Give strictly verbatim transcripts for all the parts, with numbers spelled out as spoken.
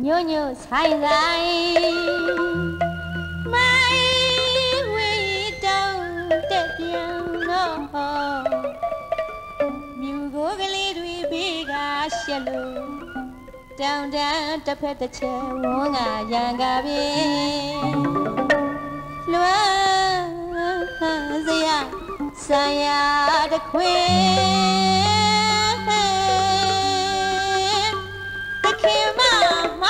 ညို့ညို့ဆိုင်ဆိုင်မိုင်းဝေးတောင်းတက်ပြန်တော့မြူကိုကလေးတွေဘေးကရှက်လို့တောင်းတန်းတစ်ဖက်တစ်ချက်ဝန်းကရံကပင်လွမ်းစရာဆံရတခွေတခင်မမ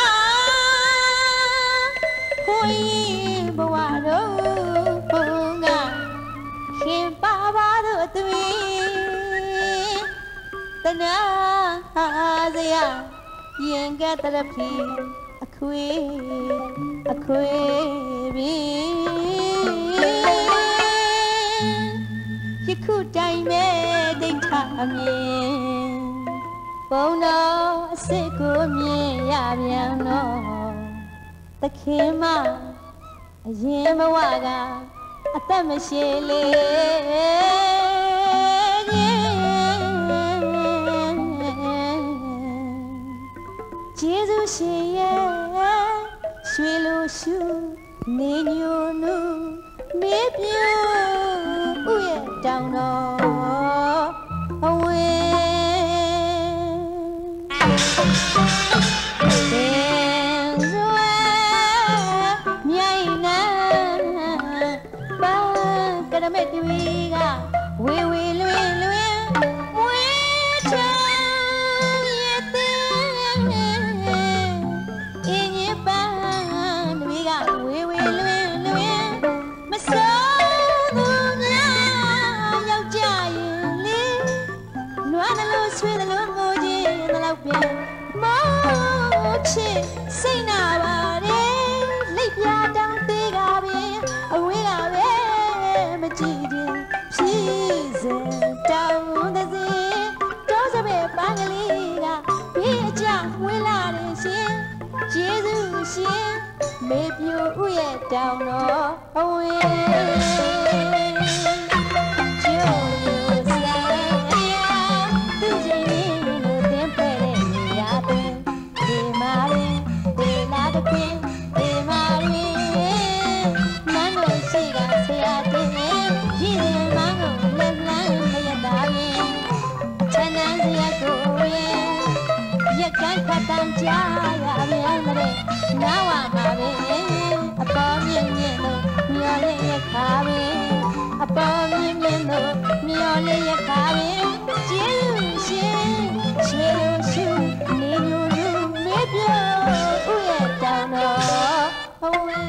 ကိုကြီးဘဝတော့ဘုံကခင်ပါပါတော့သူတနာစရာရင်ကတရဖီအခွေအခွေပြီးယခုတိုင်မဲ့ဒိဋ္ဌအမြင်ဘုံတော်အစ်စ်ကိုမြင်ရပြန်တော့သခင်မအရင်ဘဝကအသက်မရှိလေကျေးဇူးရှင်ရဲ့ရွှေလိုရှုနေညိုနုမေးပြူဥရဲ့တောင်းတော်အဝေးတင်စွဲမြိုင်နံပန်းကရမဲ့တွေကဝေဝေလွင်လွင်ဝေးချရဲ့တဲ့အင်းကြီးပန်းတွေကဝေဝေလွင်လွင်မစိုးသူများယောက်ျားရင်လေနွားနှလုံးဆွေးနှလုံးငိုခြင်းနှလောက်ပြန်မောချစ်စိတ်နာပါတယ်လိပ်ပြတောင်းသေးကပင်အဝေးကပဲမကြည့်ခြင်းဖြစ်စေတောင်းတဲ့စီတောစပယ်ပန်းကလေးကဘေးအကြဝေးလာတယ်ရှင်ကျေးဇူးရှင်မေပြူဥရဲ့တောင်းတော်အဝေးကျိုးရိုးဆိုင်ရာသူချင်းလို့သင်ဖဲ့တဲ့နေရာပင်ဒီမာရင်ဒီလာတပင်ဒီမာရင်မန်းတို့ရှိကဆရာတင်ရည်ရင်မန်းကိုလက်လန်းမရတာရင်ချမ်းသာစရာကိုရဲ့ရက်ကန်းခတ်တမ်းကြရပြန်တဲ့နာဝမှာပဲအပေါ်မြင့်မြင့်လို့မျောလေးရခါပဲအပေါ်မြင့်မြင့်လို့မျောလေးရခါပဲကျေးဇူးရှင်ချေလို့ရှုနေညိုလူမေးပြဥရဲ့တောင်းတော်ဟိုး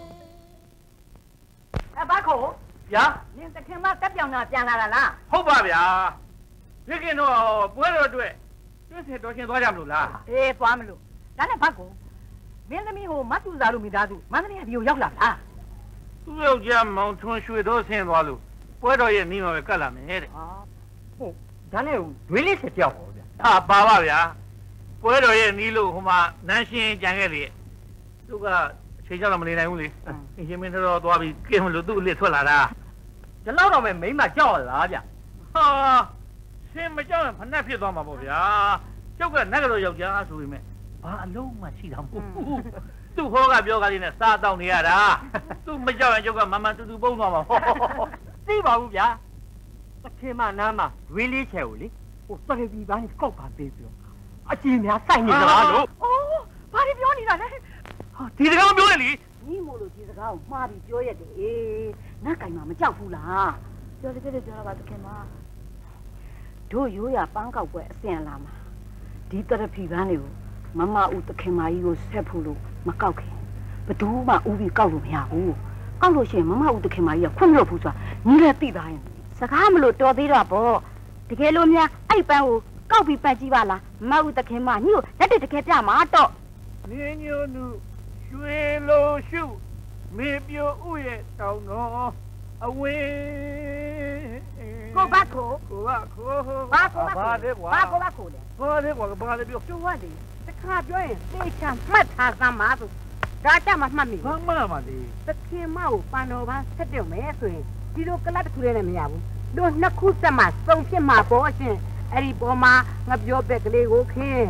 အဘခိုးဗျာနင်တခင်မတက်ပြောင်တာပြန်လာတာလားဟုတ်ပါဗျာရခင်တော့ပွဲတော်အတွက်ကျွတ်စေတော်ရှင်သွားကြမလို့လားအေးသွားမလို့ဒါနဲ့ဘခိုးမင်းသမီးဟိုမတ်သူစားလို့မိသားစုမန္တလေးကဒီကိုရောက်လာလားသူ့ယောက်ျားမောင်ထွန်းရွှေတော်ဆင်းသွားလို့ပွဲတော်ရဲ့နီးမှာပဲကတ်လာမယ်တဲ့ဟာဟုတ်ဒါနဲ့ဒွေးလေးဆက်ပြောက်ပါဗျာအာပါပါဗျာပွဲတော်ရဲ့နီးလို့ဟိုမှာနန်းရှင်ကြံခဲ့လေသူကအချိန်ကြောက်တော့မနေနိုင်ဘူးလေအရှင်မင်းတော်သွားပြီးကင်းမလို့သူ့အလစ်ထွက်လာတာဒီလောက်တော့ပဲမိမကြောက်ရလားဗျဟာရှင်မကြောက်ရင်ဖနှက်ဖြစ်သွားမှာပေါ့ဗျာကျောက်ကနတ်ကတော့ယောက်ျားဆိုပေမဲ့ဘာအလုံးမှရှိတာမဟုတ်ဘူးသူ့ဟောကပြောကလေးနဲ့စားတောင်းနေရတာသူ့မကြောက်ရင်ကျောက်ကမမှန်တူတူပုံသွားမှာဟောသိပါဘူးဗျာသခင်မနားမှာဒွေးလေးချဲကိုလေဟိုတရပီပန်းကောက်ပါပေးပြီးတော့အကြည့်များစိုက်နေကြလားလို့အိုးဘာတွေပြောနေတာလဲဟာဒီစကားပြောရလေညီမို့လို့ဒီစကားကိုမှားပြီးပြောရတယ်အေးနတ်ကင်မှာမကြောက်ဘူးလားပြောလေပြောလေပြောတာပါသခင်မတို့ရိုးရပန်းကောက်ပွဲအစင်လာမှာဒီတရပီပန်းတွေကိုမမဦးသခင်မကြီးကိုဆက်ဖို့လို့မကောက်ခင်ဘသူမှဦးပြီးကောက်လို့မရဘူးကောက်လို့ရှိရင်မမဦးသခင်မကြီးကခွင့်မလို့ဘူးဆိုတာညီလည်းသိသားရင်စကားမလို့တော်သေးတော့ပေါ့တကယ်လို့များအဲ့ပန်းကိုကောက်ပြီးပတ်ကြည့်ပါလားမမဦးသခင်မညီကိုလက်တတကယ်ပြမှာတော့နေညိုနုရွှေလိုရှုမေပြိုဥရဲ့တောင်းတော်အဝေးကိုဘတ်ကိုကိုဘတ်ကိုဘာကိုဘာလဲကွာဘာကိုဘတ်ကိုလေဘာလဲကွာဘာလဲပြောကျိုးရတယ်တခါပြောရင်သေချာမှတ်ထားသမ်းပါဆိုဒါကြမှာမှတ်မိဘာမှမပါလေသခင်မကိုပန်တော်ပန်းဆက်တယ်မယ်ဆိုရင်ဒီလိုကလတ်တစ်ခုတည်းနဲ့မရဘူးတို့နှစ်ခုဆက်မှစုံဖြစ်မှာပေါ့ရှင်အဲ့ဒီပေါ်မှာငါပြောပဲကလေးကိုခင်းတ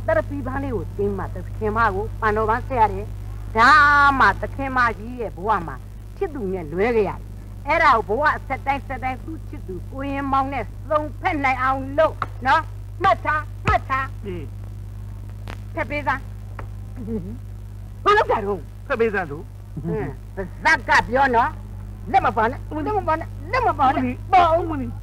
တရပီပန်းလေးကိုတင်းမှသခင်မကိုပန်တော်ပန်းဆက်ရတယ်ဒါမှသခင်မကြီးရဲ့ဘဝမှာချစ်သူနဲ့လွဲကြရတယ်အဲ့ဒါကိုဘဝအဆက်တိုင်းဆက်တိုင်းသူ့ချစ်သူကိုရင်မောင်နဲ့စုံဖက်နိုင်အောင်လုပ်နော်မှတ်သားမှတ်သားဟင်းဖက်ပေးစမ်းဘယ်လိုကြတော့ဖက်ပေးစမ်းသူဟင်းဇက်ကပြောနော်လက်မပါနဲ့လက်မပါနဲ့လက်မပါနဲ့ပါအောင်မင်း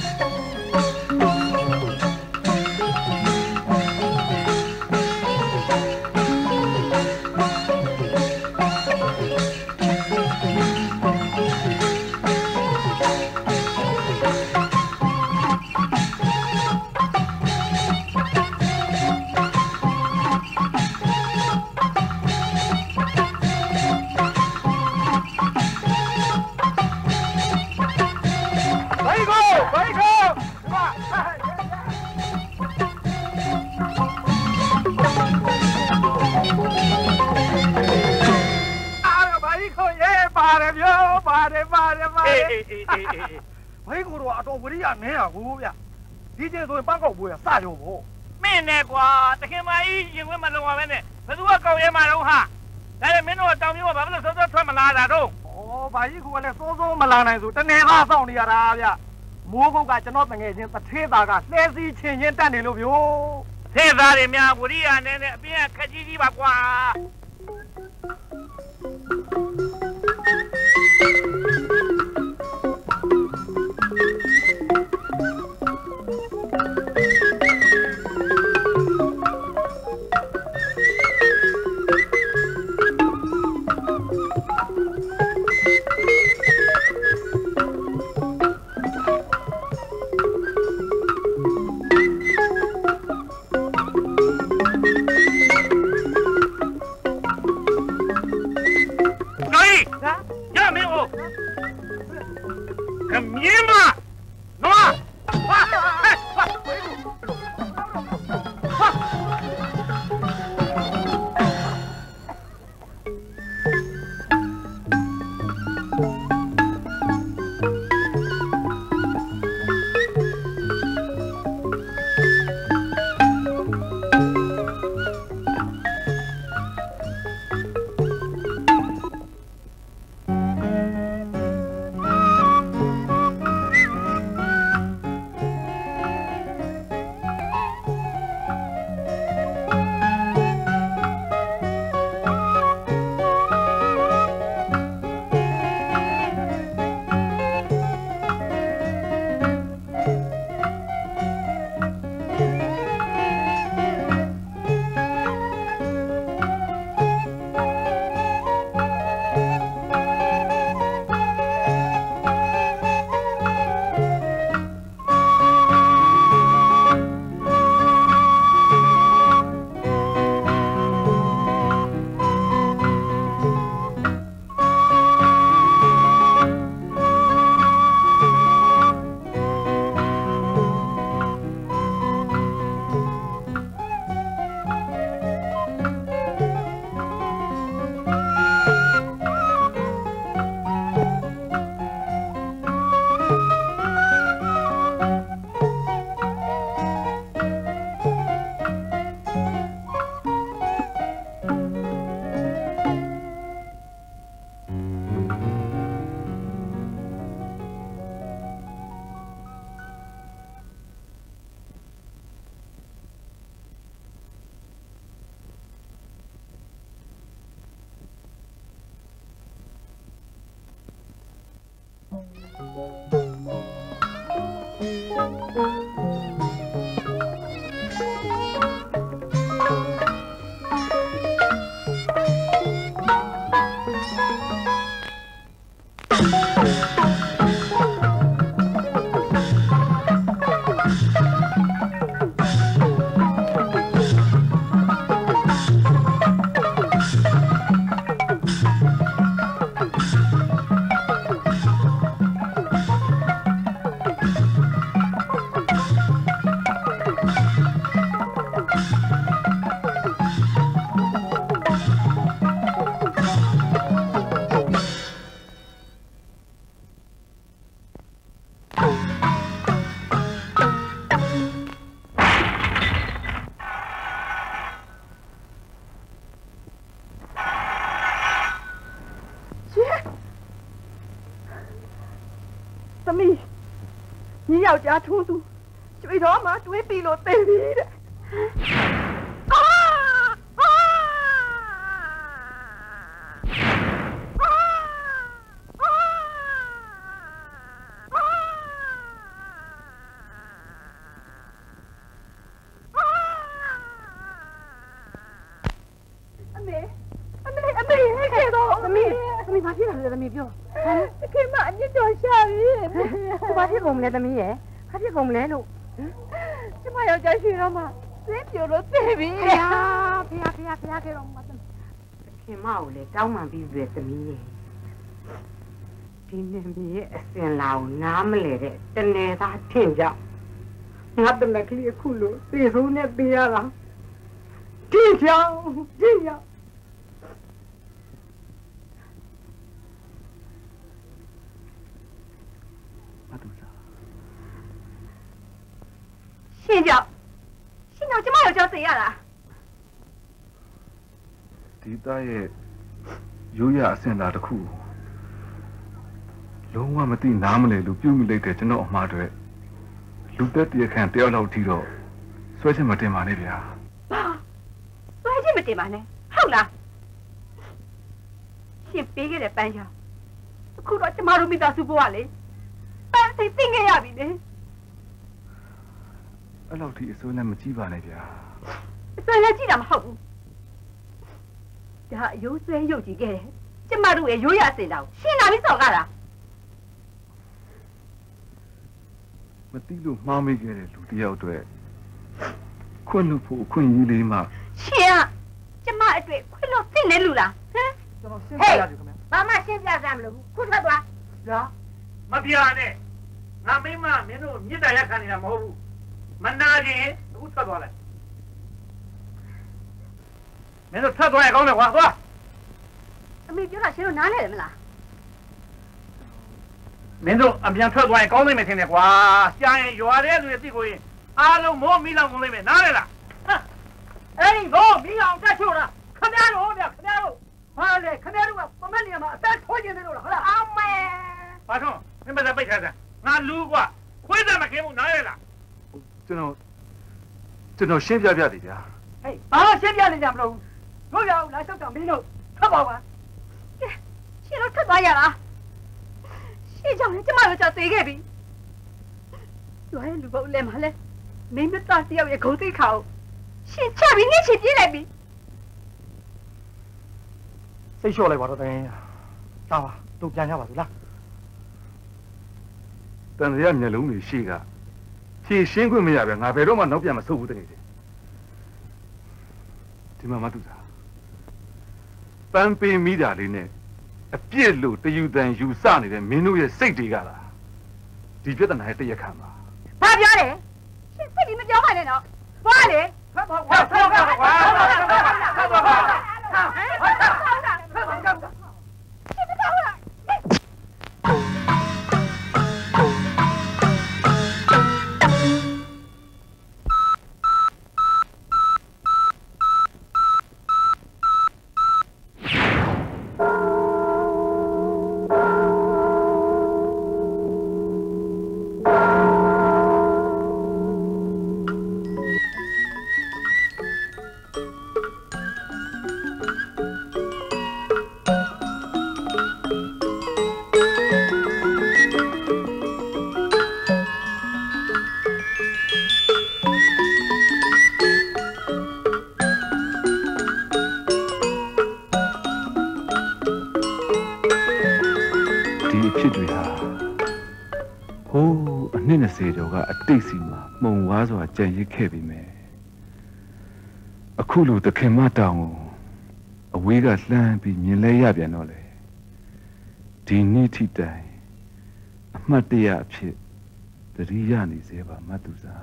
ဘိုးကတော့အတော်ဝရိယနဲရကိုဗျဒီကျဆိုရင်ပန်းကောက်ပွဲကစရောပေါ့မင်းနဲ့ကွာတခင်မကြီးရင်ခွင့်မလုံပါပဲနဲ့ဘယ်သူကကောက်ရဲမှာတော့ဟာဒါလည်းမင်းတို့တောင်မျိုးကဘာဖြစ်လို့စောစောထွက်မလာတာတော့ဩဘာကြီးကလည်းစောစောမလာနိုင်ဆိုတနေသားစောင့်နေရတာဗျမိုးကုတ်ကကျွန်တော်တငယ်ချင်းတထေးသားကလှဲစည်းချင်းချင်းတက်နေလို့ဗျို့ထေးသားတွေများဝရိယနဲနဲ့အပြင်းခက်ကြီးကြီးပါကွာယောက်ျားထိုးသူကျွေတော်မှာတွေးပြီးလို့သိပြီတဲ့အာအာအမေအမေအမေဟဲ့ခဲ့တော့သမီးသမီးဘာဖြစ်လဲသမီးပြောဟမ်ခင်မအမြင့်တော်ရှာပြီဘာဖြစ်ကုန်မလဲသမီးရဲ့ဘာဖြစ်ကုန်မလဲလို့ကျမယောက်ျားရွှေတော့မှစင်းပြိုလို့သိပြီဖေဟာဖေဟာဖေဟာဖေဟာခဲ့တော့မှခင်မကိုလေတောင်းပန်ပြီးပြီသမီးရဲ့ဒီနေမီရဲ့အစင်လာကိုနားမလဲတဲ့တနေသားထင်ကြောက်ငါတမကလေးအခုလို့သေဆုံးနဲ့ပေးရတာထင်ကြောက်ထင်ကြောက်ရှင်းကြောက်ရှင်းကြောက်ကျမယောက်ျားသိရလားဒီသားရဲ့ရိုးရအစင်လာတစ်ခုလုံးဝမသိနားမလဲလို့ပြုမိလိုက်တဲ့ကျွန်တော်အမှားတွေလူသက်တရခန့်တယောက်လောက်ထိတော့ဆွဲချင်မတင်ပါနဲ့ဗျာဘာဆွဲချင်မတင်ပါနဲ့ဟုတ်လားရှင်းပေးခဲ့တဲ့ပန်းရောအခုတော့ကျမတို့မိသားစုဘဝလေပန်းစိတ်သိခဲ့ရပြီလေအဲ့လောက်ထိအစိုးနဲ့မကြည့်ပါနဲ့ဗျာအစိုးနဲ့ကြည့်တာမဟုတ်ဘူးဒါအယိုးဆွဲရုပ်ကြည့်ခဲ့တယ်ကျမတို့ရဲ့ရိုးရစင်တောင်ရှင်းလာပြီးစော်ကားတာမသိလို့မှားမိခဲ့တဲ့လူတယောက်အတွက်ခွင့်လို့ဖို့ခွင့်ကြီးလေးမှရှင်းကကျမအတွက်ခွင့်လို့သိနေလူလားဟမ်ကျွန်တော်ရှင်းပြရစီခင်ဗျာဘာမှရှင်းပြစမ်းမလို့ခုထွက်သွားဒါမပြာနဲ့ငါမိမမင်းတို့မြစ်တာရက်ခံနေတာမဟုတ်ဘူးမနာခြင်းအခုထွက်သွားလိုက်မင်းတို့ထွက်သွားရကောင်းတယ်ကွာသွားအမေပြောတာရှင်းလို့နားလဲတယ်မလားမင်းတို့အပြန်ထွက်သွားရင်ကောင်းလိမ့်မယ်ထင်တယ်ကွာရှားရင်ရွာတဲ့လူတွေသိကိုရင်အားလုံးမိုးမီးလောင်ကုန်လိမ့်မယ်နားလဲလားအဲ့ဒီမိုးမီးလောင်တက်ချို့လားခင်ဗျားတို့ဗျခင်ဗျားတို့ဟာလေခင်ဗျားတို့ကပမက်နေမှာအသက်ထိုးကျင်နေလို့လားဟုတ်လားအမေဘာတော့မင်းမသက်ပိတ်ထားစမ်းငါလူကွာခွေးတယ်မခင်းဘူးနားလဲလားကျွန်တော်ကျွန်တော်ရှင်းပြပြသေးဗျာဟေးဘာရှင်းပြနေကြမလို့တို့ရအောင်လာလျှောက်တော့မင်းတို့ထွက်ပါပါကဲရှင်းလို့ထွက်သွားရလားရှင်းကြောင့်လည်းကျမတို့ကြောက်သေးခဲ့ပြီရွာရဲ့လူပုတ်လဲမှာလဲမိမသားတယောက်ရဲ့ဂုံးသိခါကိုရှင်းချပြီးနေချင်ပြေးလိုက်ပြီစိတ်လျှော့လိုက်ပါတော့တိုင်းလာပါတို့ပြန်ရပါဘူးလားတန်ရရမျက်လုံးတွေရှိကဖြည့်ရှင်းခွင့်မရပဲငါဘယ်တော့မှနောက်ပြန်မဆုတ်ဘူးတကယ်ဒီမှာမတူတာပန်းပင်မိတာလေးနဲ့အပြစ်လို့တယူတန်ယူဆနေတဲ့မင်းတို့ရဲ့စိတ်တွေကလားဒီပြဿနာရဲ့တရက်ခံပါဘာပြောလဲရှင်းစိတ်ကြီးမပြောပါနဲ့တော့ဘာလဲထွက်ပါကွာထွက်ပါကွာထွက်ပါကွာကျော်ကအတိတ်စီမှာမှုံဝါးစွာကြံရစ်ခဲ့ပြီမယ်အခုလိုသခင်မတောင်ကိုအဝေးကလှမ်းပြီးမြင်လဲရပြန်တော့လေဒီနေ့ထိတိုင်အမှတ်တရအဖြစ်သတိရနေစေပါမတူစာ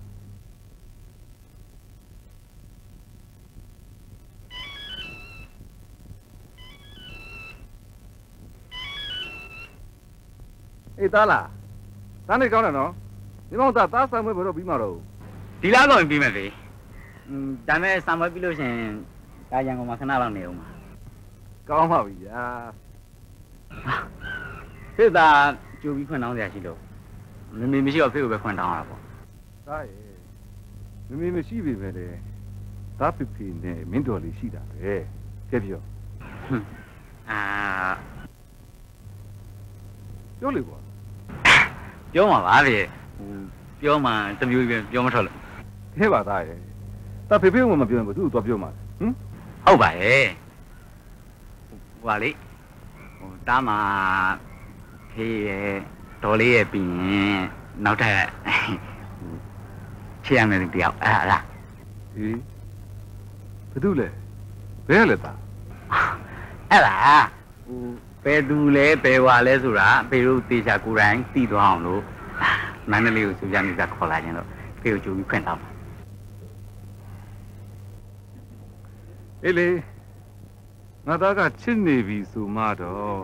အေးသားလားသားနေကောင်းတယ်နော်ဒီမောင်သားသားဆောင်မွေးဘယ်တော့ပြီးမှာတော့ဒီလားတော့ပြီးမယ်လေอืมဒါမဲ့ဆောင်မွေးပြီးလို့ရှင်ဒါရန်ကုန်မှာခဏလောက်နေအောင်ပါကောင်းပါပြီဗျာဖြစ်တာကြိုပြီးဖွင့်နှောင်းစရာရှိလို့မမေမရှိတော့ဖေကိုပဲခွင့်တောင်းရတာပေါ့ဒါရဲ့မမေမရှိပြီပဲလေဒါဖေဖေနဲ့မင်းတော်လေးရှိတာပဲကဲပြောအာပြောလေကွာပြောမှာပါဗျဟိုပြောမှတမျိုးပဲပြောမထွက်လို့ခဲပါသားရဲ့ဒါဖေဖေကမပြောရင်ဘယ်သူ့ကိုသွားပြောမှာဟင်ဟုတ်ပါရဲ့ဟိုပါလေဟိုတားမှာဖေးရဲ့ဒေါ်လေးရဲ့ပြီးရင်နောက်ထပ်ချစ်ရမယ်တယောက်အဲ့ဒါလားဟေးဘယ်သူလဲဘယ်လဲသားအဲ့ဒါဟိုဘယ်သူလဲဘယ်ဝါလဲဆိုတာဖေတို့တေချာကိုယ်တိုင်သိသွားအောင်လို့မန္တလေးကိုစူကြနေတာခေါ်လာခြင်းတော့ဖေကိုကြိုပြီးခွင့်တောင်းပါအေးလေငါသားကချစ်နေပြီဆိုမှတော့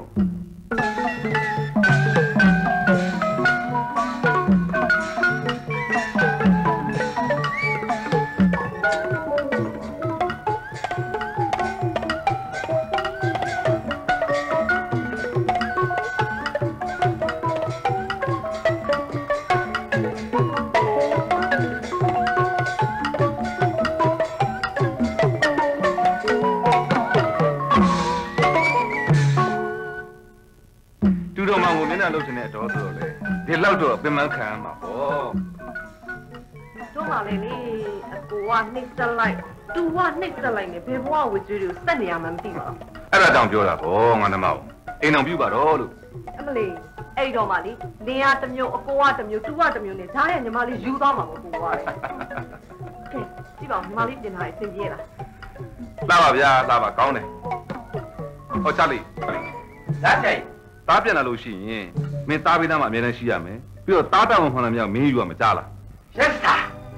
လုပ်ချင်တဲ့အတော်ဆိုတော့လေဒီလောက်တော့ပြင်မှန်းခံရမှာပေါ့တို့မှလည်းလေအကိုကနှိမ့်ဆက်လိုက်သူကနှိမ့်ဆက်လိုက်နေဘယ်ဘဝဝကြွေးတွေကိုစက်နေရမှမသိပါဘူးအဲ့ဒါကြောင့်ပြောတာပေါ့ငါနှမအောင်အိမ်အောင်ပြုပါတော့လို့အမလေးအဲ့တော့မှလေလင်းရတစ်မျိုးအကိုကတစ်မျိုးသူကတစ်မျိုးနဲ့ဈားရညီမလေးယူသွားမှာပေါ့ကိုကလေကဲကြည့်ပါညီမလေးပြင်ထားအဆင်ပြေလားလာပါဗျာလာပါကောင်းတယ်ဟောချလေးဒါကြိုက်သားပြန်လာလို့ရှိရင်မင်းသားပေးသားမှာအများနဲ့ရှိရမယ်ပြီးတော့သားတောင်မှန်တယ်မြောက်မင်းယူရမှာကြားလား Yes sir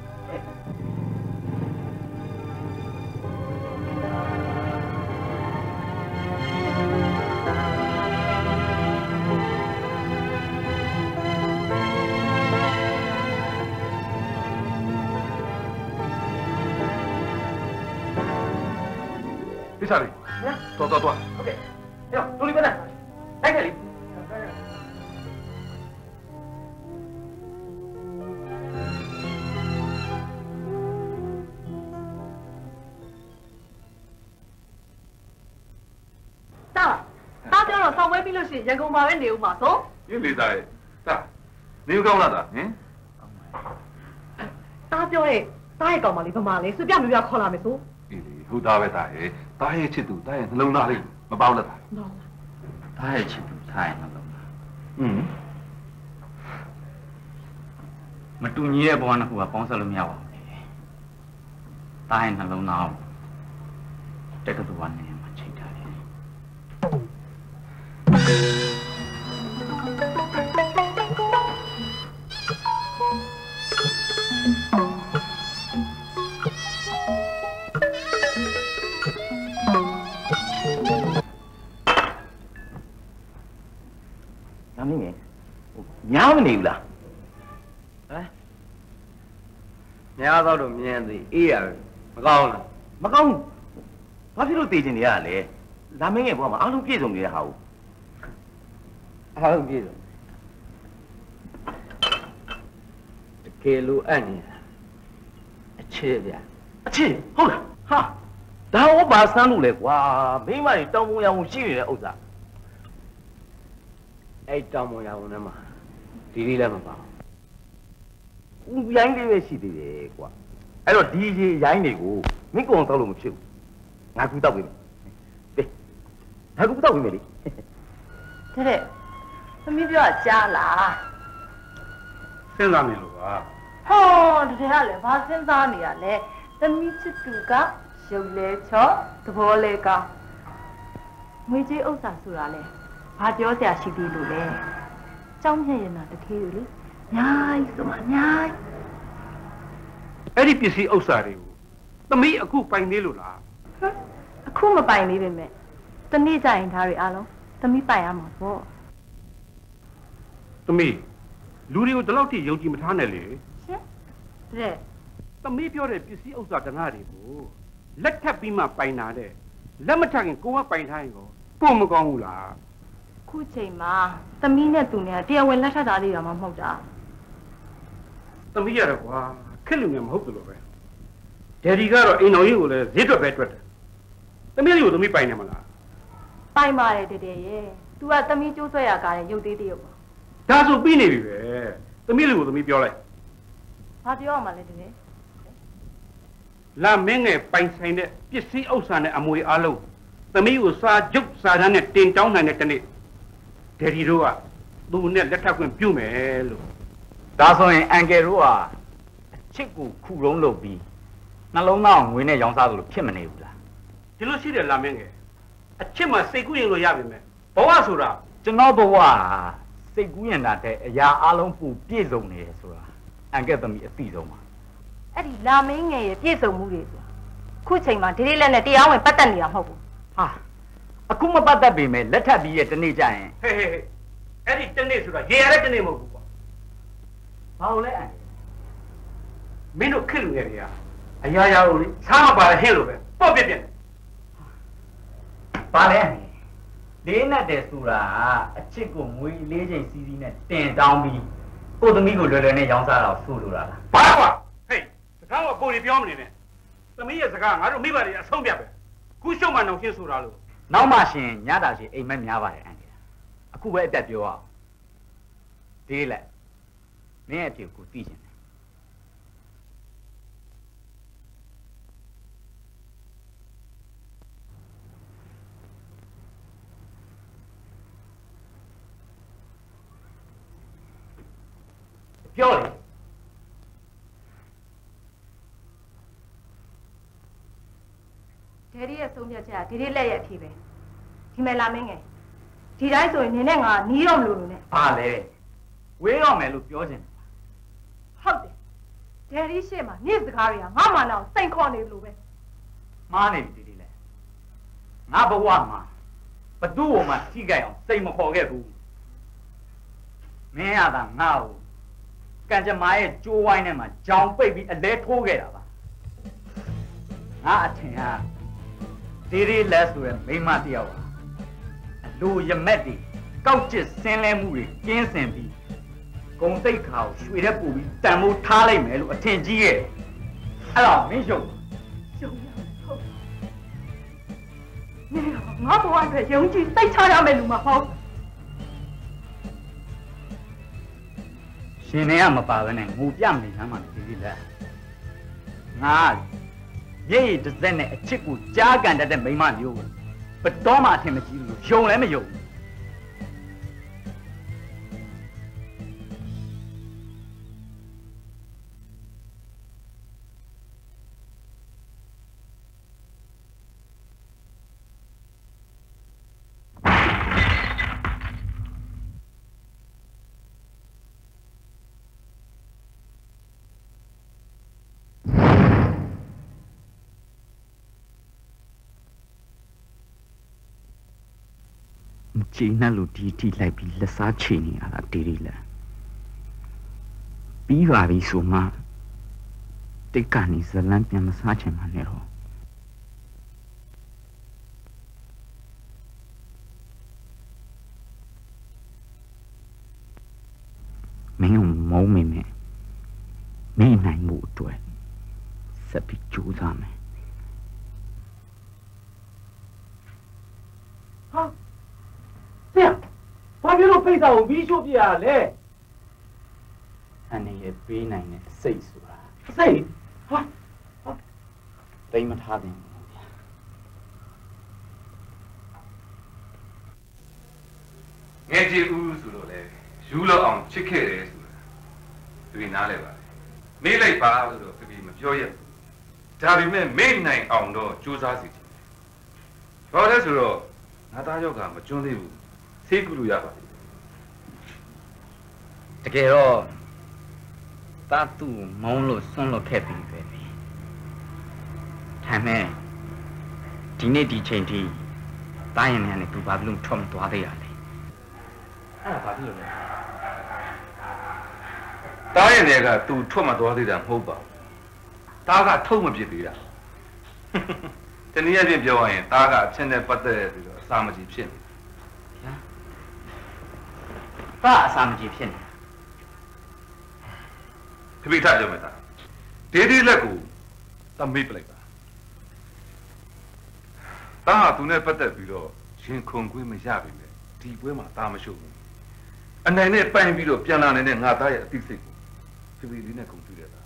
ဒီစားလေးတော်တော်တော်โอเคရောတူလီပဲနဲ့လိုက်ခဲ့လी ရန်ကုန်မှာပဲနေဦးမှာဆိုရင်းလေးသားရဲ့တာနေကောင်းလားတာဟင်တားပြောတဲ့တားရဲ့ကောင်မလေးဗမာလေးစွပြမျိုးပြခေါ်လာမယ်ဆိုအေးလေဟုတ်သားပဲတာရဲ့တားရဲ့ချစ်သူတားရဲ့နှလုံးသားလေးမပေါက်လက်တာတားရဲ့ချစ်သူတားရဲ့နှလုံးသားอืมမတူညီတဲ့ဘဝနှစ်ခုကပေါင်းစပ်လို့မရပါဘူးတားရဲ့နှလုံးသားတက္ကသိုလ်ကနေမှာချိန်ထားတယ်ညာမနေဘူးလားဟမ်ညာတော့တော့မြင်သေးအေးရမကောင်းလားမကောင်းဘာဖြစ်လို့တည်ကျင်နေရလဲလာမင်းရဲ့ဘဝမှာအားလုံးပြည့်စုံနေတဲ့ဟာကိုအားလုံးပြည့်စုံတကယ်လို့အပ်နေတာအချစ်ဗျာအချစ်ဟုတ်လားဟာဒါဟောပါစမ်းလို့လေကွာမိမတွေတောင်းပုံရအောင်ရှိနေတဲ့ဥစ္စာအဲ့တောင်းပုံရအောင်နဲ့မှာဒီလေးလည်းမပါဘူး။ရိုင်းလေးပဲရှိသေးတယ်ကွာ။အဲ့တော့ဒီရေရိုင်းတွေကိုမင်းကောင်တောက်လို့မဖြစ်ဘူး။ငါကူတောက်ပြီ။တေးငါကူတောက်ပြီမေလေး။တဲ့တဲ့သမီးပြောကြားလား။စဉ်းစားနေလို့ပါ။ဟောတဲ့ကလည်းဘာစဉ်းစားနေရလဲ။သမီးချစ်သူကရုပ်လဲချော့သဘောလဲကောင်း။ငွေကြေးဥစ္စာဆိုတာလဲဘာပြောစရာရှိသေးလို့လဲ။ကျောင်းမြင့်ရနာတခေးတွေလေညာကြီးဆိုမှညာကြီးအဲ့ဒီပစ္စည်းဥစ္စာတွေကိုသမီးအခုပိုင်နေလို့လားအခုမပိုင်သေးပေမဲ့တနေ့ကျရင်ဒါတွေအားလုံးသမီးပိုင်ရမှာပေါ့သမီးလူတွေကိုဒီလောက်ထိယုံကြည်မထားနဲ့လေရှင်တဲ့သမီးပြောတဲ့ပစ္စည်းဥစ္စာတနာတွေကိုလက်ထပ်ပြီးမှပိုင်တာတဲ့လက်မထပ်ခင်ကိုကပိုင်ထားရင်ကိုပုံမကောင်းဘူးလားခုချိန်မှာသမီးနဲ့သူနဲ့တရားဝင်လက်ထပ်တာလေးတော့မဟုတ်တာသမီးရတယ်ကွာခက်လူငယ်မဟုတ်ဘူးလို့ပဲဒယ်ဒီကတော့အိမ်တော်ကြီးကိုလည်းဈေးတွက်ပဲတွက်တယ်သမီးလေးကိုသမီးပိုင်နေမလားပိုင်ပါတယ်တတဲ့ရဲ့ तू ကသမီးကျိုးဆွဲရကားတဲ့ရုပ်သေးတရုပ်ပါဒါဆိုပြီးနေပြီပဲသမီးလေးကိုသမီးပြောလိုက်ဘာပြောရမှာလဲတတဲ့လာမင်းငယ်ပိုင်ဆိုင်တဲ့ပစ္စည်းဥစ္စာနဲ့အမွေအလုံးသမီးကိုစာချုပ်စာတမ်းနဲ့တင်တောင်းနိုင်တဲ့တနေ့ဒယ်ဒီတို့ကသူ့နဲ့လက်ထပ်ခွင့်ပြုမယ်လို့ဒါဆိုရင်အန်ကယ်တို့ကအချစ်ကိုခုလုံးလုပ်ပြီးနှလုံးသားငွေနဲ့ရောင်းစားသလိုဖြစ်မနေဘူးလားဒီလိုရှိတယ်လာမင်းငယ်အချစ်မှစိတ်ကူးရင်လို့ရပြီမယ်ဘဝဆိုတာကျွန်တော်ဘဝစိတ်ကူးရင်တာတဲ့အရာအလုံးပူပြည့်စုံနေတယ်ဆိုတာအန်ကယ်သမီးအသိဆုံးပါအဲ့ဒီလာမင်းငယ်ရဲ့ပြည့်စုံမှုတွေဆိုတာခုချိန်မှာဒီလေးလက်နဲ့တရားဝင်ပတ်သက်နေတာမဟုတ်ဘူးဟာအခုမပတ်သက်ပေမဲ့လက်ထပ်ပြီးရဲ့တနေ့ကျရင်ဟေးဟေးဟေးအဲ့ဒီတနေ့ဆိုတာရေရတဲ့တနေ့မဟုတ်ဘူးကွာဘာလို့လဲအန်မင်းတို့ခက်လူငယ်တွေကအရာရာကိုလေစားမပါတဲ့ဟင်းလိုပဲပေါ့ပြပြတယ်ဘာလဲအန်လေးနဲ့တယ်ဆိုတာအချစ်ကိုငွေလေးချိန်စီးစီးနဲ့တင်တောင်းပြီးကိုသမီးကိုလွယ်လွယ်နဲ့ရောင်းစားတော့ဆိုလိုတာလားဘာကွာဟေးစကားကကိုယ်တွေပြောမနေနဲ့သမီးရဲ့စကားငါတို့မိဘတွေအဆုံးပြပဲခုရှုံးမှနောင်ရှင်းဆိုတာလို့နောက်မှရှင်ညတာရှင်အိမ်မက်များပါတယ်အန်အခုပဲအပြတ်ပြောအောင်ဒီလက်မင်းအဖြစ်ကိုသိချင်တယ်ပြောလေဒယ်ဒီရဲ့ဆုံးဖြတ်ချက်ကဒီလေးလက်ရဲ့အဖြစ်ပဲဒီမဲ့လာမင်းငယ်ဒီတိုင်းဆိုရင်နင်းနဲ့ငါနီးတော့မလို့လို့နဲ့ဘာလဲဝေးတော့မယ်လို့ပြောချင်ဟုတ်တယ်ဒယ်ဒီရှေ့မှာနေ့စကားတွေကငါ့မာနာကိုစိန်ခေါ်နေလို့ပဲမားနေပြီဒီလေငါဘဝမှာဘသူ့ကိုမှထိကြိုက်အောင်စိတ်မခေါ်ခဲ့ဘူးမင်းရတာငါ့ကိုကံကြမ္မာရဲ့ကြိုးဝိုင်းထဲမှာကြောင်ပိတ်ပြီးအလဲထိုးခဲ့တာပါငါအထင်ဟာဒီဒီလက်ဆိုရမိမတယောက်ပါအလိုရမက်တွေကောက်ကျစ်ဆင်းလဲမှုတွေကင်းစင်ပြီးဂုံတိတ်ခါကိုရွှေတဲ့ပူပြီးတန်မိုးထားလိုက်မယ်လို့အထင်ကြီးရဲ့အဲ့တော့မင်းယုံယုံရဟုတ်မင်းငါဘဝအတွက်ယုံကြည်စိတ်ချရမယ်လူမဟုတ်ရှင်နေရမပါဘဲနဲ့ငိုပြမနေလမ်းမှာဒီဒီလက်ငါရည်ရည်တစ်စက်နဲ့အချစ်ကိုကြားကန်တတ်တဲ့မိန်းမမျိုးကိုဘယ်တော့မှအထင်မကြီးဘူးယုံလည်းမယုံကျင်းနဲ့လူဒီတီလိုက်ပြီးလက်စားချေနေရတာဒီဒီလက်ပြီးပါပြီဆိုမှတိတ်ကနေဇလန်းပြန်မစားချင်မှနဲ့တော့မင်းမုံမိမယ်မင်းနိုင်မှုအတွက်ဆက်ပြီးကြိုးစားမယ်ဟာဆရာဘာဖြစ်လို့ဖိတ်စာကိုပြီးချိုးပြရလဲအနေရပေးနိုင်တဲ့စိတ်ဆိုတာစိတ်ဟာတိမ်မထားတင်ဘူးဗျာငယ်ကြီးဦးဆိုလို့လေယူလို့အောင်ချစ်ခဲ့တယ်ဆိုတာသူနားလဲပါမေးလိုက်ပါဆိုတော့သူမပြောရဘူးဒါပေမဲ့မေ့နိုင်အောင်တော့ကြိုးစားစီတယ်ဘာလဲဆိုတော့ငါသားယောက်ကမကျွန်းသေးဘူးဆေးကုလို့ရပါလိမ့်တကယ်တော့တာသူ့မုံလို့ဆွန့်လွတ်ခဲ့ပြီပဲဒါမဲ့ဒီနေ့ဒီချိန်ထိတားရင်လည်းသူဘာလို့ထွက်မသွားသေးရလဲအဲ့ဒါဘာဖြစ်လို့လဲတားရင်လည်းကသူထွက်မသွားသေးတာမဟုတ်ပါဘူးတားကထုတ်မဖြစ်သေးတာတနည်းအားဖြင့်ပြောရရင်တားကအဖြစ်နဲ့ပတ်သက်ပြီးတော့အစာမကြီးဖြစ်နေတားအစာမကြီးဖြစ်နေဖေဖေထားကြမယ်သားဒေဒီလက်ကိုတမိတ်ပလိုက်ပါတာဟာသူနဲ့ပတ်သက်ပြီးတော့ရင်ခုန်ခွင့်မရပြီလေဒီပွဲမှာတာမရှုပ်ဘူးအနိုင်နဲ့ပိုင်ပြီးတော့ပြန်လာနေတဲ့ငါသားရဲ့အသိစိတ်ကိုဖေဖေလေးနဲ့ခုန်ပြတယ်သား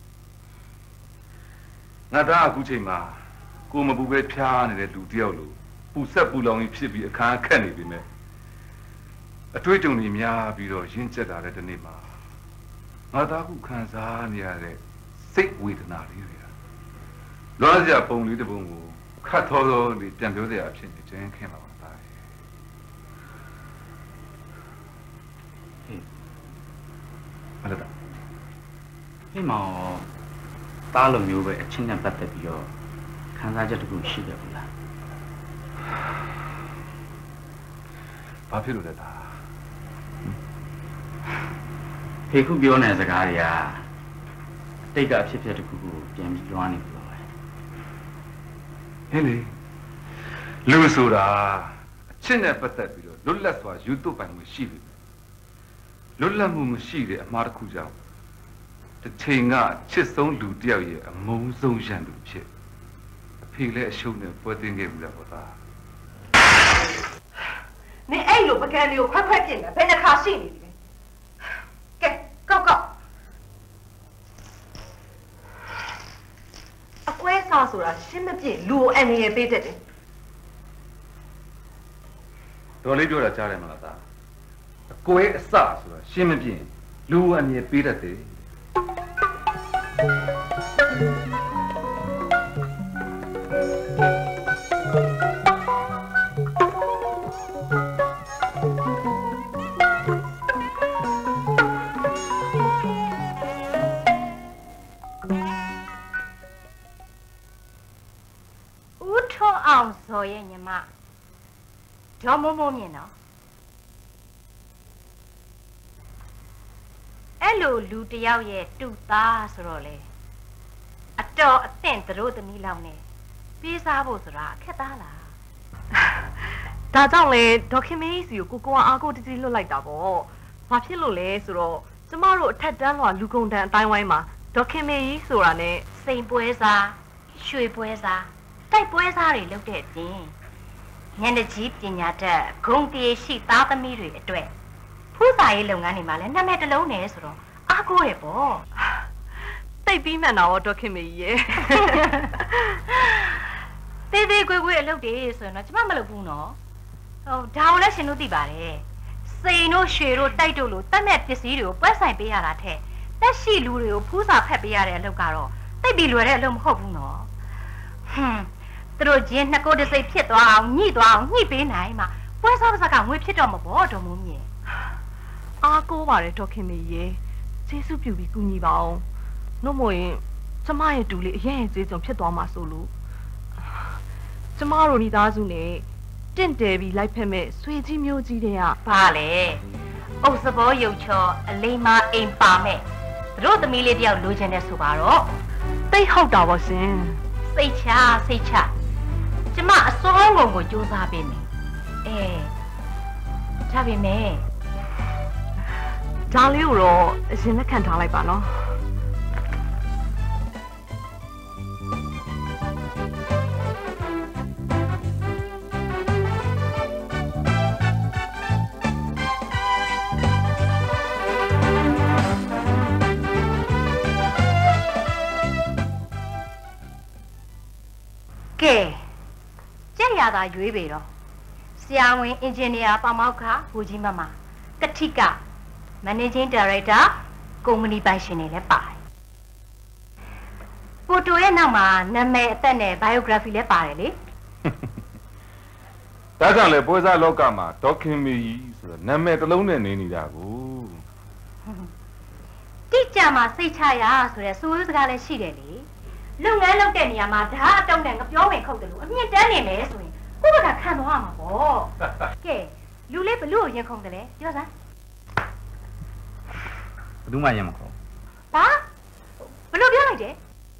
ငါသားအခုချိန်မှာကိုမပူပဲဖျားနေတဲ့လူတယောက်လိုပူဆက်ပူလောင်ကြီးဖြစ်ပြီးအခါခက်နေပြီမဲ့အတွေ့အကြုံတွေများပြီးတော့ရင့်ကျက်လာတဲ့ဒီနေ့မှာငါသားခုခံစားနေရတဲ့စိတ်ဝေဒနာလေးတွေလွားစရာပုံလေးတစ်ပုံကိုခတ်သောသောလေးပြန်ပြောစရာဖြစ်နေခြင်းခင်ပါပါသားဟေးအဲ့ဒါဟေးမောင်သားလိုမျိုးပဲအချင်းနဲ့ပတ်သက်ပြီးတော့ခံစားချက်တခုရှိတယ်ဘူးလားဘာဖြစ်လို့လဲသားဖေခုပြောနေတဲ့စကားတွေကတိတ်ကအဖြစ်ဖြစ်တခုကိုပြန်ပြီးလွှမ်းနေပြီပါပဲဟဲ့လေလူဆိုတာအချစ်နဲ့ပတ်သက်ပြီးတော့လွတ်လပ်စွာယူသွပိုင်မှုရှိပြီလွတ်လပ်မှုမရှိတဲ့အမှားတစ်ခုကြောင့်တစ်ချိန်ကချစ်ဆုံးလူတယောက်ရဲ့အမုန်းဆုံးရန်သူဖြစ်အဖေလည်းအရှုံးနဲ့ပွဲသိမ်းခဲ့ဘူးလားပေါ့သားနင်အဲ့လိုပကံလေးကိုခွက်ခွက်ပြင်းတယ်ဘယ်နှခါရှိနေပြီလဲကဲကောက်ကောက်အကွဲစားဆိုတာရှင်းမပြည့်လူကိုအန်ရပေးတတ်တယ်တော်လေးပြောတာကြားတယ်မလားသားအကွဲအစဆိုတာရှင်းမပြည့်လူအမြင်ပေးတတ်တယ်ဆိုရဲ့ညီမဒေါ်မိုးမိုးမြင်တော့အဲ့လိုလူတယောက်ရဲ့တူသားဆိုတော့လေအတော်အသင့်တို့သမီးလောက်နဲ့ပေးစားဖို့ဆိုတာအခက်သားလားဒါကြောင့်လေဒေါခင်မင်းစီကိုကိုကိုကအားကိုတတိလွတ်လိုက်တာပေါ့ဘာဖြစ်လို့လဲဆိုတော့ကျမတို့အထက်တန်းလွှာလူကုန်တန်းအတိုင်းဝိုင်းမှာဒေါခင်မင်းကြီးဆိုတာနဲ့စိန်ပွဲစားရွှေပွဲစားတိုက်ပွဲစားတွေလုပ်တဲ့အပြင်ညနေကြီးပညာတတ်ဂုံတီရှိသားသမီးတွေအတွက်ဖူးစာရေးလုပ်ငန်းတွေမှာလည်းနာမည်တစ်လုံးနဲ့ဆိုတော့အားကိုးရပေါ့တိတ်ပြီးမှန်တော့ဒေါခင်မင်းကြီးရဲ့သေးသေးကွယ်ကွယ်အလုပ်တွေဆိုရင်တော့ကျမမလုပ်ဘူးနော်ဟိုဒါကိုလည်းရှင်တို့သိပါတယ်စိန်တို့ရွှေတို့တိုက်တို့လိုတတ်မဲ့ပစ္စည်းတွေကိုပွဲဆိုင်ပေးရတာထက်တက်ရှိလူတွေကိုဖူးစာဖက်ပေးရတဲ့အလုပ်ကတော့တိတ်ပြီးလွယ်တဲ့အလုပ်မဟုတ်ဘူးနော်ဟွန်းသူတို့ချင်းနှစ်ကိုယ်တစ်စိတ်ဖြစ်သွားအောင်ညှိသွားအောင်ညှိပေးနိုင်မှပွဲစားပါးကငွေဖြစ်တော့မှာပေါ့တော်မိုးမြင်အားကိုးပါတယ်ဒေါခင်မင်းရေကျေးဇူးပြုပြီးကူညီပါအောင်နှုတ်မို့ရင်ကျမရဲ့တူလေးအရင်ကျေးဇူးဖြစ်သွားမှာဆိုလို့ကျမတို့မိသားစုနဲ့တင့်တယ်ပြီးလိုက်ဖက်မဲ့ဆွေကြီးမျိုးကြီးတွေကဘာလဲအုပ်စဘောရုပ်ချောအလိမ္မာအိမ်ပါမဲ့သူတို့သမီးလေးတယောက်လိုချင်တဲ့ဆိုပါတော့သိဟုတ်တာပါရှင်စိတ်ချစိတ်ချကျမအစောငုံကိုစူးစမ်းပေးမယ်အဲဒါပေမဲ့ဒါလေးကိုတော့အရင်လက်ခံထားလိုက်ပါနော်ကဲကြက်ရတာရွေးပေတော့ဆရာဝန်အင်ဂျင်နီယာပါမောက္ခဘူကြီးမမကတိကမန်နေဂျင်းဒါရိုက်တာကုမ္ပဏီပိုင်ရှင်တွေလည်းပါတယ်ဖိုတိုရဲ့နောက်မှာနာမည်အသက်နဲ့ biography လည်းပါတယ်လေဒါကြောင့်လေပွဲစားလောကမှာဒေါခင်မီကြီးဆိုတော့နာမည်တစ်လုံးနဲ့နေနေတာကိုတိကျမှာစိတ်ချရဆိုတဲ့စိုးရိုးစကားလည်းရှိတယ်လေလုပ်ငန်းလုပ်တဲ့နေရာမှာဓာတ်အတုံးနဲ့ငပြောဝင်ခုတ်တယ်လို့အမြင့်တန်းနေမယ်ဆိုရင်ကိုယ့်ဘက်ကခံသွားမှာပေါ့ကဲလူလေးဘလို့ရင်ခုန်တယ်လေပြောစမ်းဘယ်သူမှရင်မခုန်ဘာဘလို့ပြောလိုက်တယ်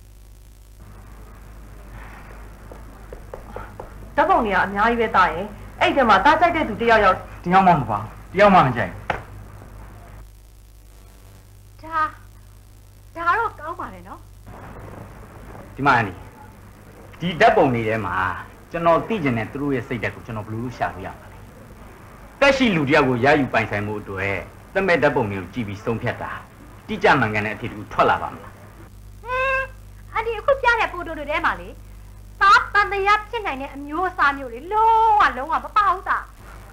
ဓာတ်ပုံတွေကအများကြီးပဲတာရဲ့အဲ့ဒီမှာတားကြိုက်တဲ့သူတယောက်ယောက်တယောက်မှမပါတယောက်မှမကြိုက်ဒါဒီမှာနေဒီဓာတ်ပုံတွေထဲမှာကျွန်တော်သိကျင်တဲ့သူတို့ရဲ့စိတ်ဓာတ်ကိုကျွန်တော်ဘယ်လိုရှာလို့ရမှာလဲတက်ရှိလူတယောက်ကိုရယူပိုင်ဆိုင်မှုအတွက်သက်မဲ့ဓာတ်ပုံတွေကိုကြည့်ပြီးဆုံးဖြတ်တာတိကျမှန်ကန်တဲ့အဖြစ်ကိုထွက်လာပါမလားဟင်းအန်ဒီအခုပြတဲ့ဖိုတိုတွေထဲမှာလေသားတန်တရားဖြစ်နိုင်တဲ့အမျိုးအစားမျိုးလေလုံးဝလုံးဝမပါဘူးသား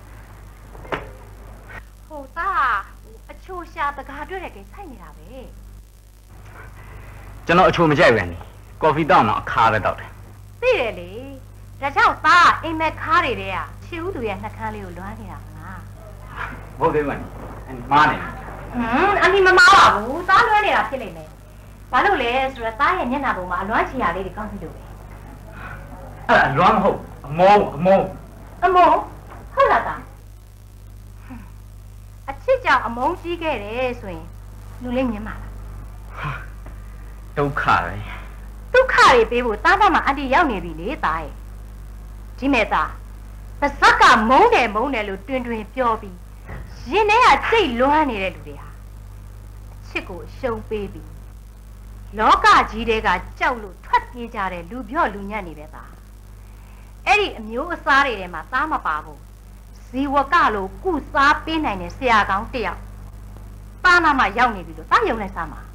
ဟိုသားအချိုရှာတကားတွေ့တဲ့ကိစ္စဆိုင်နေတာပဲကျွန်တော်အချိုမကြိုက်ပဲနေကော်ဖီတောင်းတော့အခါပဲတောက်တယ်သိတယ်လေဒါကြောင့်သားအိမ်မက်ခါးတွေတဲ့ကချီဦးသူရဲ့နှက်ခမ်းလေးကိုလွှမ်းနေတာမလားဟုတ်တယ်မနီအန်မားနေဟမ်အန်ဒီမမားပါဘူးသားလွှမ်းနေတာဖြစ်နေမယ်ဘာလို့လဲဆိုတော့သားရဲ့မျက်နှာပေါ်မှာအလွှမ်းချီရလေးတွေကောင်းပြီလို့ပဲအဲ့အလွှမ်းမဟုတ်အမောအမောအမောဟုတ်လားသားအချစ်ကြောင့်အမုန်းကြီးခဲ့တယ်ဆိုရင်လူလေးမြင်ပါလားဒုက္ခပဲဒုက္ခတွေပေးဖို့သားသားမှာအန်တီရောက်နေပြီလေသားရဲ့ဒီမဲ့သားပါဇက်ကမုန်းတယ်မုန်းတယ်လို့တွင်တွင်ပြောပြီးရင်ထဲကစိတ်လွှမ်းနေတဲ့လူတွေဟာအချစ်ကိုအရှုံးပေးပြီးလောကကြီးတဲကကြောက်လို့ထွက်ပြေးကြတဲ့လူပြော့လူညံ့နေပဲသားအဲ့ဒီအမျိုးအစားတွေထဲမှာသားမပါဘူးဇီဝကလို့ကုစားပေးနိုင်တဲ့ဆရာကောင်းတယောက်ပါနာမှာရောက်နေပြီလို့သားယုံလိုက်စမ်းပါ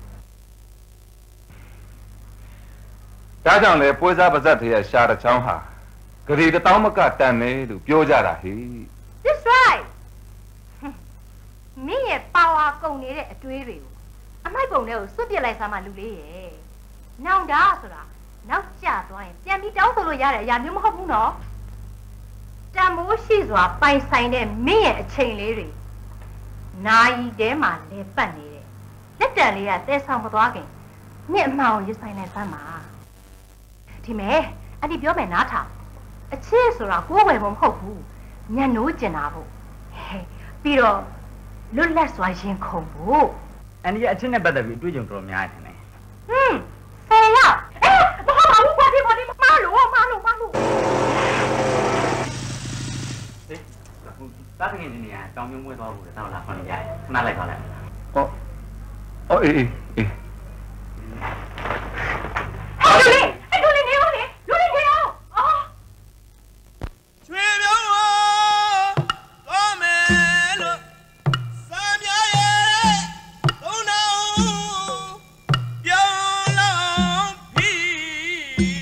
ဒါကြောင့်လေပွဲစားပါဇက်တည်းရဲ့ရှားတစ်ချောင်းဟာဂရီတစ်တောင်းမကတန်တယ်လို့ပြောကြတာဟိ That's right မင်းရဲ့ပါဝါကုန်နေတဲ့အတွေးတွေကိုအမိုက်ပုံတွေကိုစွတ်ပြစ်လိုက်စမ်းမှလူလေးရဲ့နောင်တာဆိုတာနောက်ကျသွားရင်ပြန်ပြီးတောင်းဆိုလို့ရတဲ့အရာမျိုးမဟုတ်ဘူးနော်တန်မိုးရှိစွာပိုင်ဆိုင်တဲ့မင်းရဲ့အချိန်လေးတွေနိုင်တဲမှာလဲပတ်နေတယ်လက်တံလေးကတဲဆောင်မသွားခင်မြင့်အမှောင်ရဆိုင်လိုက်စမ်းပါဒီမဲ့အဒီပြောမယ်နားထောင်အချစ်ဆိုတာကိုယ်ဝယ်ဖို့မဟုတ်ဘူးညံ့နိုးကျင်တာဖို့ပြီးတော့လွတ်လပ်စွာရင်ခုန်ဖို့အန်ဒီအချစ်နဲ့ပတ်သက်ပြီးတွေ့ကြုံတော်များတယ်နဲ့ဟွန်းဆယ်ရောက်အေးမဟုတ်ပါဘူးဘာဒီဘာဒီမလို့မလို့မလို့ဟေးတားငယ်နေနေတောင်မြုံမွေးသွားဘူးလေတောင်းလာခေါ်နေကြရခဏလိုက်ပါလိုက်ဟောအော်အေးအေးအေးဟဲ့လူလေးအဲ့လူလေးနေဦးလေလူလေးနေအောင်အော်ချွေပြောင်းသွားမယ်လို့စမ်းပြရဲ့သုံးတော်ပြောင်းလောင်းပြီး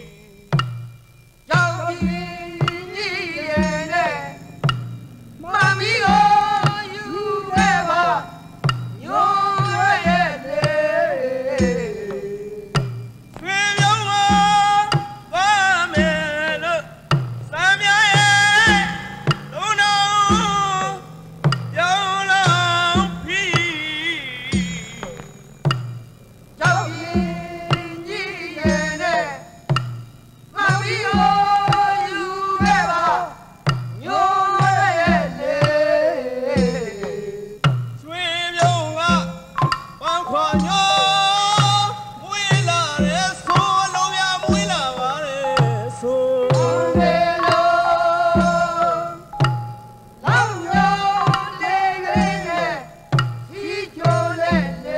ရောက်ပြီးကြီးရဲ့နဲ့မမီကိုယူခဲ့ပါညိုရဲ့လေချွေပြောင်းသွားမယ်လို့စမ်းပြရဲ့သုံးတော်ပြောင်းလောင်းပြီးရောက်ပြီးကြီးရဲ့နဲ့မမီကိုယူခဲ့ပါညိုရဲ့လေချွေပြောင်းကဝမ်းခွာညိုမွေးလာတဲ့ဆိုးလုံးရမွေးလာပါလေဆိုးလေလို့လောင်ရောလေးလေးနဲ့စီချိုလေးလေး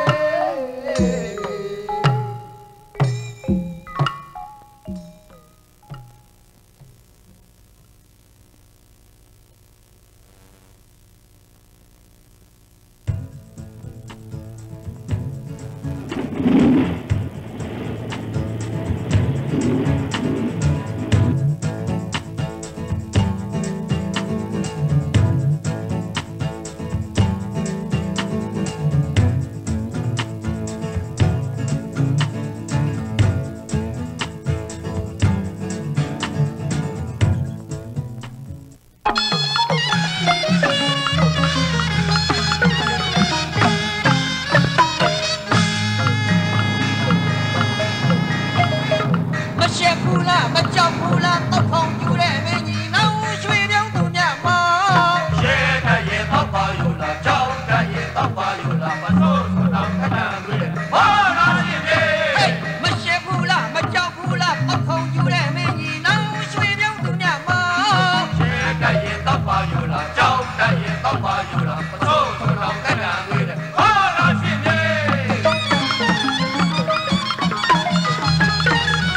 မရှက်ဘူးလားမကြောက်ဘူးလားတောက်ထောင်ယူတဲ့မင်းကြီးနောင်ရွှေပြောင်းသူမြတ်မောင်ရှဲတတ်ရဲ့တော့ပါယူလားကြောက်တတ်ရဲ့တော့ပါယူလားမဆိုးဆိုတော့ခဏတွေ့တယ်ဘာလာရင်လေမရှက်ဘူးလားမကြောက်ဘူးလားတောက်ထောင်ယူတဲ့မင်းကြီးနောင်ရွှေပြောင်းသူမြတ်မောင်ရှဲတတ်ရဲ့တော့ပါယူလားကြောက်တတ်ရဲ့တော့ပါယူလားမဆိုးဆိုတော့ခဏတွေ့တယ်ဘာလာရင်လေ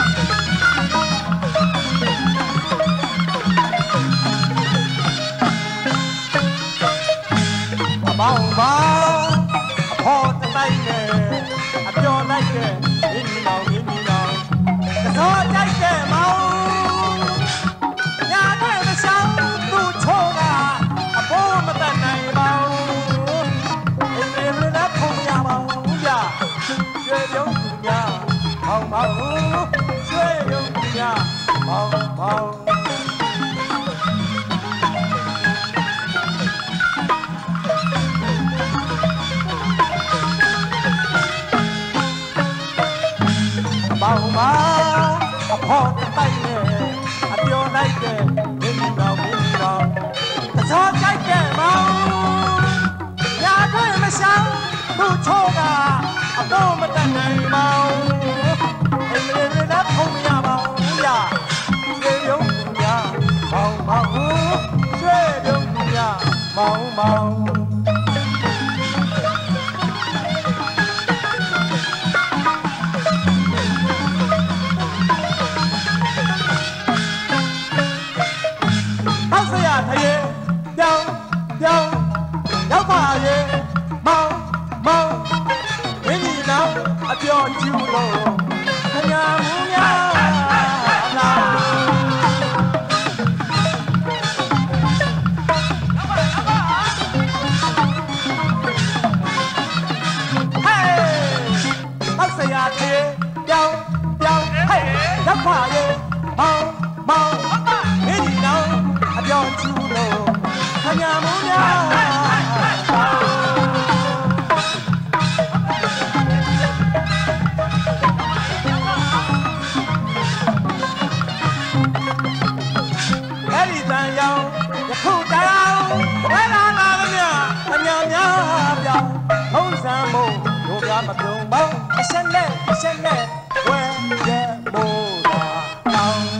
ရွှေပြုံးသူများမောင်မောင်ရွှေပြုံးသူများမောင်မောင်မောင်မောင်အဖေါ်တိုက်နဲ့အပြော်လိုက်တဲ့မင်းကြီးတော်မင်းကြီးတော်တခြားကြိုက်တဲ့မောင်ညာတွင်မရှောင်သူ့ချိုးကအတော့မတတ်နိုင်မောင်အမေရိကဖုံးရမောင်ရရွှေပြုံးသူများမောင်မောင်ရွှေပြုံးသူများမောင်မောင်好死呀，太爷，表表要怕爷，毛毛，为你闹啊表酒楼，他娘母娘啦。嘿，好死呀，太爷，表表，嘿，要怕爷，毛毛，为你闹。表酒楼，他娘母娘。那里咱要一口大腰，来啦啦个娘，他娘娘表，红山木有边么中包，现在现在我也不大当。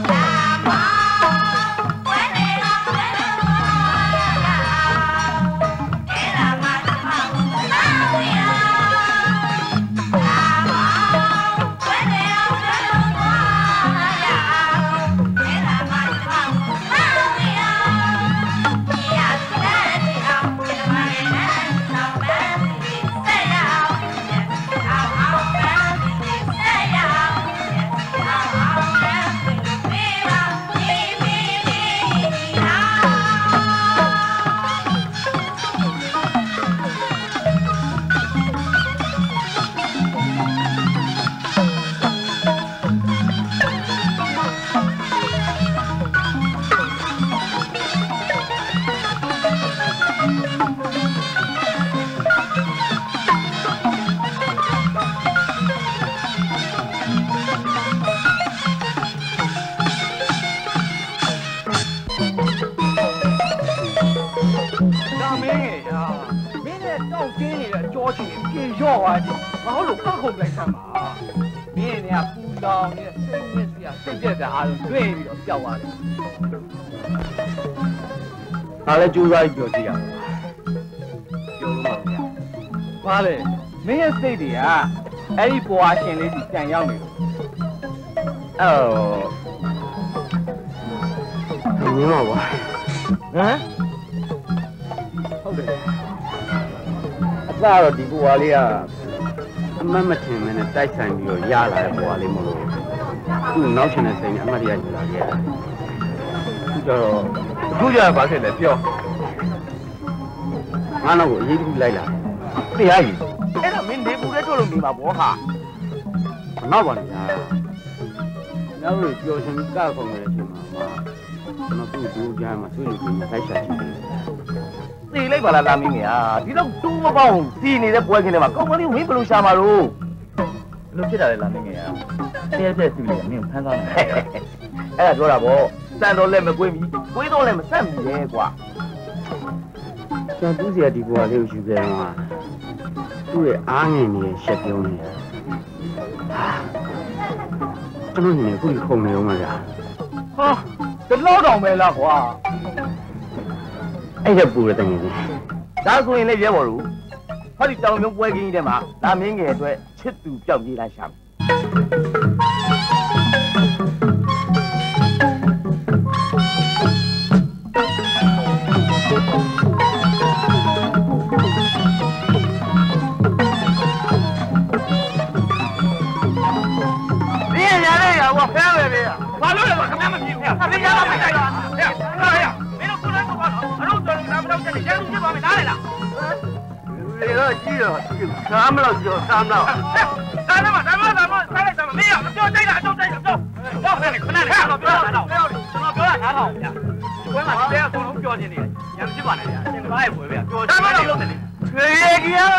我好六百毫嚟睇嘛，咩你啊孤浪，你啊識咩事啊？識即係阿龍追呢度笑話你。哪嚟做晒表姐啊？表妹啊？話咧，咩嘢事啲啊？အဲ့ဒီပေါ်အရှင်လေးကြီးပြန်ရောက်နေလို့။အော်။ဘယ်လိုလဲ။ဟမ်။ဟုတ်တယ်။အသားတော့ဒီကိုဝါလေးကအမတ်မထင်မနဲ့တိုက်ဆိုင်ပြီးတော့ရလာတဲ့ပေါ်လေးမလို့သူ့နောက်ချင်တဲ့စိတ်နဲ့အမတ်တရားယူလာခဲ့တာသူတော့အခုကျတော့ဘာဖြစ်လဲပြောငါတော့ကိုအရေးကြီးလိုက်လာတရားယူအဲ့တော့မင်းဒီကူလေးတို့လို့နေပါဘောခါနောက်ပါလေညာနောက်လို့ပြောရှင်ကခုံနေတဲ့အချိန်မှာကျွန်တော်သူ့ဘူးကြားမှာဆွေးနွေးပြီးတိုက်ရှာကြည့်တယ်သိလိုက်ပါလားလာမင်းကြီးဒီတော့တူးမပေါအောင်စီနေတဲ့ပွဲခင်းထဲမှာကောင်းမလေးဝင်းဘလို့ရှာမှာလို့ဘလို့ဖြစ်တာလဲလာမင်းကြီးတရားပြည့်စီလေးကမင်းဖမ်းသွားတယ်အဲ့ဒါပြောတာပေါ့စံတော်လည်းမကွေးဘူးကွေးတော့လည်းမဆက်ဘူးလေကွာကျွန်တော်သူ့စီကဒီဘွားလေးကိုယူခဲ့တော့သူ့ရဲ့အားငယ်နေတဲ့ရှက်ပြုံးနေတာကျွန်တော်ညီကိုခုံနေအောင်ပါဗျာဟာတလောက်တောင်ပဲလားကွာအဲ့ဒါပူရတဲ့ငယ်ကြီးဒါဆိုရင်လည်းရဲဘော်တို့ဟောဒီတောင်မြုံပွဲကင်းကြီးထဲမှာဒါမင်းငယ်အတွက်ချစ်သူပြောက်ပြေးလိုက်ရှာမယ်ဘာလို့လဲခမမပြေဘူးခမရပါမယ်တိုက်တာဟဲ့ဟဲ့မင်းတို့ကုလန်းကတော့အလုပ်တော်ကမတော့ချက်ရဲလူဖြစ်သွားမယ်နားလေလားလေတော့ကြည့်တော့ဆမ်းမလို့ကြောဆမ်းတော့ဆမ်းတော့ပြောတာတော့ကျွန်တော်ပြောတာနားထောင်ဗျာဒီကွဲမှာဒီတဲ့အကုန်လုံးပြောနေတယ်ရံဖြစ်ပါနဲ့ဗျာအရှင်ကဘာရဲ့ပွဲဗျာပြောချင်တယ်လို့လုပ်တယ်လေရေကြီးရ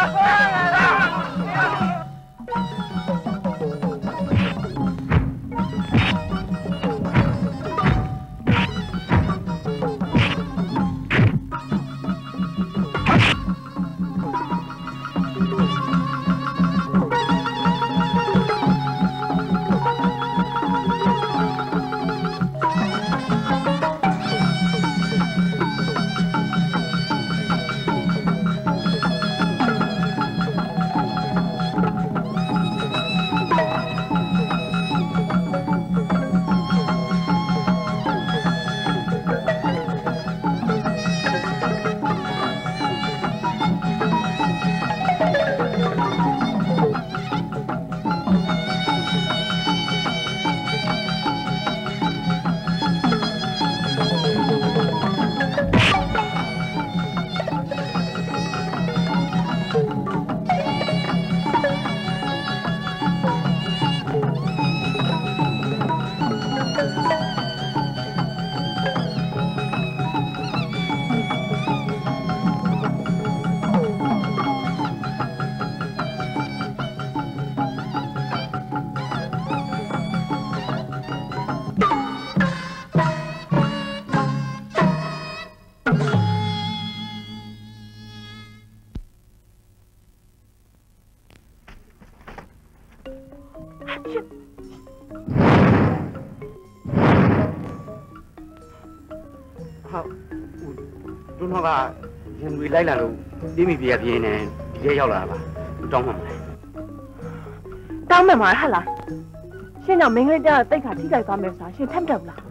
ရင်တွေလိုက်လာလို့ပြင်းမိပြပြင်းနေဒီရဲရောက်လာတာပါတောင်းမှမလဲတောင်းမှမှာဟဲ့လားရှင်းတော့မင်းကလေးတက်တိတ်ခါထိကြိုက်သွားမယ်ဆိုတာရှင်းထက်မတက်ဘူးလား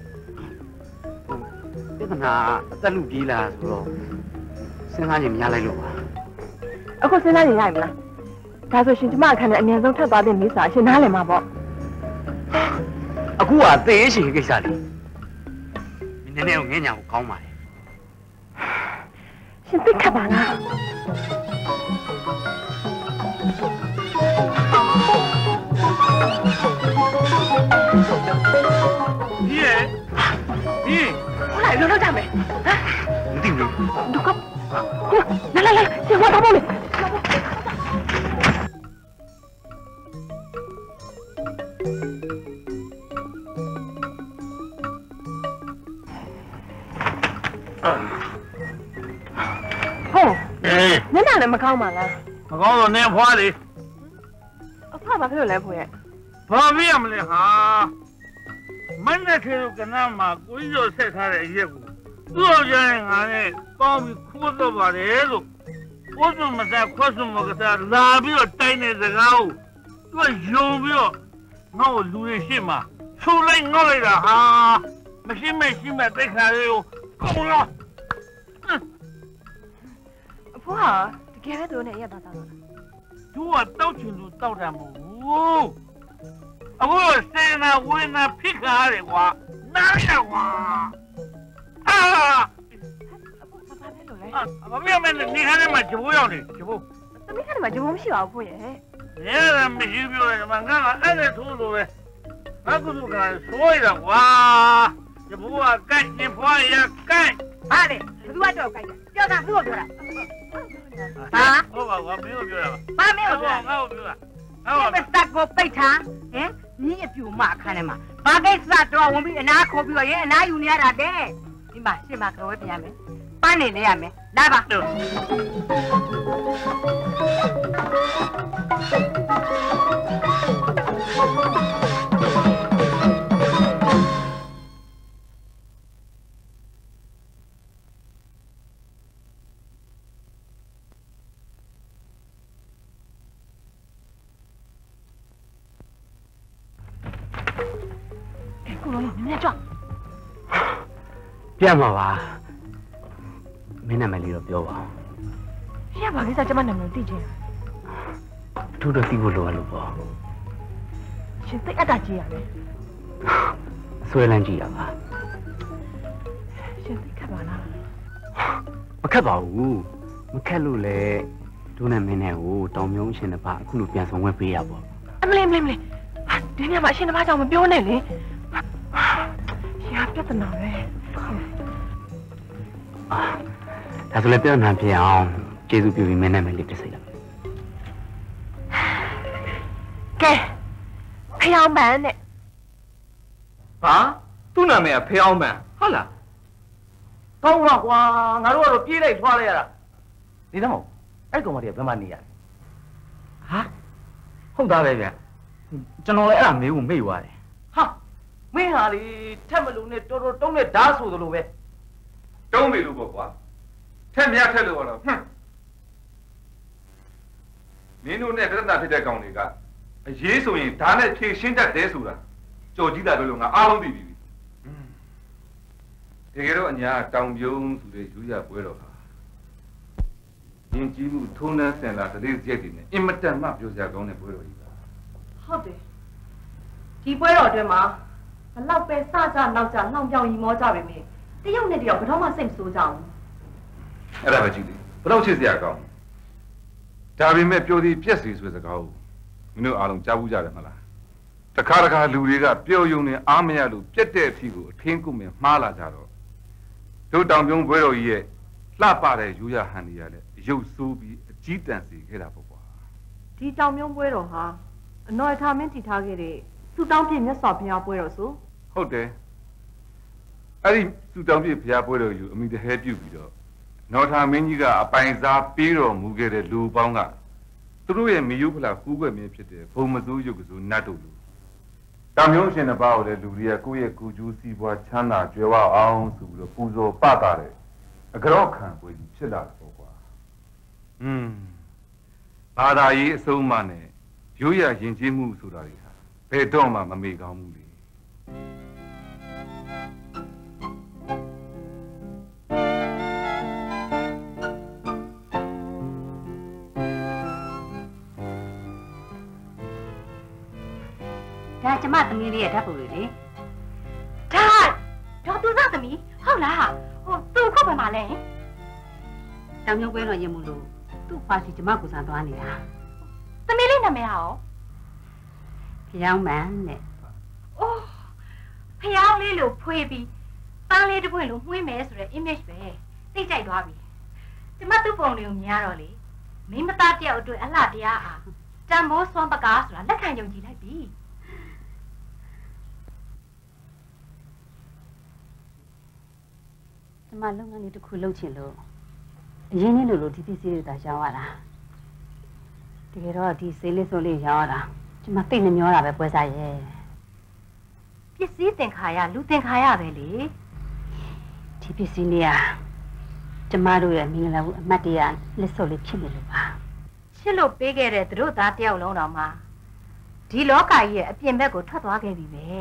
ပြဿနာအသက်လူပြေးလာဆိုတော့စဉ်းစားရင်မရလိုက်လို့ပါအခုစဉ်းစားရင်ရမလားဒါဆိုရှင်ကျမအခန်းနဲ့အမြန်ဆုံးထပ်သွားတဲ့မိစားရှင်နားလည်မှာပေါ့အခုကသေးရှင်ကိစ္စလေးနည်းနည်းကိုငဲ့ညာကိုကောင်းပါလေရှင်သိခါပါလားဒီရဲ့ဒီဟိုလိုက်လို့လောက်ကြမယ်ဟမ်မသိဘူးဒုက္ခလာလာလာရှင်ဝါတော့မေးနင်းနာလည်းမကောင်းပါလားမကောင်းတော့နင်းဖွားလေအဖွားဘာဖြစ်လို့လဲဖွားရဲ့ဘာဖြစ်ရမလဲဟာမနဲ့ထဲကနမ်းမှာကိုကြီးရောဆက်ထားတဲ့အရက်ကိုသူ့အောင်ကျရင်ငါနဲ့ပေါင်းပြီးခိုးတော့ပါတယ်လို့ဘုသူမသားခွတ်စုမကစားလာပြီးတော့တိုင်းနေစကားကိုသူကယုံပြီးတော့ငါ့ကိုလူတွေရှင်းမှာဆူလိုက်ငေါ့လိုက်တာဟာမရှိမရှိမဲ့တိတ်ခါလေးကိုကုန်လားဘွာတကယ်ပဲတို့နဲ့ရက်သွားတာလားသူကတောက်ချင်သူတောက်တာမဟုတ်ဘူးအခုစေနာဝင်းနာဖိခါရတယ်ကွာနားရကွာအာဘာလဲလို့လဲဘာပြောမလဲနေခါထဲမှာဂျဘိုးရောက်နေဂျဘိုးသမီးခါထဲမှာဂျဘိုးမရှိပါဘူးဘွာရဲ့ရဲရမရှိပြောတယ်မငါကအဲ့ဒါထိုးလို့ပဲငါကုသကဆိုရတာကွာဂျဘိုးကကိုက်နေဖွာရကိုက်ဟာလေဘသူကတော့ကိုက်တယ်ပြောတာသူ့ကိုပြောတာဟာဟုတ်ပါဘူးမင်းကိုပြောတာပါမင်းကိုပြောတာငါ့ကိုပြောတာငါ့ကိုပစက်ကိုပိတ်ထားဟင်ညီအပြူမအခန်းထဲမှာဘာကိစ္စတော့ဝင်ပြီးအနာခေါ်ပြီးတော့ရဲအနာယူနေရတာတဲ့ဒီမှာရှင်းမကဝဲပြန်မယ်ပန်းနေလေရမယ်လာပါတို့ပြန်ပါပါမင်းနာမည်လေးတော့ပြောပါဦးရှင်းပါကိစ္စကျမနာမည်သိချင်သူတို့သိဖို့လိုရလို့ပေါ့ရှင်သိအပ်တာကြည့်ရတယ်အဆွဲလန်းကြည့်ရပါရှင်သိခက်ပါလားမခက်ပါဘူးမခက်လို့လေတို့နဲ့မင်းနဲ့ကိုတောင်မြုံရှင်တစ်ပါးအခုလိုပြန်ဆောင်ဝဲပေးရပေါ့အမလေးမလေးမလေးဒီနေ့မှအရှင်တစ်ပါးကြောင့်မပြောနဲ့လေရားပြဿနာပဲအာဒါဆိုလည်းပြဿနာဖြစ်အောင်ကျေးဇူးပြုပြီးမင်းနဲ့မလေးပြစိတ်လားကဲဖျောင်းပန်းနဲ့ဟာသူ့နာမည်ကဖျောင်းပန်းဟုတ်လားကောင်းပါကွာငါတို့ကတော့ပြေးလိုက်ထွားလိုက်ရတာနေတော့အဲ့ကောင်မလေးကဘယ်မှနေရလဲဟာဟုတ်သားပဲဗျကျွန်တော်လည်းအဲ့ဒါမေးဖို့မေ့သွားတယ်ဟာမင်းဟာလေထက်မလို့နဲ့တော်တော်တုံးနဲ့ဓာတ်ဆိုသလိုပဲတုံးပြီလို့ပေါ့ကွာထက်မြတ်ထက်လို့တော့ဟွန်းမင်းတို့နဲ့ပြဿနာဖြစ်တဲ့ကောင်တွေကအရေးဆိုရင်ဓာတ်နဲ့ဖြည့်ရှင်းတတ်တယ်ဆိုတာကြော်ကြီးတာလို့ငါအားလုံးသိပြီတကယ်တော့အညာတောင်ပြုံးဆိုတဲ့ယူရပွဲတော်ဟာယဉ်ကျေးမှုထုံးတမ်းစင်လာတလေးစရက်တွေနဲ့အင်မတန်မှပြောစရာကောင်းတဲ့ပွဲတော်ကြီးပါဟုတ်တယ်ဒီပွဲတော်အတွင်းမှာဘလောက်ပဲစကြနောက်ကြနှောင်ပြောင်ရီမောကြပါမယ်တယောက်နဲ့တယောက်ဘယ်တော့မှစိတ်မဆိုးကြဘူးအဲ့ဒါပဲကြည့်လေဘလောက်ချစ်စရာကောင်းဒါပေမဲ့ပြောသည်ပြက်စီဆိုတဲ့စကားကိုမင်းတို့အားလုံးကြားဘူးကြတယ်မလားတခါတခါလူတွေကပျော်ယုံနေအားမရလို့ပြက်တဲ့အထီကိုအထင်းကုမင်မှားလာကြတော့တို့တောင်ပြုံးပွဲတော်ကြီးရဲ့လှပတဲ့ယူရဟန်တွေရလဲရုပ်ဆိုးပြီးအကြီးတန်းစီခဲ့တာပေါ့ကွာဒီတောင်ပြုံးပွဲတော်ဟာအနော်ထားမင်းတည်ထားခဲ့တဲ့သူ့တောင်းပြမြတ်စွာဘုရားပွဲတော်ဆိုဟုတ်တယ်အဲ့ဒီသူ့တောင်းပြဘုရားပွဲတော်ယူအမိတဟဲပြုတ်ပြီးတော့နော်ထာမင်းကြီးကအပိုင်စားပေးတော်မူခဲ့တဲ့လူပေါင်းကသူတို့ရဲ့မိယုဖလာကူးကွက်မင်းဖြစ်တဲ့ဘုံမစိုးရုပ်ကစိုးနတ်တို့လူတောင်ပြုံးရှင်တစ်ပါးကိုလည်းလူတွေကကိုယ့်ရဲ့ကူကျူးစီးပွားချမ်းသာကြွယ်ဝအောင်ဆိုပြီးတော့ပူဇော်ပတာတဲ့အကြော့ခံပွဲကြီးဖြစ်လာတယ်ပေါ့ကွာอืมဘာသာရေးအဆုံးအမနဲ့ရိုးရယဉ်ကျေးမှုဆိုတာတွေဟာဘယ်တော့မှမမေ့ကောင်းဘူးလေဒါကျမသမီးလေးရဲ့ဓာတ်ပုံလေးလေဒါတော့သူသားသမီးဟုတ်လားဟိုသူခုပဲမလဲတောင်မြုပ်ပွဲတော်ရင်မလို့သူ့ပါစီကျမကိုစားသွားနေတာသမီးလေးနာမည်ဟာရောဖျောင်းမန်းနဲ့အိုးဖျောင်းလေးလို့ဖွေးပြီးပန်းလေးတစ်ပွင့်လို့မှွေးမယ်ဆိုတဲ့ image ပဲသိကြိုက်သွားပြီကျမသူ့ပုံလေးကိုမြင်ရတော့လေမိမသားတယောက်အတွက်အလှတရားအားတန်မိုးစွမ်းပကားဆိုတာလက်ခံယုံကြည်လိုက်ပြီကျမလုပ်ငန်းလေးတစ်ခုလုပ်ချင်လို့အရင်နေ့လိုလိုဒီပစ္စည်းတွေသာရောင်းရတာတကယ်တော့ဒီစိတ်လေးစိုးလေးရောင်းရတာကျမသိနေမျောတာပဲပွဲစားရဲ့ပစ္စည်းသင်္ခါရလူသင်္ခါရပဲလေဒီပစ္စည်းလေးอ่ะကျမတို့ရဲ့မင်္ဂလာဘူးအမတ်တရလက်စော်လေးဖြစ်နေလို့ပါချစ်လို့ပေးခဲ့တဲ့သူတို့သားတယောက်လုံးတော်မှာဒီလောကကြီးရဲ့အပြင်ဘက်ကိုထွက်သွားခဲ့ပြီပဲ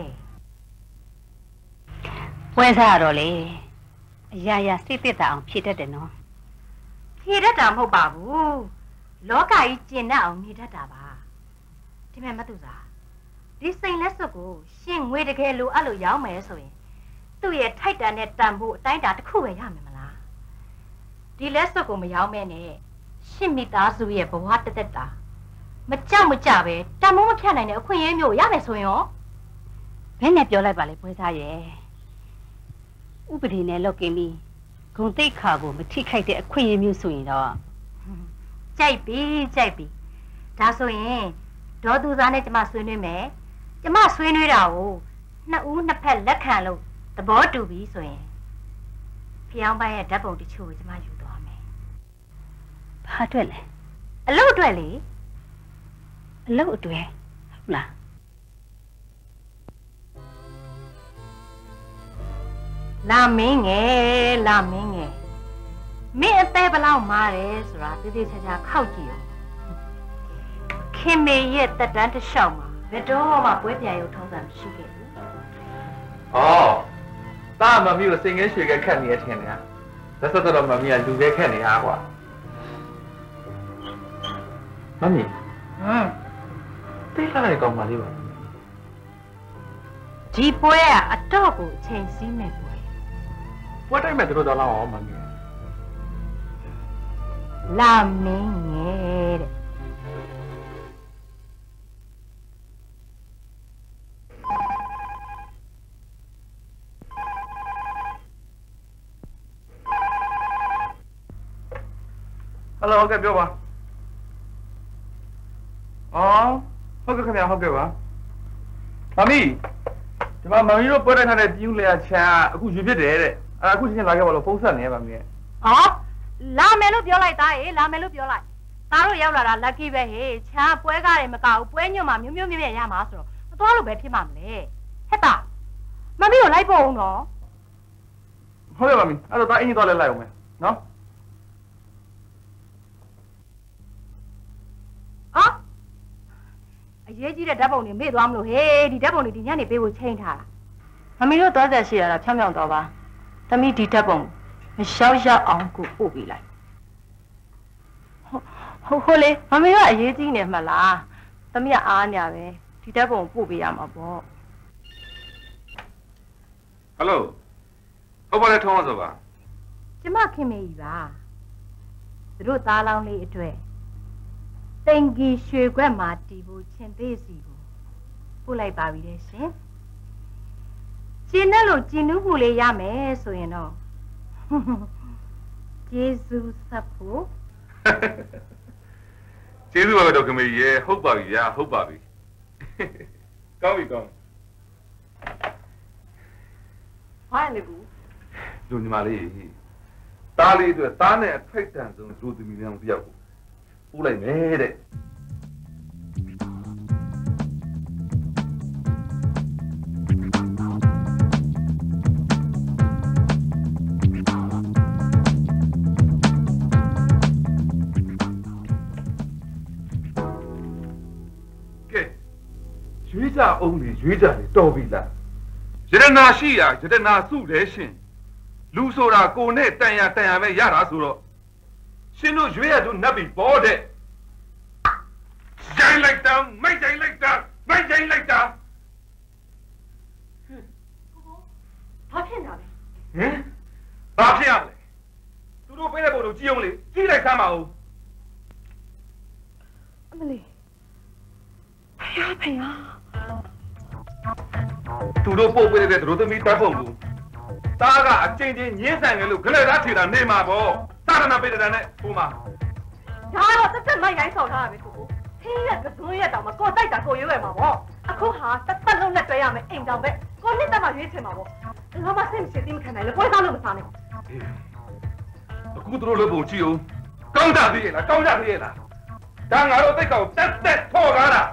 ပွဲစားတော့လေအရာရာစိတ်သက်သာအောင်ဖြည့်တတ်တယ်နော်ဖြည့်တတ်တာမဟုတ်ပါဘူးလောကကြီးကျင့်တတ်အောင်နေတတ်တာပါဒီမဲ့မတူစားဒီစိန်လက်စွပ်ကိုရှင်ငွေတကယ်လိုအပ်လို့ရောင်းမယ်ဆိုရင်သူ့ရဲ့ထိုက်တန်တဲ့တန်ဖို့အတိုင်းတာတစ်ခုပဲရမယ်မလားဒီလက်စွပ်ကိုမရောင်းမဲနဲ့ရှင်မိသားစုရဲ့ဘဝတသက်တာမကြောက်မကြပဲတန်မိုးမဖြတ်နိုင်တဲ့အခွင့်အရေးမျိုးရမယ်ဆိုရင်ရောဘယ်နဲ့ပြောလိုက်ပါလဲပွဲစားရဲ့ဥပဒေနဲ့လောက်ကင်းပြီးဂုံတိတ်ခါကိုမထိခိုက်တဲ့အခွင့်အရေးမျိုးဆိုရင်တော့ကြိုက်ပြီကြိုက်ပြီဒါဆိုရင်ဒေါ်သူသားနဲ့ကျမဆွေးနွေးမယ်ကျမဆွေးနွေးတာကိုနှစ်ဦးနှစ်ဖက်လက်ခံလို့သဘောတူပြီဆိုရင်ဖျောင်းပိုင်းရဲ့ဓာတ်ပုံတချို့ကိုကျမယူသွားမယ်ဘာအတွက်လဲအလုပ်အတွက်လေအလုပ်အတွက်ဟုတ်လားလာမင်းငယ်လာမင်းငယ်မင်းအသေးဘလောက်မားတယ်ဆိုတာတိတိကျကျခောက်ကြည့်အောင်ခင်မေရဲ့တက်တန်းတစ်လျှောက်မှာဘယ်တော့မှပွဲပြရုံထုံးစံမရှိခဲ့ဘူး။အော်တာမမီကိုစိန်ငယ်ရွှေကခတ်နေရထင်တယ်။လက်ဆက်တော့မမီကလူပဲခတ်နေတာကွာ။မမီဟမ်တိတ်ခါလိုက်ကောင်းပါလိမ့်ပါဒီပွဲကအတော့ကိုအချိန်စည်းမဲ့ပွဲပွဲတိုင်းမဲ့တို့တော့လောက်အောင်မမီလာမင်းငယ်တဲ့ဟယ်လိုဟုတ်ကဲ့ပြောပါအော်ဟုတ်ကဲ့ခင်ဗျာဟုတ်ကဲ့ပါမမီဒီမှာမမီတို့ပွဲတက်ထားတဲ့ပြူးလေချာအခုရွေဖြစ်တယ်တဲ့အဲအခုချင်းလာခဲ့ပါလို့ဖုန်းဆက်နေရပါမင်းအော်လာမယ်လို့ပြောလိုက်သားရေလာမယ်လို့ပြောလိုက်သားတို့ရောက်လာတာ lucky ပဲဟေးချာပွဲကားတယ်မကဘူးပွဲညွန့်မှာမျိုးမျိုးမြည့်မြည့်ရမှာဆိုတော့မသွားလို့ပဲဖြစ်မှာမလဲဟဲ့တာမမီကိုလိုက်ပို့အောင်နော်ဟုတ်ကဲ့မမီအဲ့တော့သားအင်းကြီးသွားလဲလိုက်အောင်မယ်နော်အော်အရေးကြီးတဲ့ဓာတ်ပုံတွေမေ့သွားမလို့ဟေးဒီဓာတ်ပုံတွေဒီညနေပေးဖို့ချိန်ထားတာမမီတို့သွားကြရှိရတာဖြောင်းဖြောင်းသွားပါသမီးဒီဓာတ်ပုံမလျှောက်ရအောင်ကိုပို့ပေးလိုက်ဟုတ်ဟုတ်လေမမီကအရေးကြီးနေမှလားသမီးကအားနေရပဲဒီဓာတ်ပုံပို့ပေးရမှာပေါ့ဟယ်လိုဟုတ်ပါလေထုံးအောင်ဆိုပါကျမခင်မေကြီးပါသူတို့သားလောင်းလေးအတွက်တိန်ကြီးရွှေခွက်မှာတီးဖို့ချင်းသေးစီကိုပို့လိုက်ပါပြီတဲ့ရှင်ကျင်းနဲ့လို့ကျင်းနူးမှုလေးရမယ်ဆိုရင်တော့ကျေးဇူးဆက်ဖို့ကျေးဇူးပါပဲတော့ခင်မေကြီးရေဟုတ်ပါပြီဗျာဟုတ်ပါပြီကောင်းပြီကောင်းဘာလဲဘူးလူညီမလေးတားလေးအတွက်တားနဲ့အထိုက်တန်ဆုံးလူသမီးများတယောက်ကိုပို့လိုက်မယ်တဲ့ရွေးကြအောင်လေရွေးကြလေတော်ပြီလားယရနာရှိရာယရနာစုတယ်ရှင်လူဆိုတာကိုနဲ့တန်ရတန်ရပဲရတာဆိုတော့ရှင်တို့ရွေးရသူနတ်ပြီပေါ်တဲ့ရိုင်းလိုက်တာမိုက်ရိုင်းလိုက်တာမိုက်ရိုင်းလိုက်တာဘာဖြစ်နေတာလဲဟင်ဘာဖြစ်ရမလဲသူတို့ပေးတဲ့ပုံကိုကြည့်အောင်လေကြည့်လိုက်စမ်းပါဦးအမလေးဖေရဖေရသူတို့ပို့ပေးတဲ့သူတို့သမီးတပ်ပုံကိုတားကအချင်းချင်းညင်းဆန်တယ်လို့ခလက်သားထေတာနေမှာပေါ့သာရဏပိတ္တန်နဲ့ဟိုမှာဒါတော့တက်တက်မိုက်ရိုင်းဆောင်ထားရမယ်ကိုဟင်းရကသွန်းရတောင်မှကိုတိုက်တာကိုရွေးရမှာပေါ့အခုဟာတက်တက်လုံးနဲ့တွေ့ရမယ်အိမ်တောင်ပဲကိုနှစ်တက်မှရွေးချင်မှာပေါ့ငါမစိတ်မရှိသေးမခံနိုင်လို့ပွဲစားလို့မစားနဲ့အခုတို့လို့ပုံကြည့်အောင်ကောင်းကြသေးရဲ့လားကောင်းကြသေးရဲ့လားဒါငါတို့သိကောင်တက်တက်ထော်ကားတာ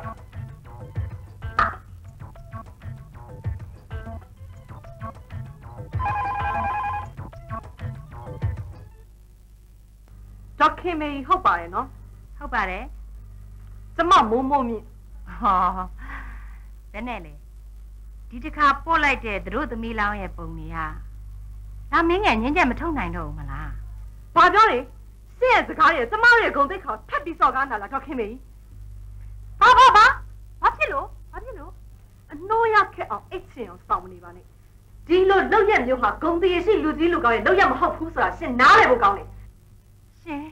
ဒေါက်ခင်မေဟုတ်ပါရဲ့နော်ဟုတ်ပါတယ်ကျမမိုးမိုးမြင့်ဟောဘယ်နဲ့လဲဒီတစ်ခါပို့လိုက်တဲ့သူတို့သမီးလောင်းရဲ့ပုံတွေဟာလာမင်းငယ်ညင်းချက်မထုတ်နိုင်တော့ဘူးမလားဘာပြောလဲစင့်ရဲ့စကားရဲ့ကျမရဲ့ဂုံတိတ်ခေါထပ်ပြီးစော်ကားနာလားဒေါက်ခင်မေဘာဘာဘာဘာဖြစ်လို့ဘာဖြစ်လို့အနှိုးရခက်အောင်အိတ်ချင်အောင်စောင့်နေပါနဲ့ဒီလိုလောက်ရက်မျိုးဟာဂုံတည်ရှိလူကြီးလူကောင်းရဲ့လောက်ရက်မဟုတ်ဘူးဆိုတာရှင်နားလည်ဖို့ကောင်းတယ်ရှင်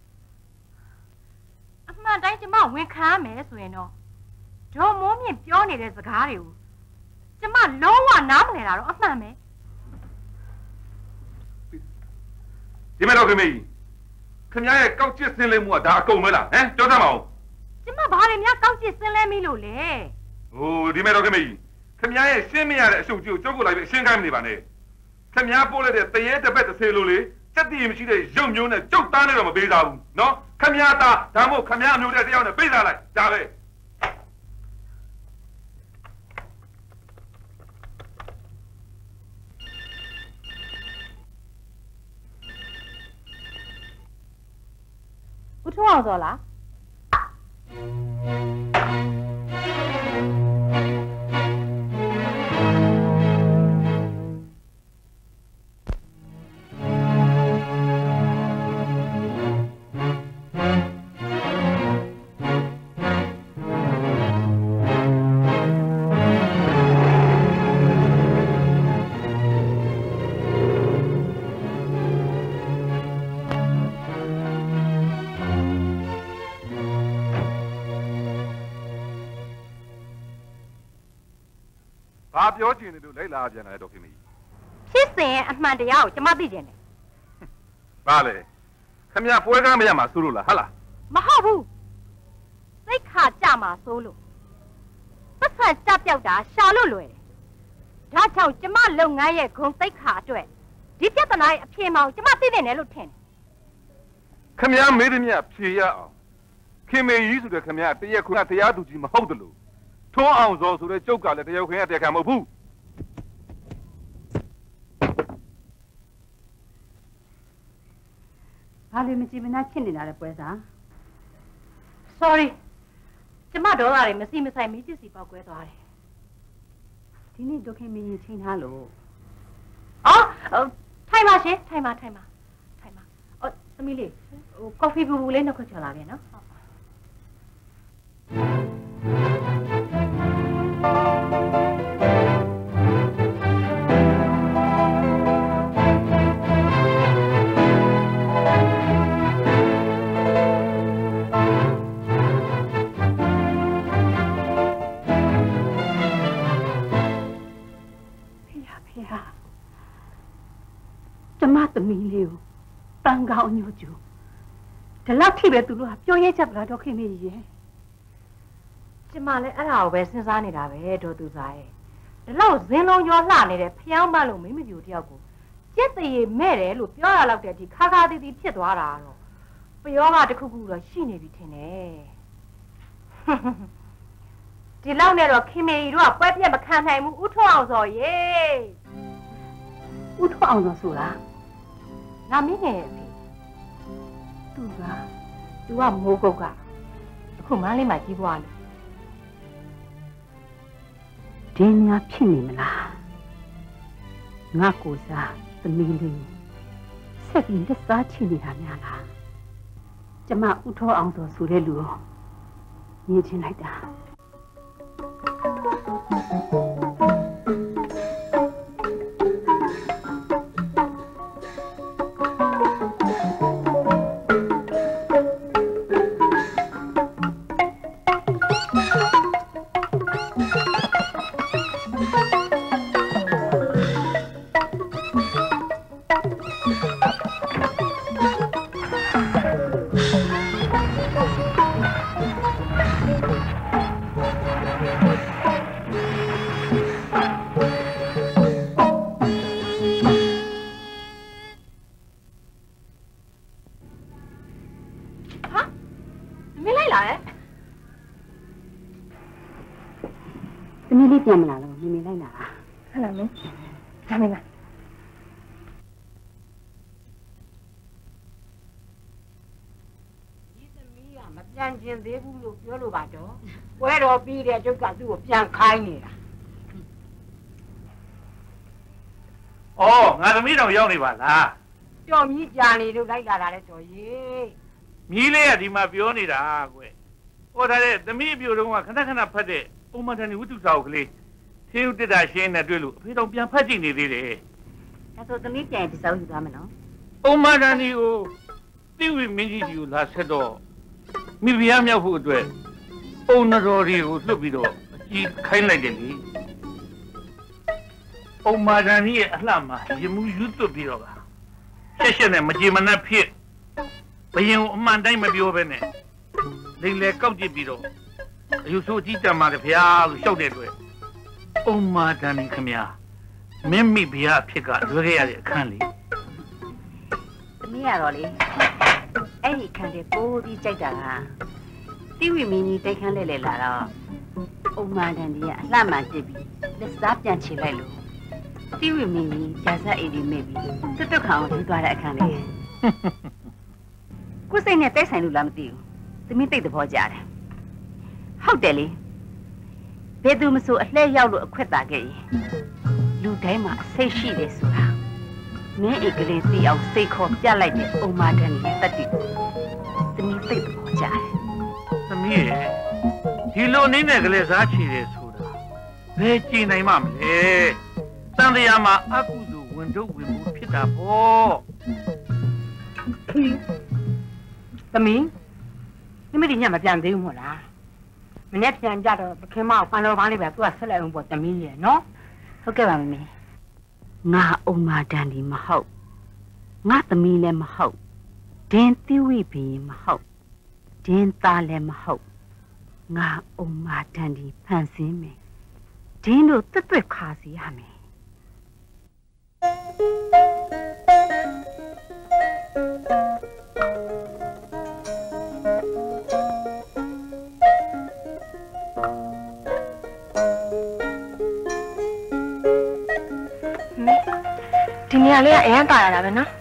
အမှန်တိုင်းကျမဝင်ခံရမယ်ဆိုရင်တော့ဒေါ်မိုးမြင့်ပြောနေတဲ့စကားတွေကိုကျမလုံးဝနားမလည်တာတော့အမှန်ပဲဒီမဲ့တော့ခင်မေကြီးခင်ဗျားရဲ့ကောက်ကျစ်စင်းလေးမှုကဒါအကုန်ပဲလားဟမ်ပြောတတ်မအောင်ကျမဘာတွေများကောက်ကျစ်စင်းလဲမိလို့လဲဟိုဒီမဲ့တော့ခင်မေကြီးခင်ဗျားရဲ့ရှင်းမရတဲ့အရှုပ်ကြီးကိုကျုပ်ကိုလိုက်ပြီးရှင်းခိုင်းမနေပါနဲ့ခင်ဗျားပို့လိုက်တဲ့တရေတစ်ပက်တစ်ဆေလို့လေစက်တည်မရှိတဲ့ရုပ်မျိုးနဲ့ကျုပ်သားနဲ့တော့မပေးစားဘူးနော်ခမည်းသားဒါမှမဟုတ်ခမည်းအမျိုးတဲ့တယောက်နဲ့ပေးစားလိုက်ဒါပဲဦးထွန်းအောင်စောလားဘာပြောချင်တယ်လို့လိုက်လာပြန်တယ်ဒေါက်ခင်မကြီးဖြစ်စဉ်အမှန်တရားကိုကျမသိချင်တယ်ဘာလဲခခင်ဗျာပွဲကားမရမှာဆိုလို့လားဟုတ်လားမဟုတ်ဘူးသိခါကြမှာဆိုလို့ပတ်စံကြပြောက်တာရှာလို့လွယ်တယ်ဒါကြောင့်ကျမလုပ်ငန်းရဲ့ဂုဏ်သိခါအတွက်ဒီပြဿနာရဲ့အဖြေမောင်ကျမသိနေတယ်လို့ထင်တယ်ခင်ဗျာမေးသည်မြဖြေရအောင်ခင်မေကြီးဆိုတဲ့ခင်ဗျာတရက်ခွန်းကတရားသူကြီးမဟုတ်တယ်လို့ထွန်းအောင်စောဆိုတဲ့ကျုပ်ကလည်းတရားခွန်းကတရားခံမဟုတ်ဘူးဘာလို့မကြည့်မနှက်ဖြစ်နေတာလဲပွဲစား sorry ကျမဒေါသတွေမစီမဆိုင်မီးပစ္စည်းပေါက်ကွဲသွားတယ်ဒီနေ့ဒုက္ခမင်းကြီးချိန်ထားလို့အော်ထိုင်ပါရှင်ထိုင်ပါထိုင်ပါထိုင်ပါအော်သမီးလေးဟိုကော်ဖီဘူဘူလေးနှစ်ခွက်ချော်လာပြန်နော်ကျမသမီးလေးကိုပန်းကောင်းညို့ကျူဒီလောက်ထိပဲသူတို့ကပြောရဲချက်လားဒေါခင်မေကြီးရဲ့ကျမလည်းအဲ့ဒါကိုပဲစဉ်းစားနေတာပဲဒေါ်သူစားရဲ့ဒီလောက်ဇင်းလုံးရောလှနေတဲ့ဖျောင်းမလို့မိမပြူတယောက်ကိုကြက်တရေမဲ့တယ်လို့ပြောရတော့တဲ့ဒီခါခါတီးတီးဖြစ်သွားတာတော့ပယောကတစ်ခုခုတော့ရှိနေပြီထင်တယ်ဒီလောက်နဲ့တော့ခင်မေကြီးတို့ကပွဲပြက်မခံနိုင်ဘူးဥထွန်းအောင်စော်ရေဥထွန်းအောင်စော်ဆိုတာငါမင်းငယ်ရဲ့အဖေသူကသူကမိုးကုတ်ကအခုမန်းလေးမှာကြီးပွားလို့ဒင်းများဖြစ်နေမလားငါကိုစားသမီးလေးဆက်ပြီးလက်စားချနေတာများလားကျမဥထောအောင်စော်ဆိုတဲ့လူကိုမြင်ချင်လိုက်တာပြန်မလာတော့မိမိလိုက်လာဟုတ်လားမင်းဒါမင်းလားဒီသမီးကမပြန်ကျင်သေးဘူးလို့ပြောလို့ပါတော့ပွဲတော်ပြီးတဲ့ကျုပ်ကသူ့ကိုပြန်ခိုင်းနေတာအော်ငါသမီးတော်ရောက်နေပါလားတော်မြည်ကြာနေလို့လိုက်လာတာလေတော်ကြီးမြည်လေးကဒီမှာပြောနေတာကွယ်ဟောထားတဲ့သမီးအပြိုတုံးကခဏခဏဖတ်တဲ့ပုံမှန်တန်ဝိတုစာအုပ်ကလေးသေဥတစ်တာရှင်းနဲ့တွေ့လို့အဖေတော်ပြန်ဖတ်ကြည့်နေသေးတယ်ဒါဆိုသမီးပြန်ဒီစာအုပ်ယူသွားမယ်နော်ပုံမှန်တန်ဒီကိုတိဝိမင်းကြီးကြီးကိုလာဆက်တော့မိဖုရားမြောက်ဖို့အတွက်ပုံတော်တွေကိုလွတ်ပြီးတော့အကြီးခိုင်းလိုက်တယ်လေပုံမှန်တန်ကြီးရဲ့အလှမှာရမှုယူသွတ်ပြီးတော့ကရှက်ရှက်နဲ့မကြေမနက်ဖြစ်ဘယင်ကိုအမှန်တိုင်းမပြောဘဲနဲ့လိမ်လေကောက်ကြည့်ပြီးတော့အယူဆိုးကြီးတတ်ပါတယ်ဗျာလို့ရှောက်တဲ့အတွက်အုံမာတန်ခင်ဗျာမင်းမိဗျာအဖြစ်ကလွှဲခဲ့ရတဲ့အခန်းလေးသမီးရတော့လေအဲ့ဒီအခန်းလေးပိုးပြီးကြိုက်တာကတိဝိမင်းကြီးတိုက်ခန်းလဲလဲလာတော့အုံမာတန်ကြီးကအလှမှန်ကြည့်ပြီးလက်စားပြန်ချလိုက်လို့တိဝိမင်းကြီးဂျာဇက်အေဒီမိပြီးတွတ်တွတ်ခေါင်ထူသွားတဲ့အခန်းလေးကိုယ်စိတ်နဲ့တိုက်ဆိုင်လို့လားမသိဘူးသမီးတိတ်သဘောကျတယ်ဟုတ်တယ်လေဘယ်သူမဆိုအလှဲရောက်လို့အခွက်တာခဲ့ရင်လူတိုင်းမှာအစိတ်ရှိတယ်ဆိုတာမင်းအိတ်ကလေးသိအောင်စိတ်ခေါ်ပြလိုက်တဲ့အုံမာတန်ကြီးတက်တီသမီးသိတဲ့ပေါ်ကြတယ်သမီးရဲ့ဒီလိုနင်းတဲ့ကလေးစားချီတယ်ဆိုတာဘယ်ကြည်နိုင်မှမလဲတန်တရားမှာအကုသိုလ်ဝင်တော့ဝင်မှုဖြစ်တာပေါ့သမီးနိမိတ်ညမပြန်သေးဘူးမို့လားမနေ့ပြန်ကြတော့ခင်မအောင်ပန်းတော်ပန်းလေးပဲသူကဆက်လိုက်အောင်ပေါ့သမီးရဲ့နော်ဟုတ်ကဲ့ပါမမေငါအုံမာတန်ဒီမဟုတ်ငါသမီးလည်းမဟုတ်ဒတင်းသီဝိဘီမဟုတ်တင်းသားလည်းမဟုတ်ငါအုံမာတန်ဒီဖန်ဆင်းမယ်ဒင်းတို့တွတ်တွတ်ခါစီရမယ်ဒီနေရာလေးကအရင်တာရတာပဲနော်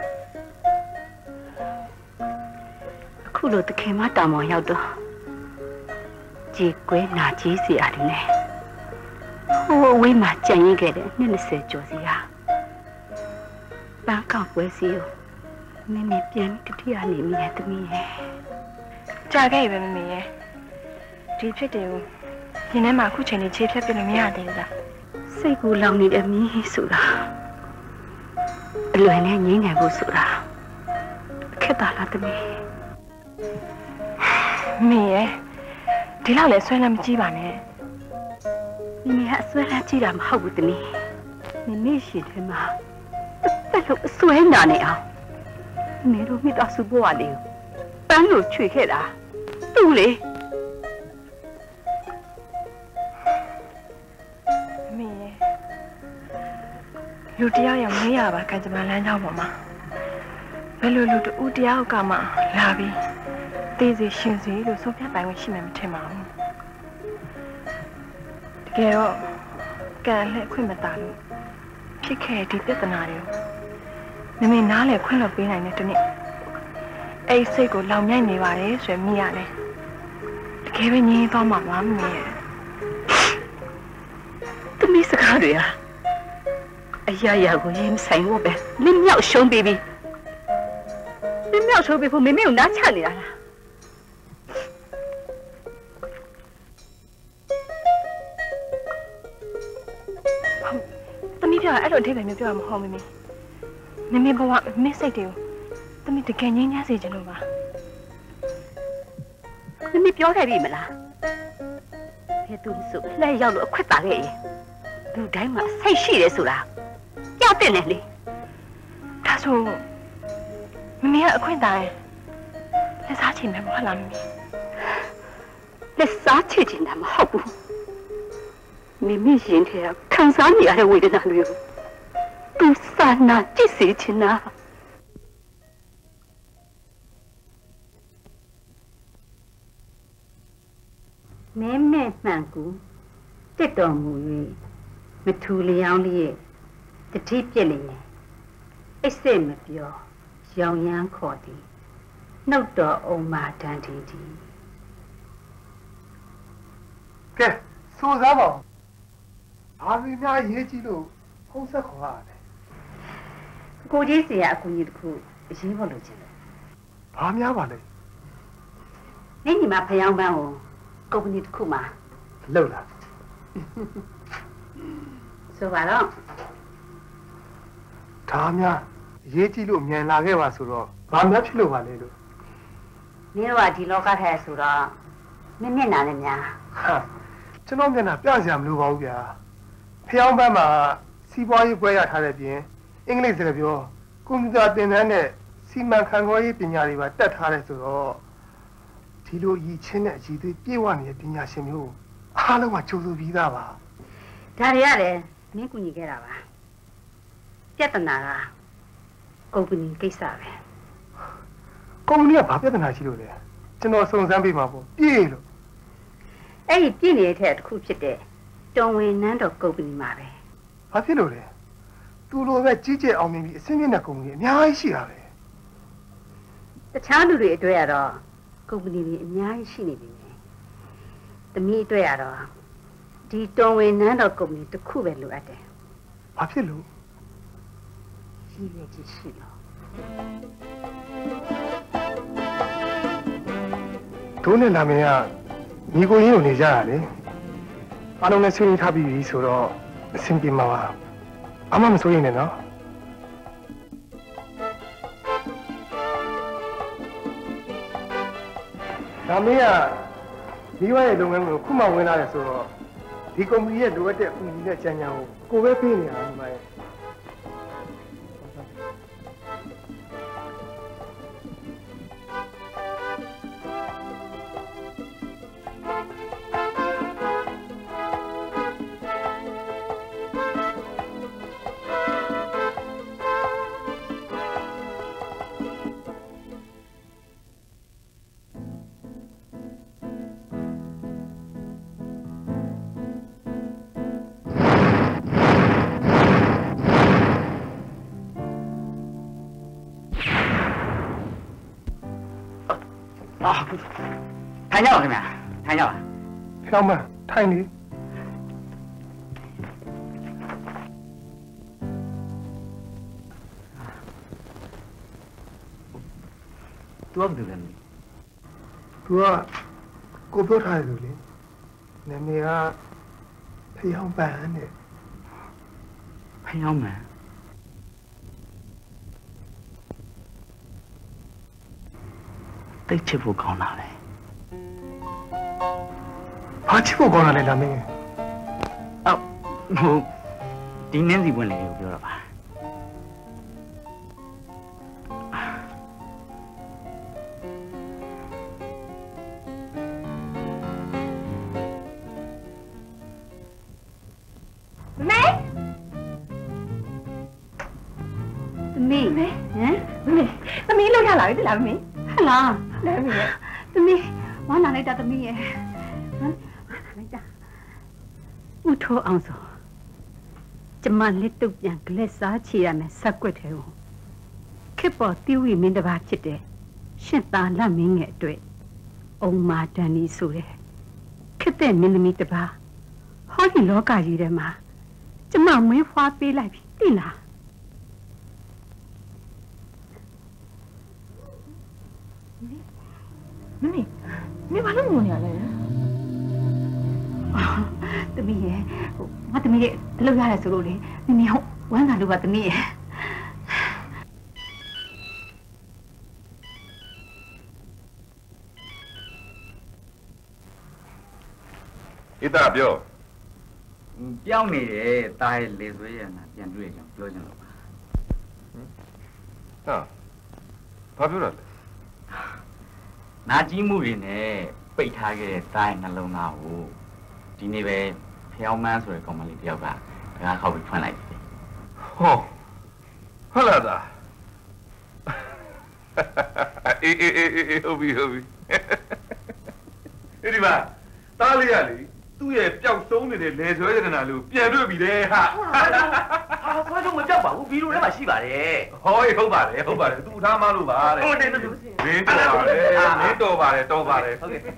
အခုလိုတခင်မတောင်ပေါ်ရောက်တော့ကြေကွဲနာကြီးစီရတယ်နဲ့ဟိုအဝေးမှာကြံရင်ခဲ့တဲ့နှစ်၂၀ကျော်စီဟာပန်းကောက်ပွဲစီကိုမင်းမပြန်တတိယနေမိတဲ့သမီးရဲ့ကြာခဲ့ပြီပဲမမေရဲ့ဒီဖြစ်တယ်ကိုရင်ထဲမှာအခုချိန်လေးခြေဖြတ်ပြလို့မရသေးဘူးလားစိတ်ကူလောင်နေတယ်မင်းဆိုတာအလွယ်နဲ့ငြိမ်းနိုင်ဖို့ဆိုတာခက်တာလားသမီးမေရဲ့ဒီလောက်လည်းဆွဲလမ်းမကြည့်ပါနဲ့မိမိကအဆွဲလမ်းကြည့်တာမဟုတ်ဘူးသမီးမိမိရှိတယ်မှာတက်လို့အဆွဲနာနေအောင်မင်းတို့မိသားစုဘဝလေးကိုပန်းလို့ချွေခဲ့တာသူ့လေမေရဲ့လူတယောက်ရောက်မရပါကံကြမ္မာလမ်းကြောင်းပေါ်မှာဘယ်လိုလူတူတယောက်ကမှလာပြီးတေးစီရှင်စီလို့ဆုံးဖြတ်ပိုင်ခွင့်ရှိမှမထင်ပါဘူးတကယ်တော့ကံလှည့်ခွင့်မတာလို့ဖြစ်ခဲ့ဒီပြဿနာတွေကိုမမေနားလေခွင့်လို့ပေးနိုင်တဲ့တနေ့အဲ့စိတ်ကိုလောင်မြိုက်နေပါတယ်ဆိုရင်မိရတယ်တကယ်ပဲငြင်းသွားမှာပါမမေရဲ့သမီးစကားတွေဟာအရာရာကိုရင်ဆိုင်ဖို့ပဲလင်းမြောက်ရှုံးပြီးပြီလင်းမြောက်ရှုံးပြီးဖို့မမေကိုနားချနေတာလားသမီးပြောအဲ့လိုအထိပ္ပယ်မျိုးပြောရမှာမဟုတ်မမေမမေဘဝမင်းစိတ်တွေကိုသမီးတကယ်ငြိမ်းချမ်းစေချင်လို့ပါမမေပြောခဲ့ပြီမလားဘယ်သူဆိုလှည့်ရောက်လို့အခွက်ပါခဲ့ရင်လူတိုင်းမှာစိတ်ရှိတယ်ဆိုတာကြားတဲ့နဲ့လေဒါဆိုမမေကအခွင့်တာရင်လက်စားချင်မယ်မဟုတ်လားမမေလက်စားချင်တာမဟုတ်ဘူးမမေရင်ထဲခံစားနေရတဲ့ဝေဒနာတွေကိုသူစာနာကြည့်စေချင်တာမင်းမဲ့မှန်ကူတစ်တော်မူ၍မထူလျောင်းလေးရဲ့တတိပြက်လျင်အိတ်စစ်မပြောရောင်ရမ်းခေါ်သည်နှုတ်တော်အောင်မာတန်တီတီကဲစိုးစားပါဘာလို့များရေးကြည့်လို့ဖုံးဆက်ခေါ်ရတယ်ကိုကြီးစီကအကူကြီးတစ်ခုအရေးပေါ်လို့ချင်တယ်ဘာများပါလဲနင်းညီမဖျောင်းပန်းကိုကုမ္ပဏီတစ်ခုမှာလှုပ်လာဆိုပါတော့ဒါများရေးကြည့်လို့မြန်လာခဲ့ပါဆိုတော့ဘာများဖြစ်လို့ပါလဲလို့မင်းတို့ကဒီလောကထဲဆိုတော့မင်းမျက်နှာနဲ့များဟာကျွန်တော်မျက်နှာပြစရာမလိုပါဘူးဗျာဖျောင်းပန်းမှာစီးပွားရေးပွဲရထားတဲ့ပြင်အင်္ဂလိပ်စကားပြောကွန်ပျူတာသင်တန်းနဲ့စီမံခန့်ခွဲရေးပညာတွေပါတက်ထားတယ်ဆိုတော့ဒီလိုရည်ချင်းတဲ့အရည်သွေးပြေဝနေတဲ့ပညာရှင်မျိုးအားလုံးကကြိုးစိုးပြီးသားပါဒါတွေရတယ်မင်းကူညီခဲ့တာပါပြဿနာကကုမ္ပဏီကိစ္စပဲကုမ္ပဏီကဘာပြဿနာရှိလို့လဲကျွန်တော်စုံစမ်းပေးမှာပေါ့ပြေးလို့အဲ့ဒီပြည်နေတဲ့ထက်တစ်ခုဖြစ်တဲ့တွန်ဝင်နန်းတော်ကုမ္ပဏီမှာပဲဘာဖြစ်လို့လဲသူလိုပဲကြီးကျယ်အောင်မြင်ပြီးအဆင့်မြင့်တဲ့ကုမ္ပဏီအများကြီးရှိတာပဲတခြားလူတွေအတွက်ကတော့ကုမ္ပဏီတွေအများကြီးရှိနေပြီ။သမီးအတွက်ကတော့ဒီတွန်ဝင်နန်းတော်ကုမ္ပဏီတစ်ခုပဲလိုအပ်တယ်။ဘာဖြစ်လို့ကြီးရကြီးရှိလို့တို့နဲ့နာမည်ကညီကိုရင်းကိုနေကြတာလေ။အားလုံးနဲ့ဆွေးနွေးထားပြီးပြီဆိုတော့အဆင်ပြေမှာပါ။အမှမစိုးရင်လည်းနော်။ဒါမင်းကမိဘရဲ့လုပ်ငန်းကိုခုမှဝင်လာတယ်ဆိုတော့ဒီကုမ္ပဏီရဲ့လိုအပ်တဲ့အကူအညီနဲ့ကြံကြံကိုကိုပဲပေးနေရတာဒီမှာရဲ့ထိုင်ကြပါဖျောင်းမထိုင်လေ तू ကဘယ်လိုလဲသူကကိုပြောထားတယ်လို့လေနာမည်ကဖျောင်းပန်းတဲ့ဖျောင်းမယ်တိတ်ချစ်ဖို့ကောင်းတာလေဘာချစ်ဖို့ကောင်းတာလဲလာမင်းအော်ဟိုဒီနင်းစီပွင့်လေးကိုပြောတာပါသမီးဟမ်သမီးသမီးလောက်ရလာပြီလားသမီးဟလာလဲသမီးရဲ့သမီးဝမ်းနာလိုက်တာသမီးရဲ့ဟမ်လိုက်တာဦးထိုးအောင်ဆိုကျမလက်တုပ်ပြန်ဂလက်စားချေရမယ်ဆက်ကွက်ထဲကိုခစ်ပေါ်တီးဝီမင်းတစ်ပါးဖြစ်တဲ့ရှင့်သာလက်မင်းငယ်အတွက်အုံမာတန်ဒီဆိုတဲ့ခစ်တဲ့မင်းသမီးတစ်ပါးဟောဒီလောကကြီးထဲမှာကျမမွေးဖွားပေးလိုက်ပြီသိလားမမေမင်းဘာလို့ငိုနေရလဲသမီးရဲ့ဟိုငါသမီးရဲ့အလုပ်ရတယ်ဆိုလို့လေမမေဟုတ်ဝမ်းသာလို့ပါသမီးရဲ့ဣတာပြောပြောင်းနေတယ်တားရဲ့လေဆွဲရနာပြန်တွေ့ကြပြောချင်လို့ပါဟာဘာပြောရလဲနာကြီးမှုတွေနဲ့ပိတ်ထားခဲ့တဲ့တားရဲ့နှလုံးသားကိုဒီနေ့ပဲဖျောင်းမန်းဆိုတဲ့ကောင်မလေးတယောက်ကတကားခောက်ပြီးဖွင့်လိုက်တယ်ဟောဟုတ်လားသားအေးအေးအေးအေးဟုတ်ပြီဟုတ်ပြီအဲ့ဒီမှာတားလေးရလေသူ့ရဲ့ပျောက်ဆုံးနေတဲ့လေဆွဲရတနာလို့ပြန်တွေ့ပြီလေဟာအာဆွဲတော့မပြောက်ပါဘူးဘီလိုထဲမှာရှိပါတယ်ဟောဟုတ်ပါတယ်ဟုတ်ပါတယ်သူ့ထားမလို့ပါတဲ့ဟုတ်တယ်မလို့မင်းတော်ပါတယ်မင်းတော်ပါတယ်တော်ပါတယ်ဟုတ်ကဲ့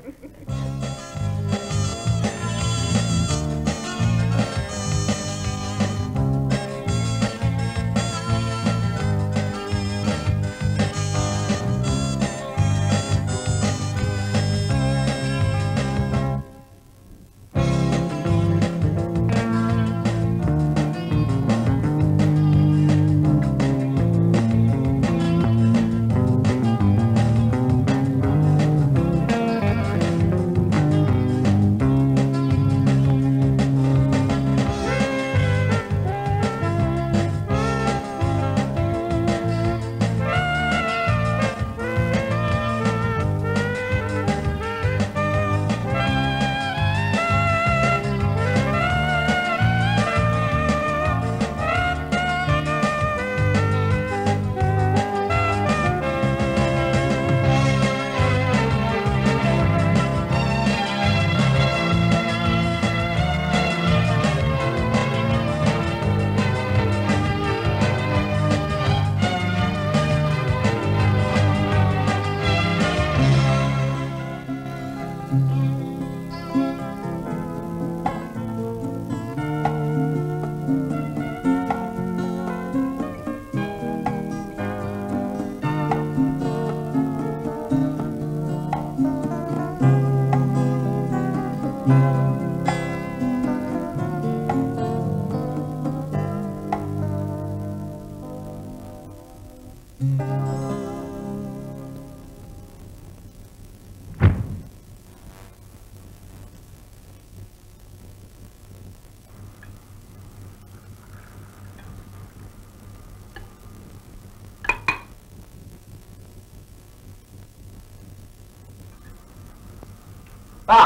ပါ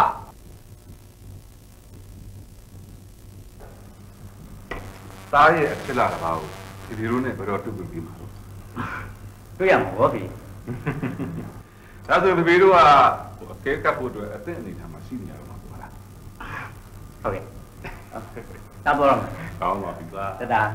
သားရဲ့အဖြစ်လာတာပါကိုဒီဒီလိုနဲ့ဘယ်တော့တူတူပြီးမှာလို့တွေ့ရမှာဗောပြီဒါဆိုဒီလိုကအကဲကပ်ဖို့အတွက်အသင့်အနေထားမှာရှိနေရတော့မှာဟုတ်လားဟုတ်ကဲ့တာပေါ်တော့ကောင်းပါပြီသားတဒါ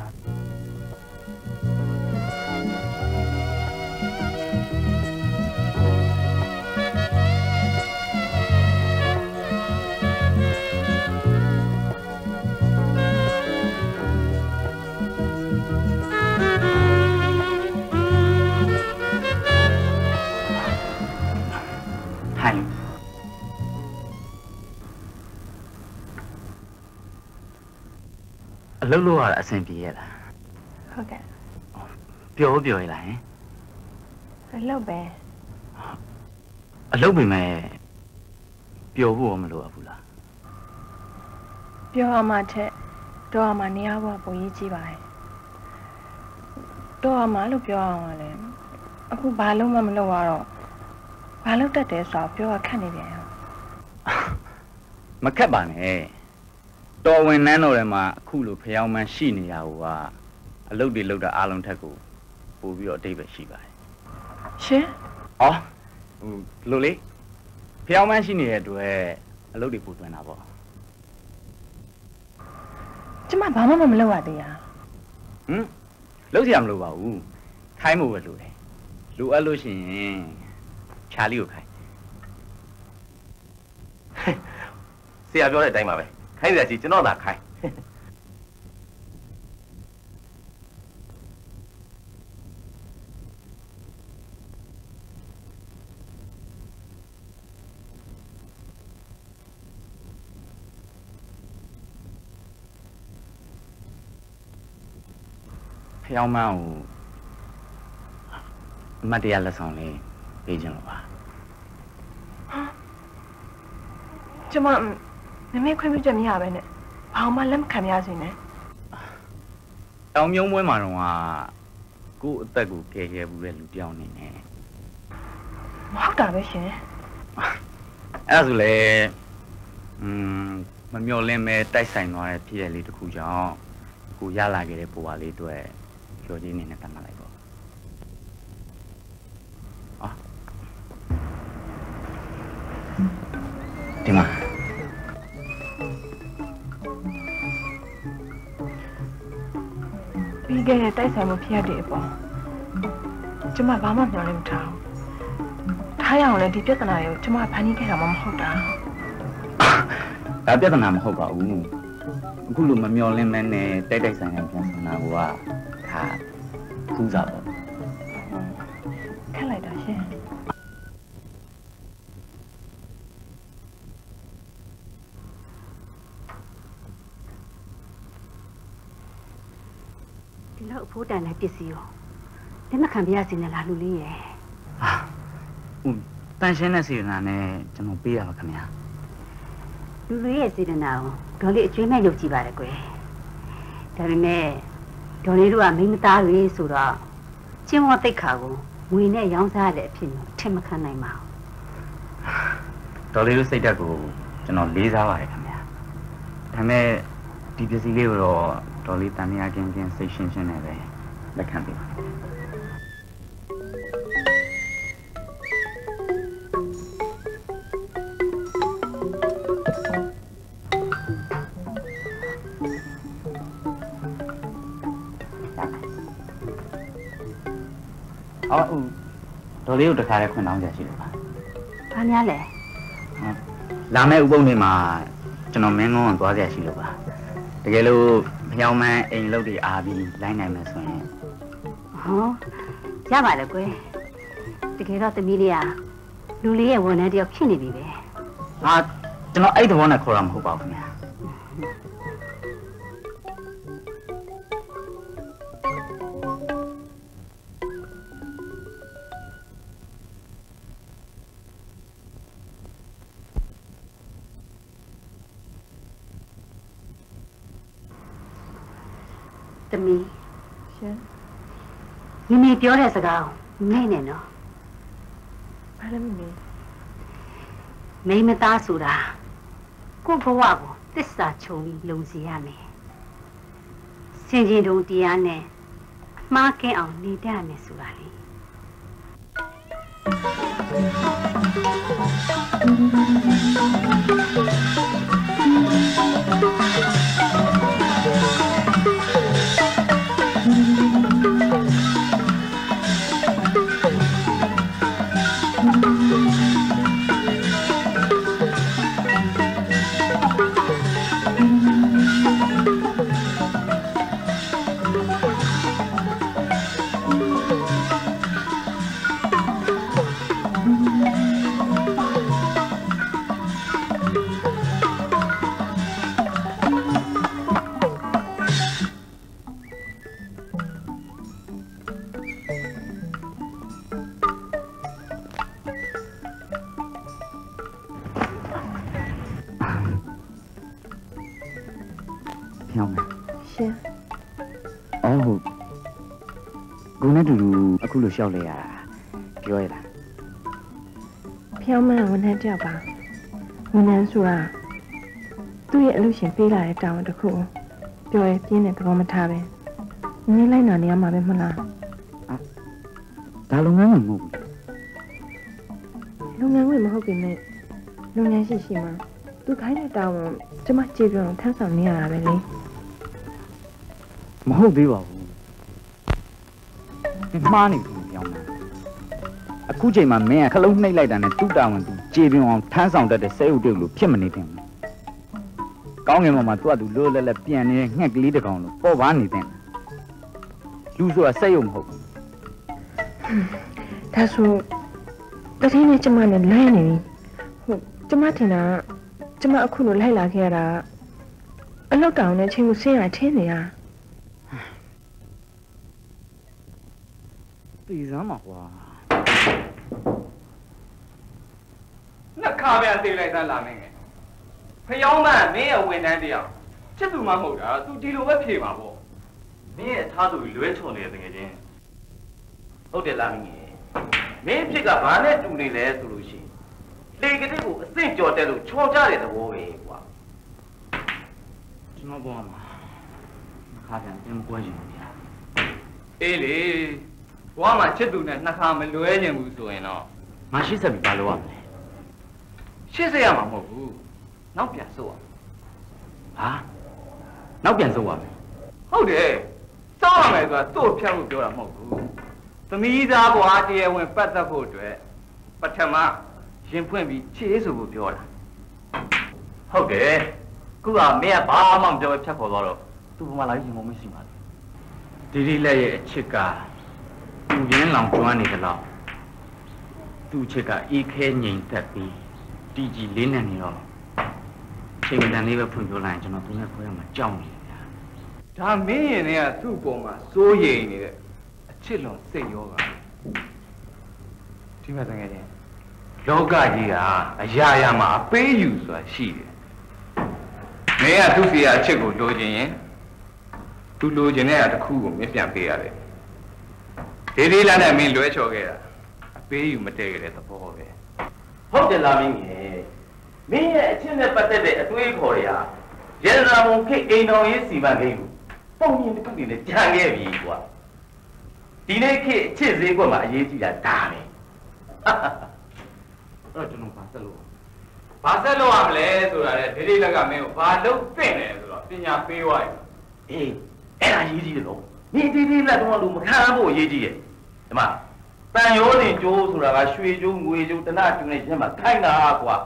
အလုပ်လုပ်ရတာအဆင်ပြေရလားဟုတ်ကဲ့ပျော်ပျော်ရလားဟင်အလုပ်ပဲအလုပ်ပဲမဲ့ပျော်ဖို့မလိုအပ်ဘူးလားပျော်ရမှာထက်တော့ရမှာနေရာဘဝပုံရေးကြည့်ပါရဲ့တော့ရမှာလို့ပြောအောင်ပါလေအခုဘာလို့မှမလုပ်ရတော့ဘာလို့တက်တယ်ဆိုတော့ပြောရခက်နေပြန်ရောမခက်ပါနဲ့တော်ဝင်နန်းတော်ထဲမှာအခုလိုဖျောင်းမှန်းရှိနေရဟိုကအလုပ်တွေလုပ်တာအားလုံးထက်ကိုပို့ပြီးတော့အတိတ်ပဲရှိပါတယ်ရှင်အော်ဟိုလို့လေဖျောင်းမှန်းရှိနေတဲ့အတွက်အလုပ်တွေပို့တွင်တာပေါ့ကျမဘာမှမလုပ်ရသေးရဟမ်လုပ်ကြရမလို့ပါဘူးခိုင်းမို့ပဲလို့လေလိုအပ်လို့ရှိရင်ချာလီကိုခိုင်းဆရာပြောတဲ့အတိုင်းပါပဲခိုင်းစရာကြီးကျွန်တော်သာခိုင်းဖျောင်းမှန်းကိုအမတ်တရားလက်ဆောင်လေးပေးခြင်းလို့ပါကျမမမေခွင့်ပြုချက်မရပဲနဲ့ဘာမှလက်မခံရစေနဲ့တောင်မြုံပွဲမှာတော့ကို့အသက်ကိုကယ်ခဲ့ဘူးတဲ့လူတယောက်နေနဲ့မဟုတ်တာပဲရှင်အဲ့ဒါဆိုလေอืมမမျော်လင့်မဲ့တိုက်ဆိုင်သွားတဲ့ဖြစ်ရလေးတစ်ခုကြောင့်ကိုရလာခဲ့တဲ့ပုံပါလေးအတွက်ကြော်ကြီးနေနဲ့တတ်မှတ်လိုက်ပေါ့အာဒီမှာပြီးခဲ့တဲ့တိုက်ဆိုင်မှုဖြစ်ရတဲ့အပေါ်ကျမဘာမှပြောလည်းမထားဘူးထားရအောင်လည်းဒီပြဿနာကိုကျမဖန်တီးခဲ့တာမှမဟုတ်တာဒါပြဿနာမဟုတ်ပါဘူးအခုလိုမမျော်လင့်မဲ့နဲ့တိုက်တိုက်ဆိုင်ဆိုင်ပြန်ဆန္ဒကဒါခူးစားပေါ့ခက်လိုက်တာရှင်ဒီလောက်အဖိုးတန်တဲ့ပစ္စည်းရောလက်မခံပြရစီနဲ့လားလူလေးရဲ့ဟာဦးတန်ရှင်းတဲ့စေတနာနဲ့ကျွန်တော်ပေးရပါခင်ဗျာလူလေးရဲ့စေတနာကိုဒေါ်လေးအကျွေးမဲ့လုပ်ကြည့်ပါလေကွယ်ဒါပေမဲ့ဒေါ်လေးတို့ကမိန်းမသားတွေဆိုတော့ကျင်းဝတိတ်ခါကိုငွေနဲ့ရောင်းစားရတဲ့အဖြစ်မျိုးအထင်မခံနိုင်ပါဘူးဒေါ်လေးတို့စိတ်ဓာတ်ကိုကျွန်တော်လေးစားပါတယ်ခင်ဗျာဒါပေမဲ့ဒီပစ္စည်းလေးကိုတော့ဒေါ်လေးတန်မြာကင်းကင်းစိတ်ရှင်းရှင်းနဲ့ပဲလက်ခံပေးပါအော်ဦးဒေါ်လေးကိုတခါလဲခွင့်တောင်းကြရှိလို့ပါဘာများလဲလာမယ့်ဥပုံနေမှာကျွန်တော်မင်းကုန်းကိုသွားကြရှိလို့ပါတကယ်လို့ဖျောင်းမှန်းအိမ်လုပ်တွေအားပြီးလိုက်နိုင်မယ်ဆိုရင်ဟောရပါလေကွယ်တကယ်တော့သမီးလေးကလူလေးရဲ့ဝန်ထမ်းတယောက်ဖြစ်နေပြီပဲဟာကျွန်တော်အဲ့သဘောနဲ့ခေါ်တာမဟုတ်ပါဘူးခင်ဗျာသမီးရှင်မိမိပြောတဲ့စကားကိုနဲ့နဲ့နော်ဘာလဲမိမိမသားဆိုတာကိုယ့်ဘဝကိုသစ္စာချုံပြီးလုံစီရမယ်စင်ကြင်တုံတရားနဲ့အမှားကင်းအောင်နေတတ်ရမယ်ဆိုတာလေဖျောင်းမယ်ရှင်အော်ဟုတ်ကိုနဲ့တူတူအခုလိုလျှောက်လိုက်ရတာပြောရလားဖျောင်းမန်းဝန်ထမ်းတယောက်ပါဝန်ထမ်းဆိုတာသူ့ရဲ့အလုပ်ရှင်ပေးလာတဲ့တာဝန်တစ်ခုပြောရပြင်းတဲ့သဘောမထားပဲနင်းလိုက်နာနေရမှာပဲမလားဒါလုပ်ငန်းဝင်မဟုတ်ဘူးလုပ်ငန်းဝင်မဟုတ်ပေမဲ့လုပ်ငန်းရှိရှိမှာသူခိုင်းတဲ့တာဝန်ကျမကြေပြောင်းထမ်းဆောင်နေရတာပဲလေမဟုတ်သေးပါဘူးမှားနေပြီပြောင်းမှာအခုချိန်မှာမင်းကခလုံးနှိပ်လိုက်တာနဲ့တူတာဝန်သူကြေပြင်းအောင်ထမ်းဆောင်တတ်တဲ့ဆဲဥတုတ်လို့ဖြစ်မနေသင့်ဘူးကောင်းငင်ပေါ်မှာသူ့အတူလွတ်လက်လက်ပြန်နေတဲ့ငှက်ကလေးတစ်ကောင်လို့ပေါ်ပါနေသင့်လူဆိုတာစက်ရုံမဟုတ်ဘူးဒါဆိုတတိနဲ့ကျမနဲ့လိုင်းနေပြီဟုတ်ကျမထင်တာကျမအခုလိုလိုက်လာခဲ့ရတာအလောက်တောင်နဲ့ချင်းကိုဆင်းရထင်းနေရသိစမ်းပါကွာနှစ်ခါပြန်သိလိုက်သားလာမင်းငယ်ဖျောင်းမန်းမင်းရဲ့ဝန်ထမ်းတရားချစ်သူမှမဟုတ်တာသူဒီလိုပဲဖြေပါပေါ့မင်းရဲ့ထားသူလွဲချွန်နေတဲ့တကယ်ချင်းဟုတ်တယ်လားမင်းကြီးမင်းဖြစ်ကဘာနဲ့တူနေလဲဆိုလို့ရှိရင်လေကတိကိုအသင့်ကြော်တက်လို့ချော်ကြတဲ့သဘောပဲကွာကျွန်တော်ပေါ်မှာခါပြန်ပြန်ကွဲရင်ဗျာအေးလေဘွားမှာချစ်သူနဲ့နှစ်ခါမလွဲခြင်းဘူးဆိုရင်တော့ငါရှိဆက်ပြီးဘာလုပ်ရမလဲရှေ့ဆက်ရမှာမဟုတ်ဘူးနောက်ပြန်စို့ရဟာနောက်ပြန်စိုးရမယ်ဟုတ်တယ်စောက်ရမယ်ဆိုတာစို့ဖြတ်ဖို့ပြောတာမဟုတ်ဘူးသမီးသားဘွားတရားဝင်ပတ်သက်ဖို့အတွက်ပထမရင်ဖွင့်ပြီးခြေဆိုဖို့ပြောတာဟုတ်တယ်ခုကမင်းကဘာမှမပြောဘဲဖြတ်ခေါ်သွားတော့သူ့ဘုံမှာလာရင်မမရှိပါဘူးဒီဒီလက်ရဲ့အချစ်ကသူရင်းလောင်ကျွမ်းနေကြတော့သူ့ချစ်ကအေးခဲငြိမ်သက်ပြီးတီကြီးလေးနဲ့နေတော့ချိန်မတန်လေးပဲဖွင့်ပြလိုက်ရင်ကျွန်တော်သူနဲ့ခွဲရမှာကြောက်နေဗျာဒါမင်းရင်တွေကသူ့ပုံမှာစိုးရိမ်နေတဲ့အချစ်လွန်စိတ်ရောဂါဒီမှာတကယ်ချင်းလောကကြီးကအရာရာမှာအပေးယူဆိုတာရှိတယ်မင်းကသူ့စီကအချစ်ကိုလိုချင်ရင်သူလိုချင်တဲ့အတစ်ခုကိုမင်းပြန်ပေးရတယ်ဒီဒီလာနဲ့မင်းလွဲချော်ခဲ့တာအပေးယူမတည့်ခဲ့တဲ့သဘောပဲဟုတ်တယ်လားမင်းကြီးမင်းရဲ့အချင်းနဲ့ပတ်သက်တဲ့အတွေးခေါ်တွေကရတနာမုံခိတ်အိမ်တော်ရေးစီမံကိန်းကိုပုံမြင်တစ်ခုတည်းနဲ့ကြံခဲ့ပြီကွာဒီနေ့ခေတ်အချစ်ဈေးကွက်မှာအရေးကြီးတာဒါပဲအဲ့တော့ကျွန်တော်ပါဆက်လို့ဘာဆက်လို့ရမလဲဆိုတာလေဒီဒီလက်ကမင်းကိုဘာလုပ်သင့်တယ်ဆိုတော့ပညာပေးသွားပြီအေးအဲ့ဒါရေးကြီးတယ်လို့မင်းဒီဒီလက်တော့လို့မခံဖို့အရေးကြီးရဲ့ဒီမှာတန်ရိုးတင်ကျိုးဆိုတာကရွှေကျိုးငွေကျိုးတနကျိုးနဲ့ချင်းမှာခိုင်းတာကွာ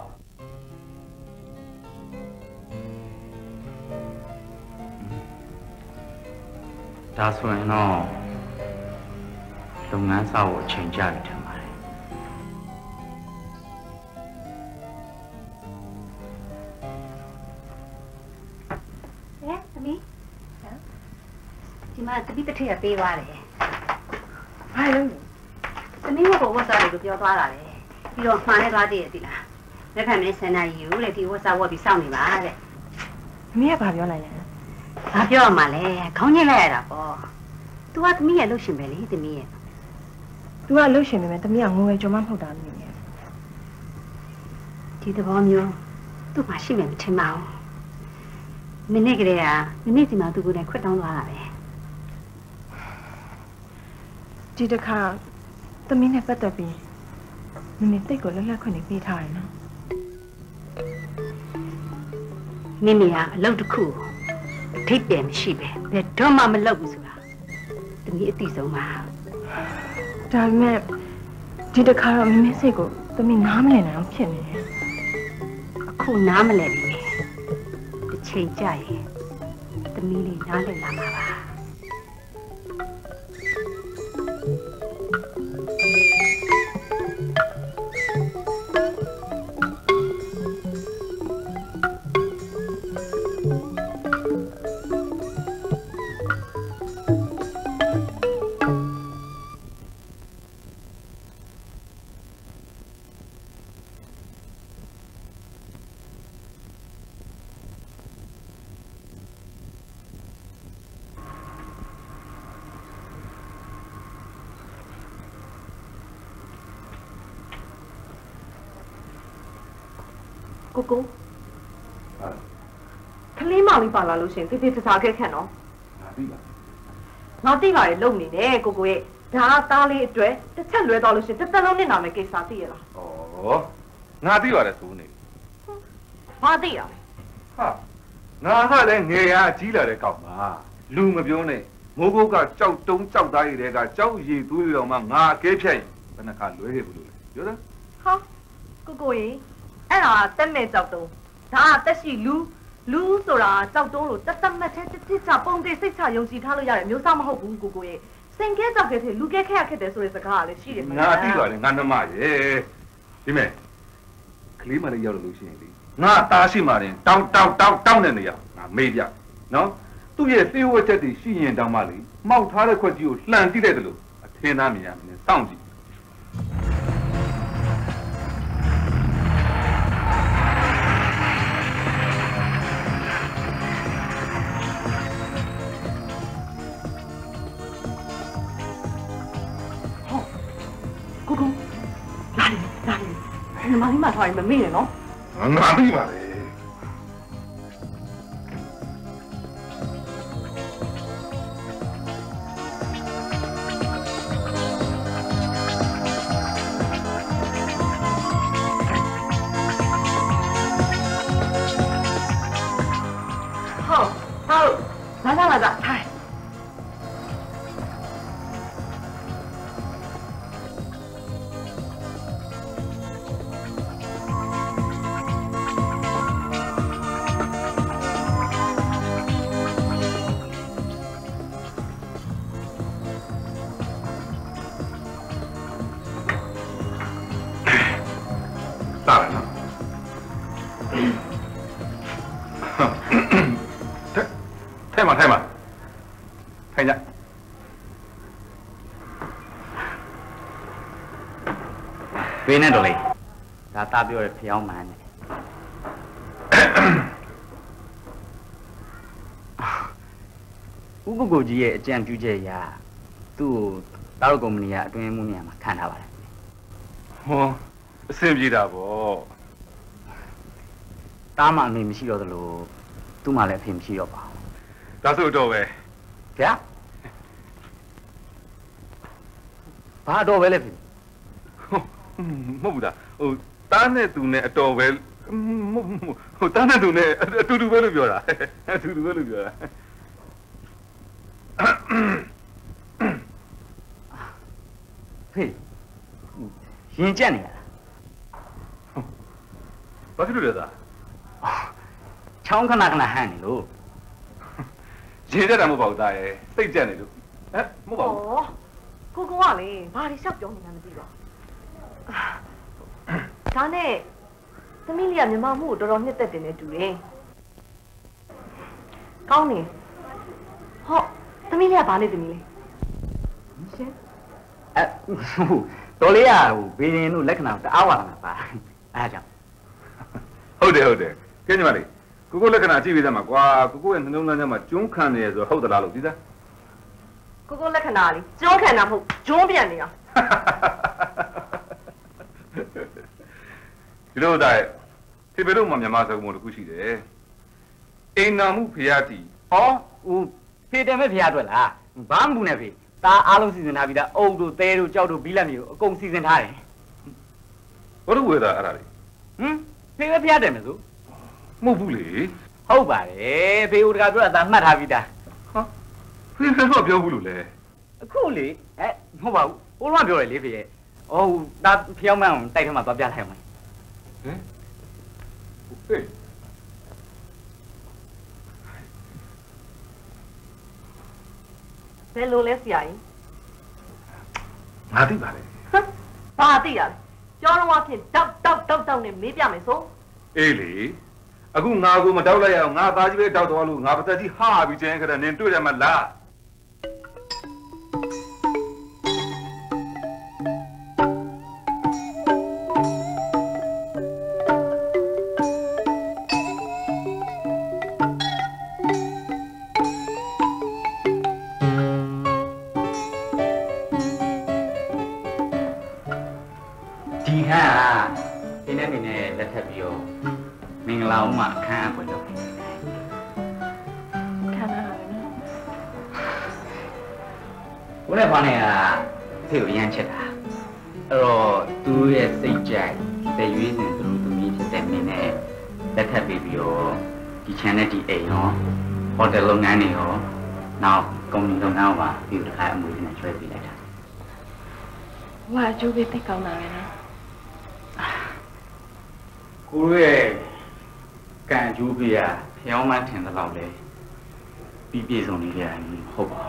ဒါဆိုရင်တော့လုပ်ငန်းစာကိုအချိန်ကြာပြီထင်ပါတယ်ဟဲ့သမီးဒီမှာတပိတထည့်ရပေးသွားတယ်ဘာလို့သမီးကဝတ်စားလို့ပြောသွားတာလေပြီးတော့မှားနေသွားသေးတယ်ဒီလားလက်ဖက်မင်းစနေယူတဲ့ဒီဝတ်စားဝတ်ပြီးစောင့်နေပါတဲ့မင်းကဘာပြောလိုက်လဲဘာပြောရမှာလဲခေါင်းညှိလိုက်ရတာပေါ့ तू ကသမီးရဲ့လှုပ်ရှင်ပဲလေသမီးရဲ့ तू ကအလုပ်ရှင်ပဲမယ်တမီးကငွေကြုံမမဟုတ်တာမင်းရဲ့ဒီသဘောမျိုးသူ့မှာရှိမယ်မထင်ပါဘူးမိနစ်ကလေးကမိနစ်စီမှာသူ့ကိုယ်တိုင်ခွတ်တောင်းသွားတာပဲဒီတစ်ခါတမီးနဲ့ပတ်သက်ပြီးမင်းတိတ်ကိုလက်လက်ခွင့်နေပေးထားတယ်နော်မိမိကအလုပ်တစ်ခုအထိပ်ပယ်မရှိပဲဘယ်တော့မှမလုပ်ဘူးဆိုတာတမီးအသိဆုံးပါဒါပေမဲ့ဒီတစ်ခါတော့မင်းစိတ်ကိုတမီးနားမလည်နိုင်အောင်ဖြစ်နေတယ်အခုနားမလဲပြီတစ်ချိန်ကြာရင်တမီးလေးနားလည်လာမှာပါဟကိုကလေးမောင်လေးပါလာလို့ရှင်တိတိတစားခဲ့ခံနော်ငါသိပါငါသိပါတယ်လုံနေတယ်ကိုကိုရဲ့ဒါသားလေးအတွက်တစ်ချက်လွဲတော့လို့ရှင်တစ်သက်လုံးနစ်နာမယ်ကိစ္စသိရလားဩငါသိပါတယ်ဆိုနေဘာသိရလဲဟာငါကလည်းငယ်ရကြီးလာတဲ့ကောင်ပါလူမပြောနဲ့မိုးကုတ်ကကြောက်တုံးကြောက်သားရည်တွေကကြောက်ရည်သွေးတော်မှငါအကဲဖြတ်ရင်ဘယ်နှခါလွဲခဲ့ဘူးလို့လဲပြောတယ်ဟာကိုကိုကြီးအဲ့ဒါတက်မဲ့ကြောက်တုံးဒါကတက်ရှိလူလူဆိုတာကြောက်တုံးလို့တက်တက်မတ်တဲ့တစ်ချပုံသေးစိတ်ချယုံကြည်ထားလို့ရတယ်မျိုးစားမဟုတ်ဘူးကိုကိုကြီးစင်ကဲကြောက်ခဲ့တဲ့လူကဲခက်ခက်တယ်ဆိုတဲ့စကားကလည်းရှိတယ်မလားငါသိပါတယ်ငါနှမရဲ့ဒီမဲ့ကလေးမလေးရောက်လို့ရှိရင်လေငါတားရှိမှရင်တောင်းတောင်းတောင်းတောင်းတဲ့နေရာငါမေးပြနော်သူ့ရဲ့သေဝချက်တွေရှိရင်တောင်းမှလေမှောက်ထားတဲ့ခွက်ကြီးကိုလှန်တိလိုက်တယ်လို့အထင်သားမြင်ရမယ်စောင့်ကြည့်ကိုကိုလာလေလာလေညီမလေးမှထားရင်မမေ့နဲ့နော်ငါသိပါလေလာလာလာထိုင်ထိုင်ပါထိုင်ပါထိုင်ကြဘေးနဲ့တော့လေဒါတာပြောရဖျောင်းမှန်းတယ်ဥပကိုကြီးရဲ့အကြံပြုချက်အရသူ့ကိုတာရုပ်ကုမ္ပဏီကအတွင်းမှုနေရာမှာခံထားပါတယ်ဟောအဆင်ပြေတာပေါ့တားမှအမေမရှိတော့သလိုသူ့မှလည်းအဖေမရှိတော့ပါဒါဆိုတော့ပဲဗျာဘာတော့ပဲလဲဖေမဟုတ်ဘူးလားဟိုတားနဲ့သူနဲ့အတော်ပဲမဟုတ်ဟိုတားနဲ့သူနဲ့အတူတူပဲလို့ပြောတာအတူတူပဲလို့ပြောတာဖေရင်ကြက်နေရလားဘာဖြစ်လို့လဲသားချောင်းခဏခဏဟန်းနေလို့ရင်ကြက်တာမဟုတ်ပါဘူးသားရဲ့စိတ်ကြက်နေလို့ဟမ်မဟုတ်ပါဘူးကိုကိုကလေဘာတွေရှောက်ပြောနေတာမသိတော့ဒါနဲ့သမီးလေးကမြမမှုကိုတော်တော်နှစ်သက်တယ်နဲ့တူတယ်ကောင်းနေဟောသမီးလေးကဘာနေသမီးလေးရှင်အဲတော်လေးကဟိုဘေးရင်တို့လက္ခဏာတအားဝါလာပါအဲဒါကြောင့်ဟုတ်တယ်ဟုတ်တယ်ကဲညီမလေးကိုကိုလက္ခဏာကြည့်ပြီးသားမှာကွာကိုကိုရဲ့နှလုံးသားထဲမှာကျွန်းခံနေရဆိုဟုတ်သလားလို့ဒီသားကိုကိုလက္ခဏာလေးကျွန်းခံတာမဟုတ်ကျွန်းပြန်နေတာဒီလိုသားရဲ့ဒီဘယ်လိုမှမြန်မာစကားမို့တခုရှိတယ်အိမ်နာမှုဖျားတီဟောဟိုဖေတယ်မဲ့ဖျားအတွက်လားဘာမှမဘူးနဲ့ဖေตาအားလုံးစီစဉ်ထားပြီးသားအုပ်တို့သဲတို့ကြောက်တို့ဘီလက်မျိုးအကုန်စီစဉ်ထားတယ်ဘာလို့ဝေတာအဲ့ဒါလေဟမ်ဖေပဲဖျားတယ်မစို့မဟုတ်ဘူးလေဟုတ်ပါတယ်ဖေဦးတကာပြောတာမှတ်ထားပြီးသားဟာဖေကတော့ပြောဘူးလို့လေအခုလေအဲမဟုတ်ပါဘူးဟိုလုံးကပြောတယ်လေဖေရဲ့အော်ဒါဖျောင်းမန်းအောင်တိုက်ထမှာသွားပြလိုက်အောင်ဟမ်ဟေးဘယ်လိုလဲဆရာကြီးငါသိပါလေဘာသိရလဲကြောလုံးဝဖြင့်တောက်တောက်တောက်တောက်နဲ့မေးပြမယ်ဆိုအေးလေအခုငါကိုမတောက်လိုက်ရအောင်ငါသားကြီးပဲတောက်သွားလို့ငါပသက်ကြီးဟာပြီးကျင်းခဲ့တဲ့နင်တွေ့တယ်မလားဒီဟာဒီနေ့နေနဲ့လက်ထပ်ပြီးတော့္ဂလာဦးမှာအခမ်းအပွဲလုပ်တယ်ခဏပါပဲနော်ဘုရားဘာနဲ့ကဖေကိုရမ်းချက်တာအဲ့တော့သူရဲ့စိတ်ကြိုက်တဲ့ရွေးစင်သူတို့သမီးဖြစ်တဲ့မင်းနဲ့လက်ထပ်ပြီးပြီးတော့ဒီ channel ဒီအိမ်ရောဟိုတယ်လုပ်ငန်းတွေရောနောက်ကုမ္ပဏီလုပ်ငန်းပါပြီးတော့အမွေနဲ့ဆွဲပေးလိုက်တာဟိုကအကျိုးပေးသိကောင်းတာပဲနော်ကိုရဲ့ကံကျိုးပေးရဖျောင်းမှထင်သလောက်လေပြီးပြည့်စုံနေကြတယ်မဟုတ်ပါ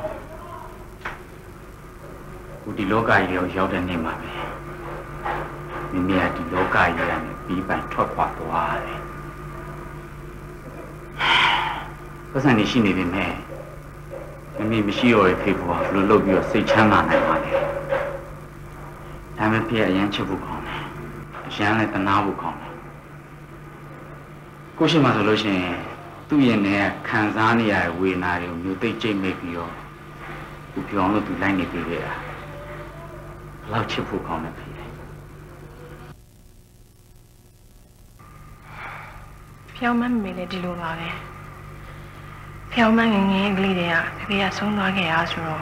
ဘူးကိုဒီလောကကြီးရောရောက်တဲ့နေ့မှာပဲမိမိကဒီလောကကြီးကနေပြီးပိုင်ထွက်ခွာသွားတယ်ပတ်စံနေရှိနေပြီမဲ့မိမိမရှိတော့တဲ့ဖေဖော်ဘလို့လုပ်ပြီးတော့စိတ်ချမ်းသာနိုင်ပါလေဒါမဲ့ဖေအရင်ချစ်ဖို့ကောင်းတယ်အရန်လည်းတနာဖို့ကောင်းတယ်ကိုရှိမှဆိုလို့ရှိရင်သူ့ရဲ့နဲ့ခံစားနေရတဲ့ဝေဒနာတွေကိုမျိုးသိကျိတ်မိတ်ပြီးတော့သူပြောင်းလို့သူလိုက်နေပြီလေဘလောက်ချစ်ဖို့ကောင်းတယ်ဖေဖျောင်းမမေလည်းဒီလိုပါပဲဖျောင်းမငငယ်ကလေးတွေကဖေဖေကဆုံးသွားခဲ့ရဆိုတော့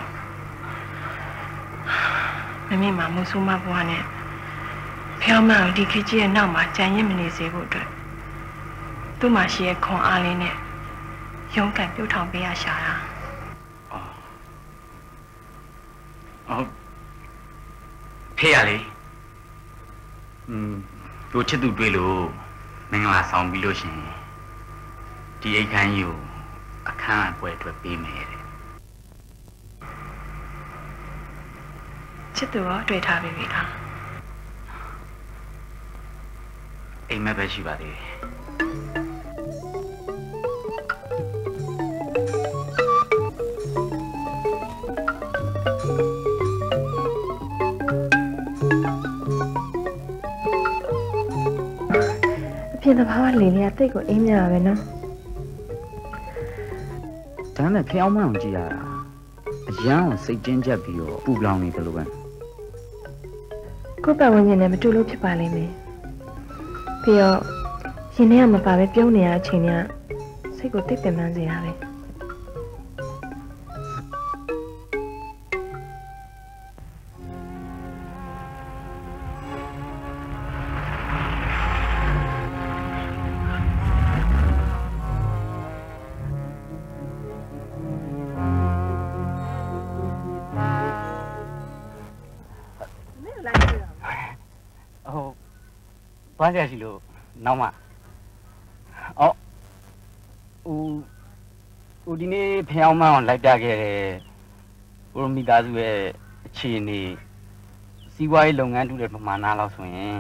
မမေမှာမဆိုးမဘွားနဲ့ဖျောင်းမကိုဒီခေတ်ကြီးရဲ့နောက်မှာကြံရင်မနေစေဖို့အတွက်သူ့မှာရှိတဲ့ခွန်အားလေးနဲ့ရုန်းကန်ပြုတ်ထောင်ပေးရရှာတာအော်ဖေရလေอืมတို့ချစ်သူတွေ့လို့မင်္ဂလာဆောင်ပြီးလို့ရှင်ဒီအိတ်ခမ်းကြီးကိုအခမ်းအပွဲအတွက်ပေးမယ်တဲ့ချစ်သူရောတွေ့ထားပြီပြီလားအိမ်မက်ပဲရှိပါသေးတယ်ပြင်သဘာဝလေလေးကတိတ်ကိုအေးမြပါပဲနော်ဒါနဲ့ဖျောင်းမအောင်ကြည့်ရတာအရန်ကိုစိတ်တင်းကျပ်ပြီးတော့ပူလောင်နေတယ်လို့ပဲကိုယ့်ပတ်ဝန်းကျင်နဲ့မတူလို့ဖြစ်ပါလိမ့်မယ်ပြီးတော့ရင်ထဲကမပါပဲပြုံးနေရတဲ့အချိန်ကစိတ်ကိုတိတ်ပင်ပန်းစေတာပဲဘာကြရှိလို့နောက်မှအော်ဦးဦးဒီနေ့ဖျောင်းမအောင်လိုက်ပြခဲ့တယ်ဘုရမိသားစုရဲ့အခြေအနေစီးပွားရေးလုပ်ငန်းတူတဲ့ပမာဏလောက်ဆိုရင်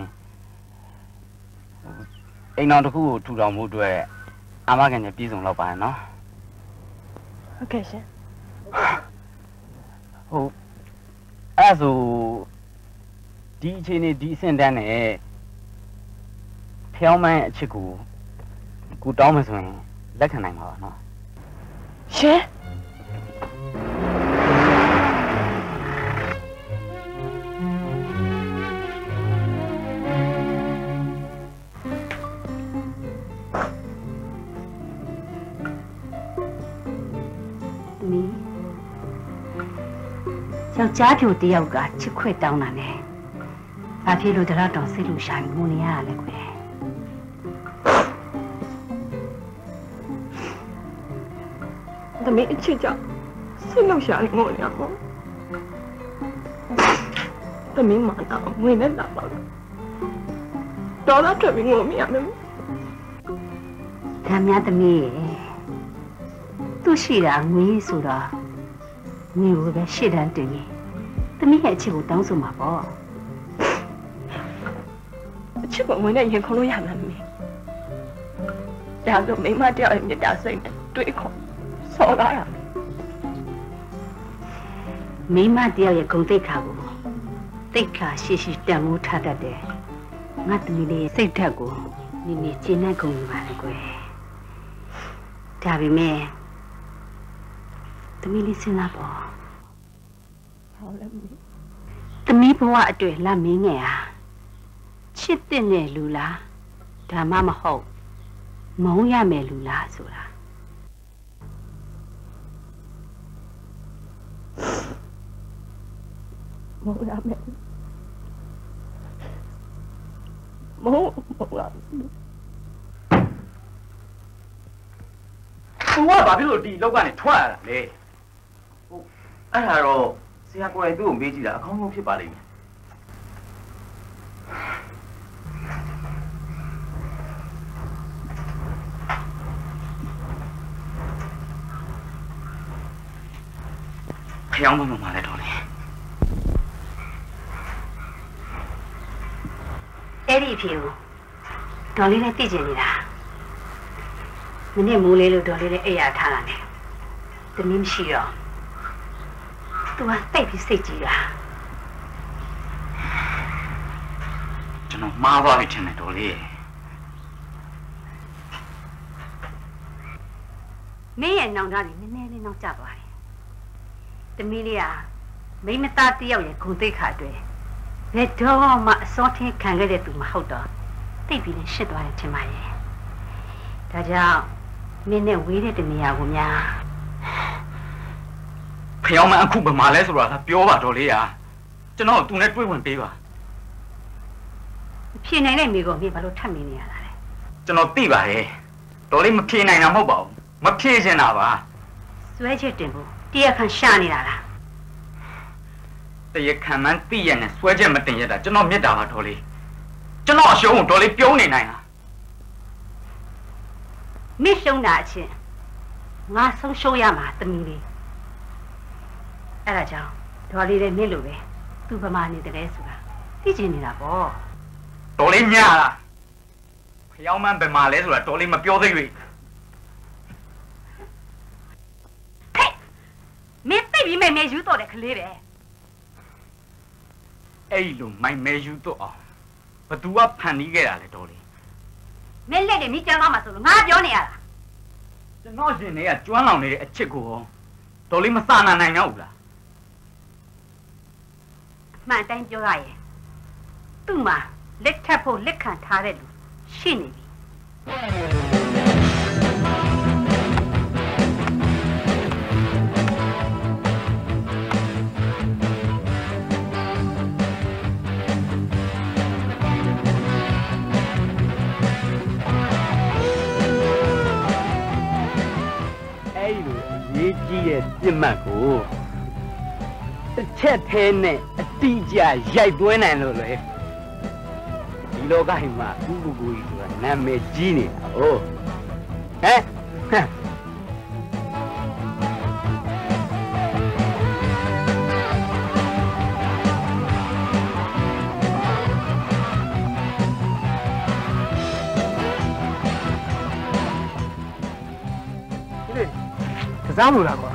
အိမ်တော်တစ်ခုကိုထူထောင်မှုအတွက်အာမခံနဲ့ပြည်စုံလောက်ပါရဲ့နော်ဟုတ်ကဲ့ရှင်ဟုတ်အဲ့ဆိုဒီအခြေအနေဒီအဆင့်တန်းနဲ့ဖျောင်းမန်းအချစ်ကိုကိုတောင်းမယ်ဆိုရင်လက်ခံနိုင်မှာပါနော်ရှင်မီးယောက်ျားပြိုတယောက်ကချစ်ခွက်တောင်းတာနဲ့ဘာဖြစ်လို့တရတော်စိတ်လူရှာပြီးငိုနေရတာလဲကွယ်သမီးအချစ်ကြောင့်စိတ်လောက်ရှာနေငိုနေရမှာသမီးမာနာငွေနဲ့လာပါတော့ဒေါ်လာထွက်ပြီးငိုမိရမယ်ဒါများသမီးရဲ့သူ့ရှိတာငွေဆိုတော့ငွေကိုပဲရှေ့တန်းတင်ရင်သမီးရဲ့အချစ်ကိုတောင်းဆိုမှာပေါ့အချစ်ကိုငွေနဲ့ရင်ခုံလို့ရမှာမင်းဒါဆိုမိမတယောက်ရဲ့မြတ်တာစိတ်နဲ့တွေးခေါ်ဆော်လာရမိမတယောက်ရဲ့ဂုဏ်သိက္ခာကိုသိက္ခာရှိရှိတန်ဖိုးထားတတ်တယ်ငါသမီးလေးစိတ်ဓာတ်ကိုမိမိကျင့်တဲ့ဂုဏ်ယူပါလေကွယ်ဒါပေမဲ့သမီးလေးစဉ်းစားပေါ့ဟုတ်လည်းသမီးဘဝအတွက်လက်မင်းငယ်ဟာချစ်တဲ့နဲ့လူလားဒါမှမဟုတ်မုန်းရမယ်လူလားဆိုတာမုန်းရမယ်မုန်းမုန်းလားသူကဘာဖြစ်လို့ဒီလောက်ကနေထွက်ရတာလဲဟိုအဲ့ဒါတော့ဆရာကိုယ်တိုင်သူ့ကိုမေးကြည့်တာအကောင်းဆုံးဖြစ်ပါလိမ့်မယ်ဖျောင်းမမမလဲတော့လေအဲ့ဒီအဖြစ်ကိုဒေါ်လေးလည်းသိကျင်နေတာမနေ့မိုးလေးလို့ဒေါ်လေးလည်းအိပ်ရထားတာနဲ့တမင်းမရှိတော့သူကတိတ်ပြီးစိတ်ကြီးတာကျွန်တော်မှားသွားပြီထင်တယ်ဒေါ်လေးမင်းရဲ့နောင်သားလေးနည်းနည်းလေးနောက်ကျသွားတယ်တမီးလေးကမိမသားတယောက်ရဲ့ဂုဏ်သိက္ခာအတွက်ဘယ်တော့မှအစောထင်းခံခဲ့တဲ့သူမဟုတ်တော့သိပြီးလည်းရှစ်သွားတယ်ထင်ပါရဲ့ဒါကြောင့်မင်းနဲ့ဝေးတဲ့တနေရာကိုများဖျောင်းမအခုဘယ်မှာလဲဆိုတာပြောပါဒေါ်လေးဟာကျွန်တော်သူနဲ့တွေ့ဝင်ပေးပါမဖြေနိုင်တဲ့မိကိုမင်းဘာလို့ထပ်မင်းနေရတာလဲကျွန်တော်သိပါတယ်ဒေါ်လေးမဖြေနိုင်တာမဟုတ်ပါဘူးမဖြေချင်တာပါစွဲချက်တင်ဖို့တရားခံရှာနေတာလားတရားခံမှန်းသိရနဲ့စွဲချက်မတင်ရတာကျွန်တော်မြတ်တာပါဒေါ်လေးကျွန်တော်အရှုံးကိုဒေါ်လေးပြုံးနေနိုင်လားမင်းရှုံးတာအချင်းငါဆုံးရှုံးရမှာတမီးလေးအဲ့ဒါကြောင့်ဒေါ်လေးလည်းမင်းလိုပဲသူ့ဗမာနေတယ်ဆိုတာသိချင်နေတာပေါ့ဒေါ်လေးညလားဖျောင်းမှန်းဗမာလဲဆိုတာဒေါ်လေးမပြောသေးဘူးမင်းသိပြီးမဲ့မဲယူတော့တယ်ကလေးပဲအဲ့လိုမိုင်မဲယူတော့အောင်ဘသူကဖန်တီးခဲ့တာလဲဒေါ်လေးမင်းလက်နဲ့မိကျန်းသွားမှာဆိုလို့ငါပြောနေရတာကျွန်တော်ရှင်တွေကကျွမ်းလောင်နေတဲ့အချစ်ကိုဒေါ်လေးမစနာနိုင်တော့ဘူးလားမှန်တိုင်းပြောရရင်သူ့မှာလက်ထပ်ဖို့လက်ခံထားတဲ့လူရှိနေပြီရေးကြီးရဲ့ပြစ်မှတ်ကိုတစ်ချက်သေးနဲ့အတိအကျရိုက်သွင်းနိုင်လို့လေဒီလောကကြီးမှာဥပကူကြီးဆိုတာနာမည်ကြီးနေတာဟုတ်ဟဲ့စားလို့လားကွာ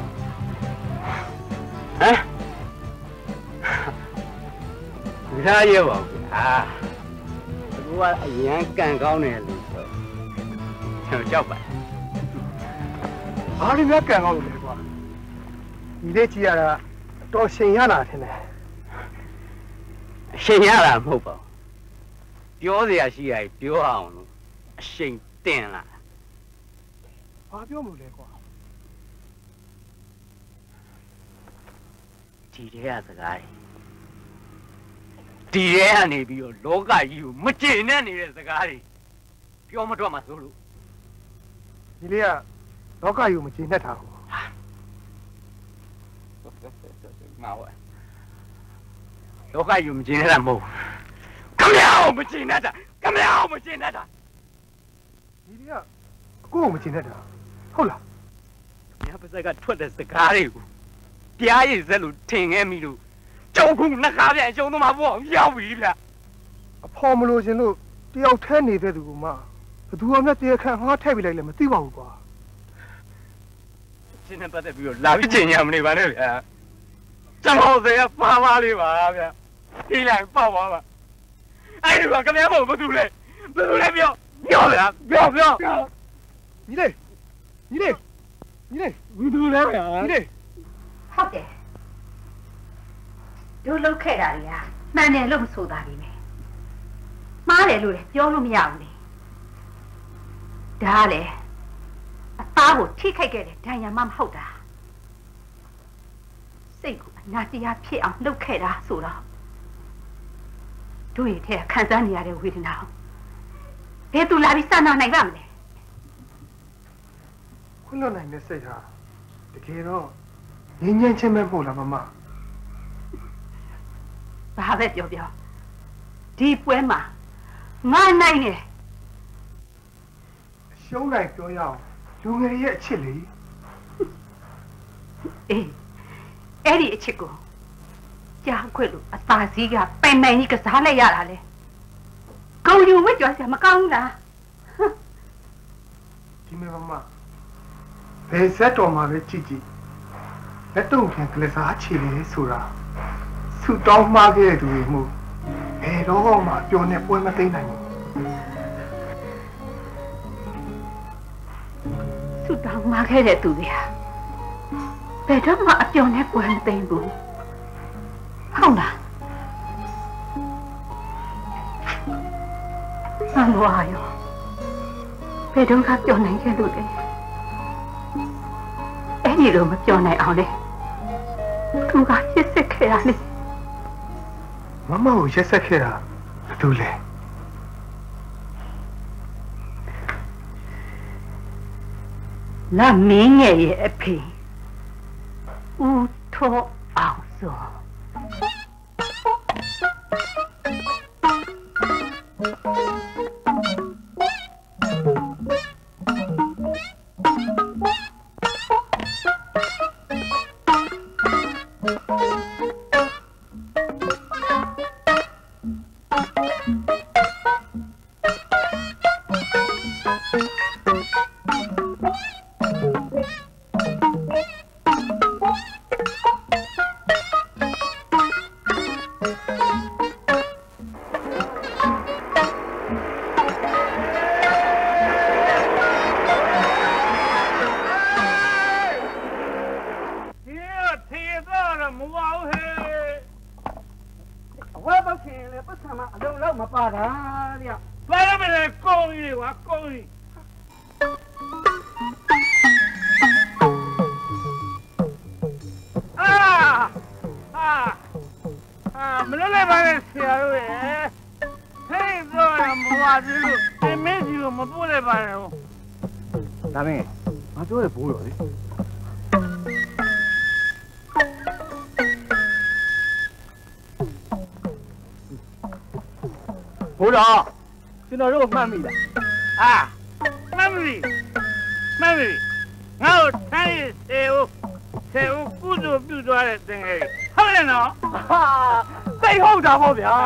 ဟမ်ဒါရဲပါဘူးဟာသူကအရန်ကန်ကောင်းတယ်လို့ဆိုကျွန်တော်ကြောက်ပါဘာလို့များကန်ကောင်းလို့လဲကွာဒီလေးကြည့်ရတာတော်ရှင်ရလာထင်တယ်အရှင်ရတာမဟုတ်ပါဘူးပြောစရာရှိရပြောအောင်လို့အရှင်တင်လာဘာပြောလို့လဲကွာဒီထဲကစကားတွေဒီထဲကနေပြီးတော့လောကကြီးကိုမကျေနပ်နေတဲ့စကားတွေပြောမတော့မှဆိုလို့ဒီလေးကလောကကြီးကိုမကျေနပ်တာဘူးငါဝဲလောကကြီးကိုမကျေနပ်တာမဟုတ်ခမရအောင်မကျေနပ်တာခမရအောင်မကျေနပ်တာဒီလေးကကိုကိုမကျေနပ်တာဟုတ်လားညပါစကထွက်တဲ့စကားတွေကိုတရားရည်စက်လို့ထင်ခဲ့မိလို့ကျုံခုနှစ်ကားပြန်ကျုံတော့မှာပေါ့ရောက်ပြီဗျအဖော်မလို့ရှင်လို့တယောက်ထဲနေတဲ့သူကမှဘသူမှတရားခံငါထည့်ပြလိုက်လည်းမသိပါဘူးကွာရှင်းနေပတ်သက်ပြီးတော့လာပြီးချိန်ရမနေပါနဲ့ဗျာကျွန်တော်စရပါပါလေးပါဗျာဒီလိုက်ပေါ့ပါပါအဲ့ဒီကကမြမို့ဘာလို့လဲဘာလို့လဲပြောပြောဗျာပြောပြောညီလေးညီလေးညီလေးဘာလို့လဲဗျာညီလေးဟုတ်တယ်တို့လုတ်ခဲ့တာတွေကမှန်တယ်လို့မဆိုတာဒီနဲ့မှားတယ်လို့လည်းပြောလို့မရဘူးလေဒါလေအသားကိုထိခိုက်ခဲ့တယ်ဒဏ်ရာမှမဟုတ်တာစိတ်ကိုအနာတရားဖြစ်အောင်လုပ်ခဲ့တာဆိုတော့တို့ရဲ့ထဲခံစားနေရတဲ့ဝေဒနာဘယ်သူလာပြီးစနာနိုင်ပါမလဲခွင့်လွှတ်နိုင်တဲ့စိတ်ဟာတကယ်တော့ငြိမ်းချမ်းခြင်းပဲမဟုတ်လားမမဘာပဲပြောပြောဒီပွဲမှာငါနိုင်တယ်ရှုံးနိုင်ပြောရအောင်လူငယ်ရဲ့အချစ်လေအေးအဲ့ဒီအချစ်ကိုကြားခွင့်လို့အသာစီးကပင်ပင်ကြီးကစားလိုက်ရတာလေကောင်းယူဝစ်ကြွားစရာမကောင်းဘူးလားဒီမေမမဘယ်ဆက်တော်မှာပဲကြည့်ကြည့်လက်တုံခံကလေးစားချီလေဆိုတာဆူတောင်းမှားခဲ့တဲ့သူတွေမှုဘယ်တော့မှပြောနေပွဲမသိနိုင်ဘူးဆူတောင်းမှားခဲ့တဲ့သူတွေဟာဘယ်တော့မှအပြောနဲ့ပွဲမသိဘူးဟုတ်လားဆန်ဝါရောဘယ်တော့ကပြောနိုင်ခဲ့လို့လဲအဲ့ဒီလိုမပြောနိုင်အောင်လေသူကရစ်စစ်ခဲ့ရလေမမကိုရက်ဆက်ခဲ့တာဘာလို့လဲလာမင်းငယ်ရဲ့အဖေဦးထောအောင်စောဘိုးတော်ကျွန်တော်တို့မှတ်မိလားအာမှတ်မိမှတ်မိငါ့ကိုထိုင်းစေဦးစေဦးကုသိုလ်ပြုသွားတဲ့သင်္ကေတဟုတ်တယ်နော်ဟာသိဟုတ်တာပေါ့ဗျာ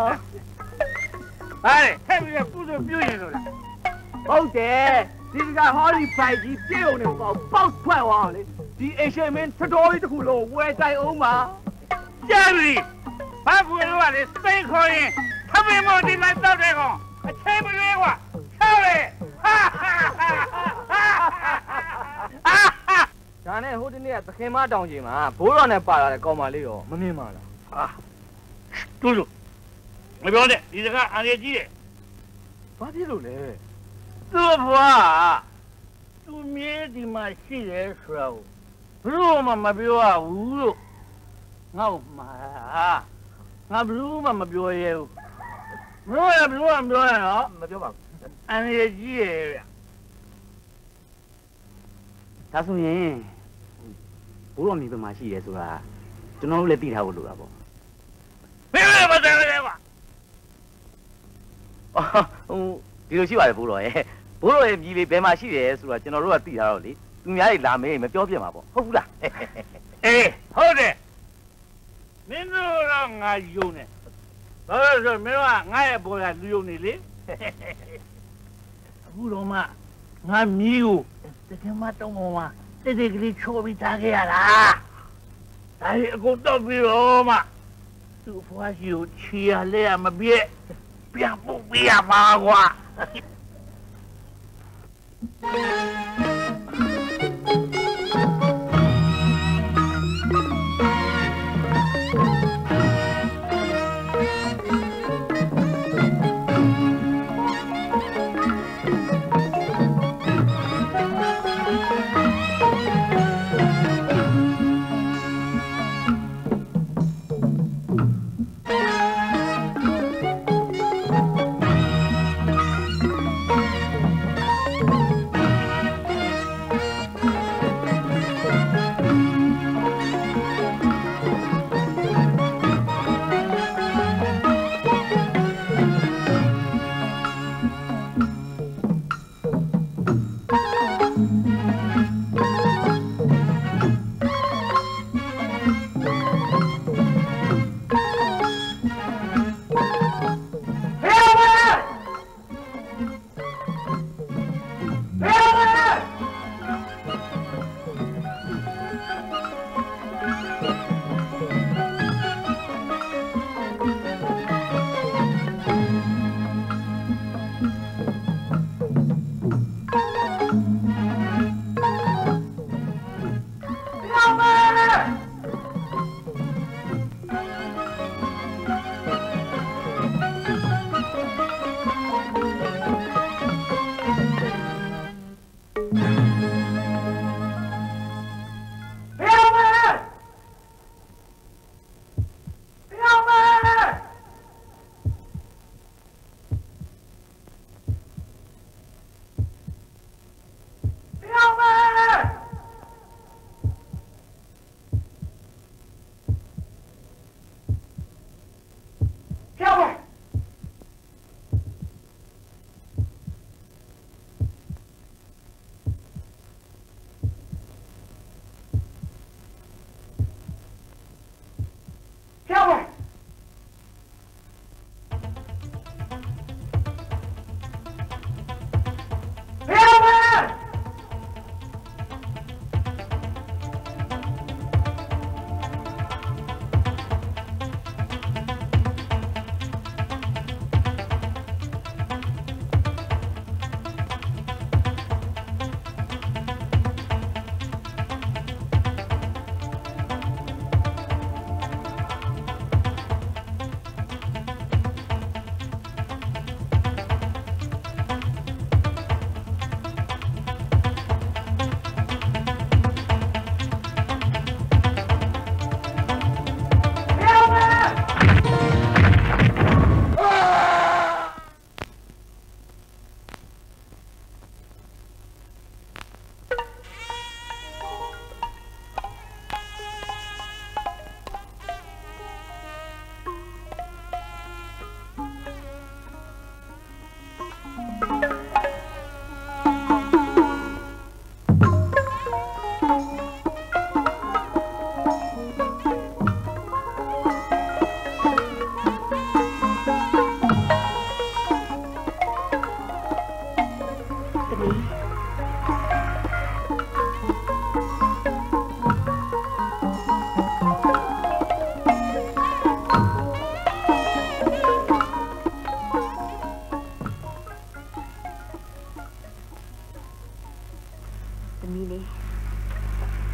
ဟာလေထပ်ပြီးကုသိုလ်ပြုရင်လို့လားဟုတ်တယ်ဒီကဟောဒီဖိုက်ကြီးပြေုံနေပေါ့ပေါက်ထွက်သွားလေဒီအရှင်မင်းထတော်ကြီးတစ်ခုလုံးဝယ်တိုင်အောင်ပါကြားပြီဘာကူလို့ကလေစိတ်ခေါ်ရင်ခမင်းမဒီလိုက်တော့တဲ့ကောင်အချိန်မလွဲကွာချောလေဟာဟာဟာဒါနဲ့ဟိုတနေ့ကသခင်မတောင်ကြီးမှာဘိုးတော်နဲ့ပါလာတဲ့ကောင်မလေးရောမမြင်ပါလားဟာတူတူမပြောနဲ့ဒီစကားအန်ရကြီးတယ်ဘာဖြစ်လို့လဲသူ့ဘွားသူမြဲဒီမှာရှိတယ်ဆိုတော့ဘလို့မှမပြောရဘူးလို့ငါ့မှာငါဘလို့မှမပြောရဲဘူးဘလို့ရဘလို့မပြောရတော့မပြောပါဘူးအန်ရကြီးရဲ့ဗျဒါဆိုရင်ဘိုးတော်မိဘမှာရှိတယ်ဆိုတာကျွန်တော်တို့လည်းသိထားဖို့လိုတာပေါ့ဘယ်လိုမသိလဲကွာဟိုဒီလိုရှိပါတယ်ဘိုးတော်ရဲ့ဘိုးတော်ရဲ့ပြည်လေးဘယ်မှာရှိတယ်ဆိုတာကျွန်တော်တို့ကသိထားတော့လေသူများတွေလာမေးမပြောပြမှာပေါ့ဟုတ်ဘူးလားအေးဟုတ်တယ်မင်းတို့တော့ငါယုံနေဘာလို့ဆိုမင်းတို့ကငါရဲ့ဘောကလူယုံနေလေအခုတော့မှငါမီးကိုတကယ်မှတောင်းပေါ်မှာတိတ်တိတ်ကလေးချိုးပြီးထားခဲ့ရတာဒါရီအကုန်တော့ပြီးတော့မှသူ့ဘွားရှိကိုချီရလဲရမပြည့်ပြန်ပုတ်ပြရမှာကွာ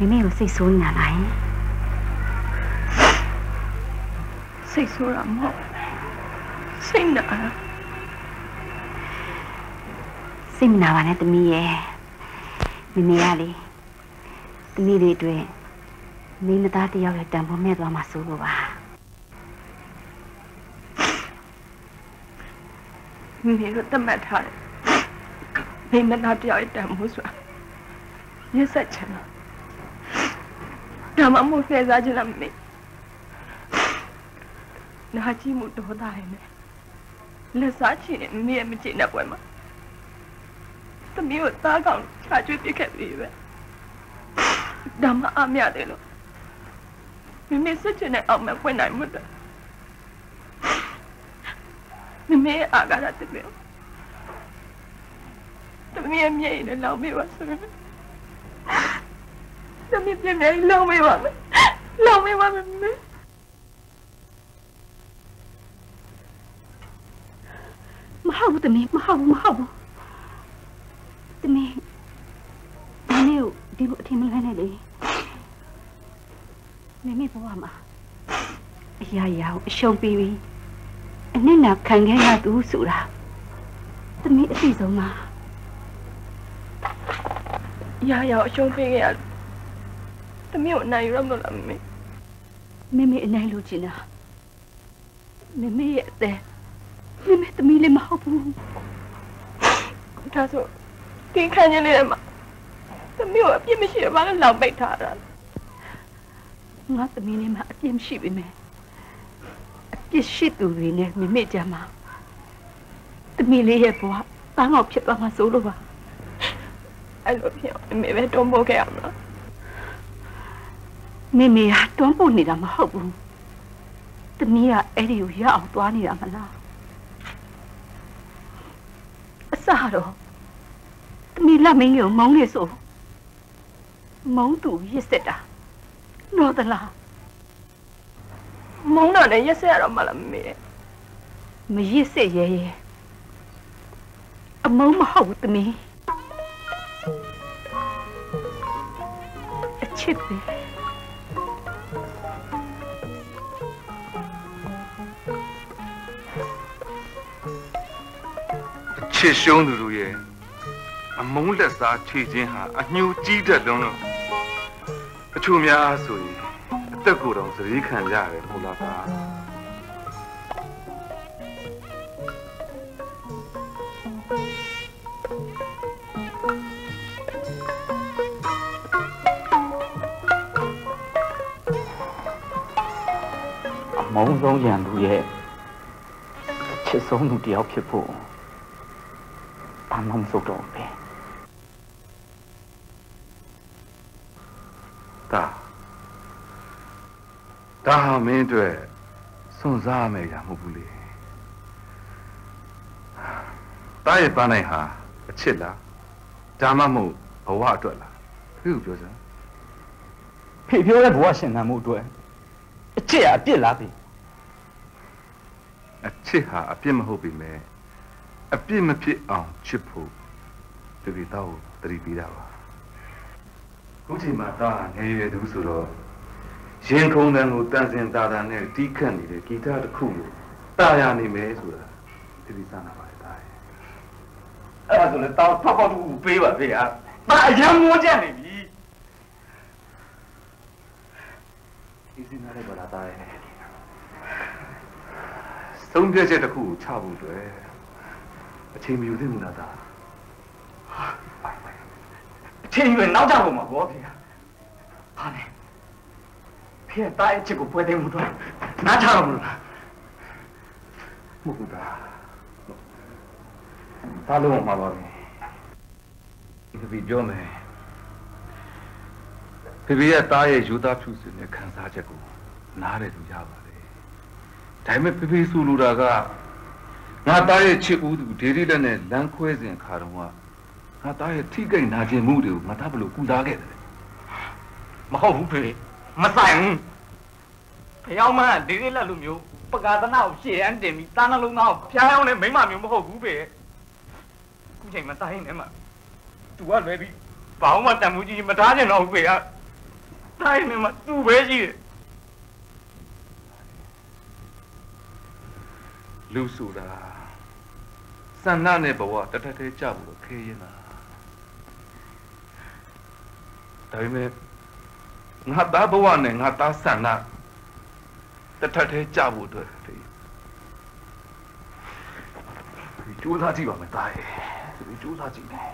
မေကိုစိတ်ဆိုးနေတာလားစိတ်ဆိုးတာမဟုတ်စိတ်နာစိတ်မနာပါနဲ့သမီးရဲ့မမေကလေသမီးလေးတွေမိမသားတယောက်ရဲ့တန်ဖိုးမဲ့သွားမှဆိုလို့ပါမေတို့တတ်မှတ်ထားတယ်မိမသားတယောက်ရဲ့တန်ဖိုးဆိုတာရစ်ဆက်ချင်တာဒါမှမဟုတ်ဖဲစားချင်လားမေနာကြည့်မှုတော်သားရဲ့လက်စားချင်နေမေရဲ့မချင်တဲ့ပွဲမှာသမီးကိုသားကောင်ချာကျွေးပြခဲ့ပြီပဲဒါမှအမြတယ်လို့မမေစချင်တဲ့အောင်မပွင့်နိုင်မှုတော့မမေအာကရတဲ့ပဲသမီးရဲ့မြေနဲ့လောင်မေးပါဆိုရင်သမီးပြင်းပြင်းလောင်မေးပါမယ်လောင်မေးပါမယ်မေမဟုတ်ဘူးသမီးမဟုတ်ဘူးမဟုတ်ဘူးသမီးမမေကိုဒီလိုအထင်မလွဲနဲ့လေမမေဘဝမှာအရာရာကိုအရှုံးပေးပြီးအနစ်နာခံခဲ့ရသူဆိုတာသမီးအသိဆုံးပါရာရာအရှုံးပေးခဲ့ရသမီးကိုအနိုင်ယူရမလို့လားမမေမမေအနိုင်လို့ချင်တာမမေရဲ့အသက်မမေသမီးလေးမဟုတ်ဘူးဒါဆိုဒီခံရလေးမှာသမီးကိုအပြစ်မရှိဘာလို့လောင်ပိတ်ထားတာငါသမီးလေးမှာအပြစ်မရှိပြီမယ်အပြစ်ရှိသူတွေနဲ့မမေ့ကြမှာသမီးလေးရဲ့ဘဝတန်းအောင်ဖြစ်သွားမှာဆိုလို့ပါအဲ့လိုဖြစ်အောင်မမေပဲတွန်းပို့ခဲ့အောင်နော်မမေကတွန်းပို့နေတာမဟုတ်ဘူးသမီးကအဲ့ဒီကိုရအောင်သွားနေတာမလားအစတော့သမီးလက်မင်းကိုမုန်းနေဆိုမုန်းသူရစ်စစ်တာနော်တလားမုန်းတော့လည်းရစ်စစ်ရတော့မလားမမေမရစ်စစ်ရဲရဲအမုန်းမဟုတ်ဘူးသမီးအချစ်ပဲချစ်ရှုံးသူတို့ရဲ့အမုန်းလက်စားခြေချင်းဟာအညှိုးကြီးတတ်လုံးလို့အချို့များဆိုရင်အသက်ကိုယ်တော်စရိခံကြရတယ်ဘုလားပါအမုန်းဆုံးရန်သူရဲ့ချစ်ဆုံးသူတယောက်ဖြစ်ဖို့ဘာမှမစိုးတော့ပဲဒါဒါဟာမင်းတို့စွန့်စားမယ်ရမဟုတ်ဘူးလေတားရဲ့ပန်းနိုင်ဟာအချစ်လားဒါမှမဟုတ်ဘဝအတွက်လားဖေကိုပြောစမ်းဖေပြောတဲ့ဘဝရှင်သန်မှုအတွက်အချစ်ဟာအပြစ်လားဖေအချစ်ဟာအပြစ်မဟုတ်ပြီမဲ့အပြစ်မဖြစ်အောင်ချစ်ဖို့ဒီလိုတော့တတိပေးတာပါခုချိန်မှာတာငယ်ရွယ်သူဆိုတော့ရင်ခုန်တန်ကိုတန်စင်တာတာနဲ့တီးခတ်နေတဲ့ဂီတတစ်ခုကိုတာရနိုင်မယ်ဆိုတာဒီလိုစမ်းတာပါလေတာရဲ့အဲ့ဒါဆိုလည်းတောင်းဖောက်ဖောက်တူပေးပါဖေဟာတာအရန်မိုးကြနေပြီဒီစင်းနားလိုက်ပါလားတာရဲ့ဆုံးဖြတ်ချက်တစ်ခုကိုချဖို့အတွက်အချိန်မယူသင့်ဘူးလားသားအချိန်ယူရင်နောက်ကျဖို့မှာဘောဖေဟာနဲ့ဖေတားအချစ်ကိုပွဲသိမ်းမှုတော့နားချတော့မလို့လားမဟုတ်ဘူးသားဒါလုံးမှာပါပဲဒီဗီပြောမယ်ဖေဖေရဲ့တားရဲ့ယူသားဖြူစင်တဲ့ခံစားချက်ကိုနားတယ်သူရပါတယ်ဒါပေမဲ့ဖေဖေဆိုလိုတာကငါသားရဲ့ချစ်ဦးသူဒေဒီလက်နဲ့လမ်းခွဲစဉ်ခါတော့ကငါသားရဲ့ထိကိတ်နာကျင်မှုတွေကိုငါသားဘလို့ကူစားခဲ့တယ်မဟုတ်ဘူးဖေမဆိုင်ဘူးဖျောင်းမန်းဒေဒီလက်လိုမျိုးပကာသနာကိုရှေ့ရန်တင်ပြီးတားနှလုံးသားကိုဖျားယောင်းတဲ့မိမမျိုးမဟုတ်ဘူးဖေခုချိန်မှာတားရင်လည်းမ तू ကလွယ်ပြီးဘာမှတန်မှုကြီးမထားကြတော့ဘူးဖေကတိုင်းနေမှာသူ့ပဲရှိတယ်လူဆိုတာစန္ဒနဲ့ဘဝတထထဲကြဖို့ခဲရင်လားဒါပေမဲ့ငါသားဘဝနဲ့ငါသားစန္ဒတထထဲကြဖို့အတွက်ဒီကြိုးစားကြည့်ပါမယ်သားရဲ့ဒီကြိုးစားကြည့်မယ်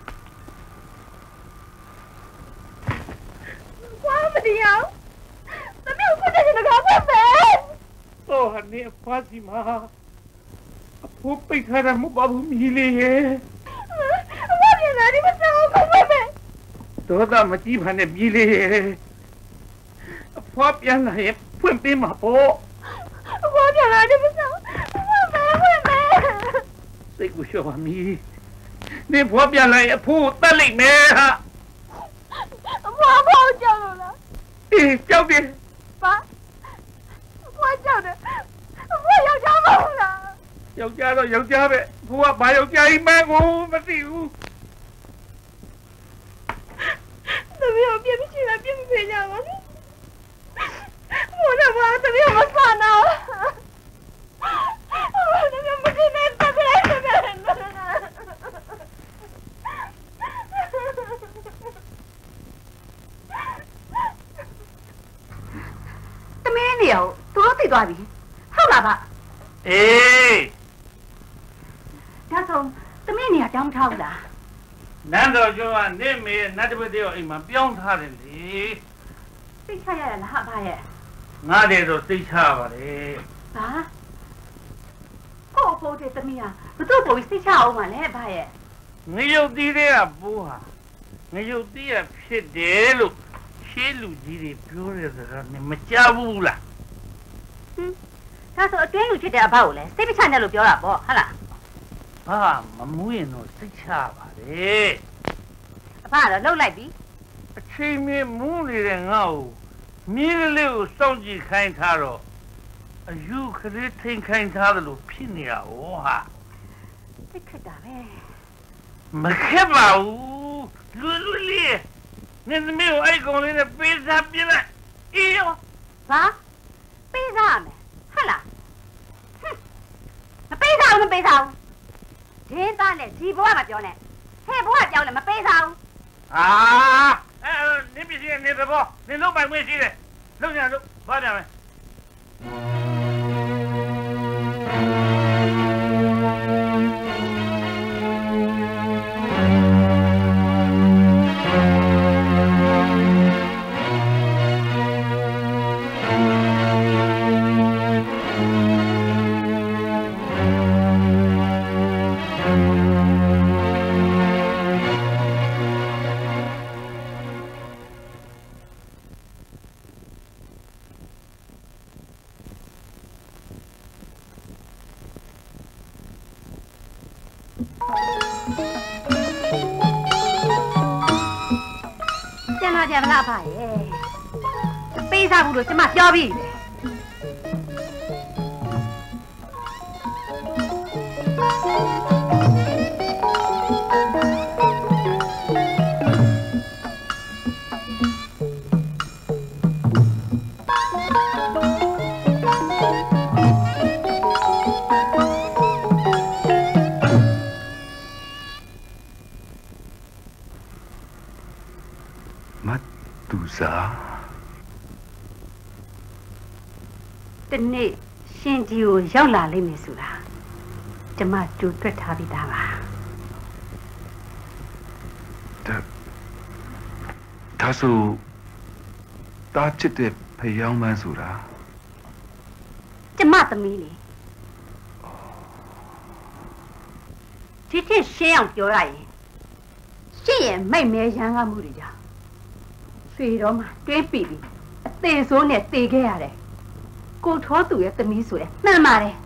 ဝါမတရားသမီးကိုတက်ချင်တကားဖွင့်မယ်ဟိုဟာနေဖွားစီမှာအဖိုးပိတ်ထားတာမဟုတ်ပါဘူးမြည်လေးရဲ့အမပြန်လာဒီမစောင်းဖွင့်မယ်ဒေါသမကြည့်ပါနဲ့မြည်လေးရဲ့အဖွားပြန်လာရဲ့ဖွင့်ပေးမှာပေါ့အဖွားပြန်လာဒီမစောင်းဖွင့်မယ်ဖွင့်မယ်စိတ်ကိုလျှော့ပါမီနေဖွားပြန်လာရဲ့အဖိုးတက်လိုက်မယ်ဟာအဖွားဘောကြောက်လို့လားအေးကြောက်တယ်ပါအဖွားကြောက်တယ်အဖွားယောက်ျားမဟုတ်လားယောက်ျားတော့ယောက်ျားပဲဘိုးကဘာယောက်ျားကြီးမဲကိုမသိဘူးသမီးကိုပြည့်မရှိလားပြည့်မပြညာပါဘူးဘိုးတော့ဘာသမီးကိုမဆာနာသမီးမသိနဲ့တက်လိုက်တယ်သမီးနေရောသူတို့သိသွားပြီဟုတ်လားဗျအေးဒါဆိုသမီးနေရာတောင်းထားဘူးလားနန်းတော်ကျော်ကနေမေနတ်တပည့်တယောက်အိမ်မှာပြောင်းထားတယ်လေသိချရရလားဟာဗျရဲ့ငါတည်းတော့သိချပါလေဘာကို့ဖို့တဲ့သမီးဟာဘသူ့ပုံသိချအောင်ပါလေဗျရဲ့ငရုတ်တီးတဲ့ကပိုးဟာငရုတ်တီးရဖြစ်တယ်လို့ရှေးလူကြီးတွေပြောတယ်ဆိုတော့မကြားဘူးလားဟင်ဒါဆိုအတွင်းလူဖြစ်တဲ့အဘကိုလည်းစိတ်တချနဲ့လို့ပြောတာပေါ့ဟုတ်လားဟာမမူးရင်တော့စိတ်ချပါလေအဘကတော့လှုပ်လိုက်ပြီအချိန်မင်းမူးနေတဲ့ငါ့ကိုမြင်းလေးကိုစောင့်ကြည့်ခိုင်းထားတော့အယူခလေးထိန်ခိုင်းထားတယ်လို့ဖြစ်နေတာဟောဟာစိတ်ခက်တာပဲမခက်ပါဘူးလူလူလေးနေသမီးကိုအဲ့ကောင်လေးနဲ့ပေးစားပြလိုက်အေးရောဘာပေးစားမယ်ဟုတ်လားမပေးစားဘူးမပေးစားဘူးဒင်းသားနဲ့ဒီဘဝမှာပြောနေဟဲ့ဘဝကြောင်းလည်းမပေးစားဘူးအာအဲနေပြည့်နေတယ်ပေါ့နေလုံးပိုင်ဝင်ရှိတယ်လုံးညာလို့ဘာကြမ်းလဲပြန်မလားဖာရဲ့ပေးစားဘူးလို့ကျမပြောပြီးတယ်တနေ့ရှင်ကြီးကိုရောက်လာလိမ့်မယ်ဆိုတာကျမကြိုတွက်ထားပြီးသားပါဒါဒါဆိုတာချစ်တဲ့ဖယောင်းမန်းဆိုတာကျမသမီးလေဒီထက်ရှင်းအောင်ပြောရရင်ရှင့်ရဲ့မိတ်မဲရန်ကားမှုတွေကြောင့်ရွှေတော်မှာတွင်းပြီပြီးအသေးဆိုးနဲ့တေခဲ့ရတယ်ကိုထောသူရဲ့သမီးဆိုတယ်မှန်ပါတယ်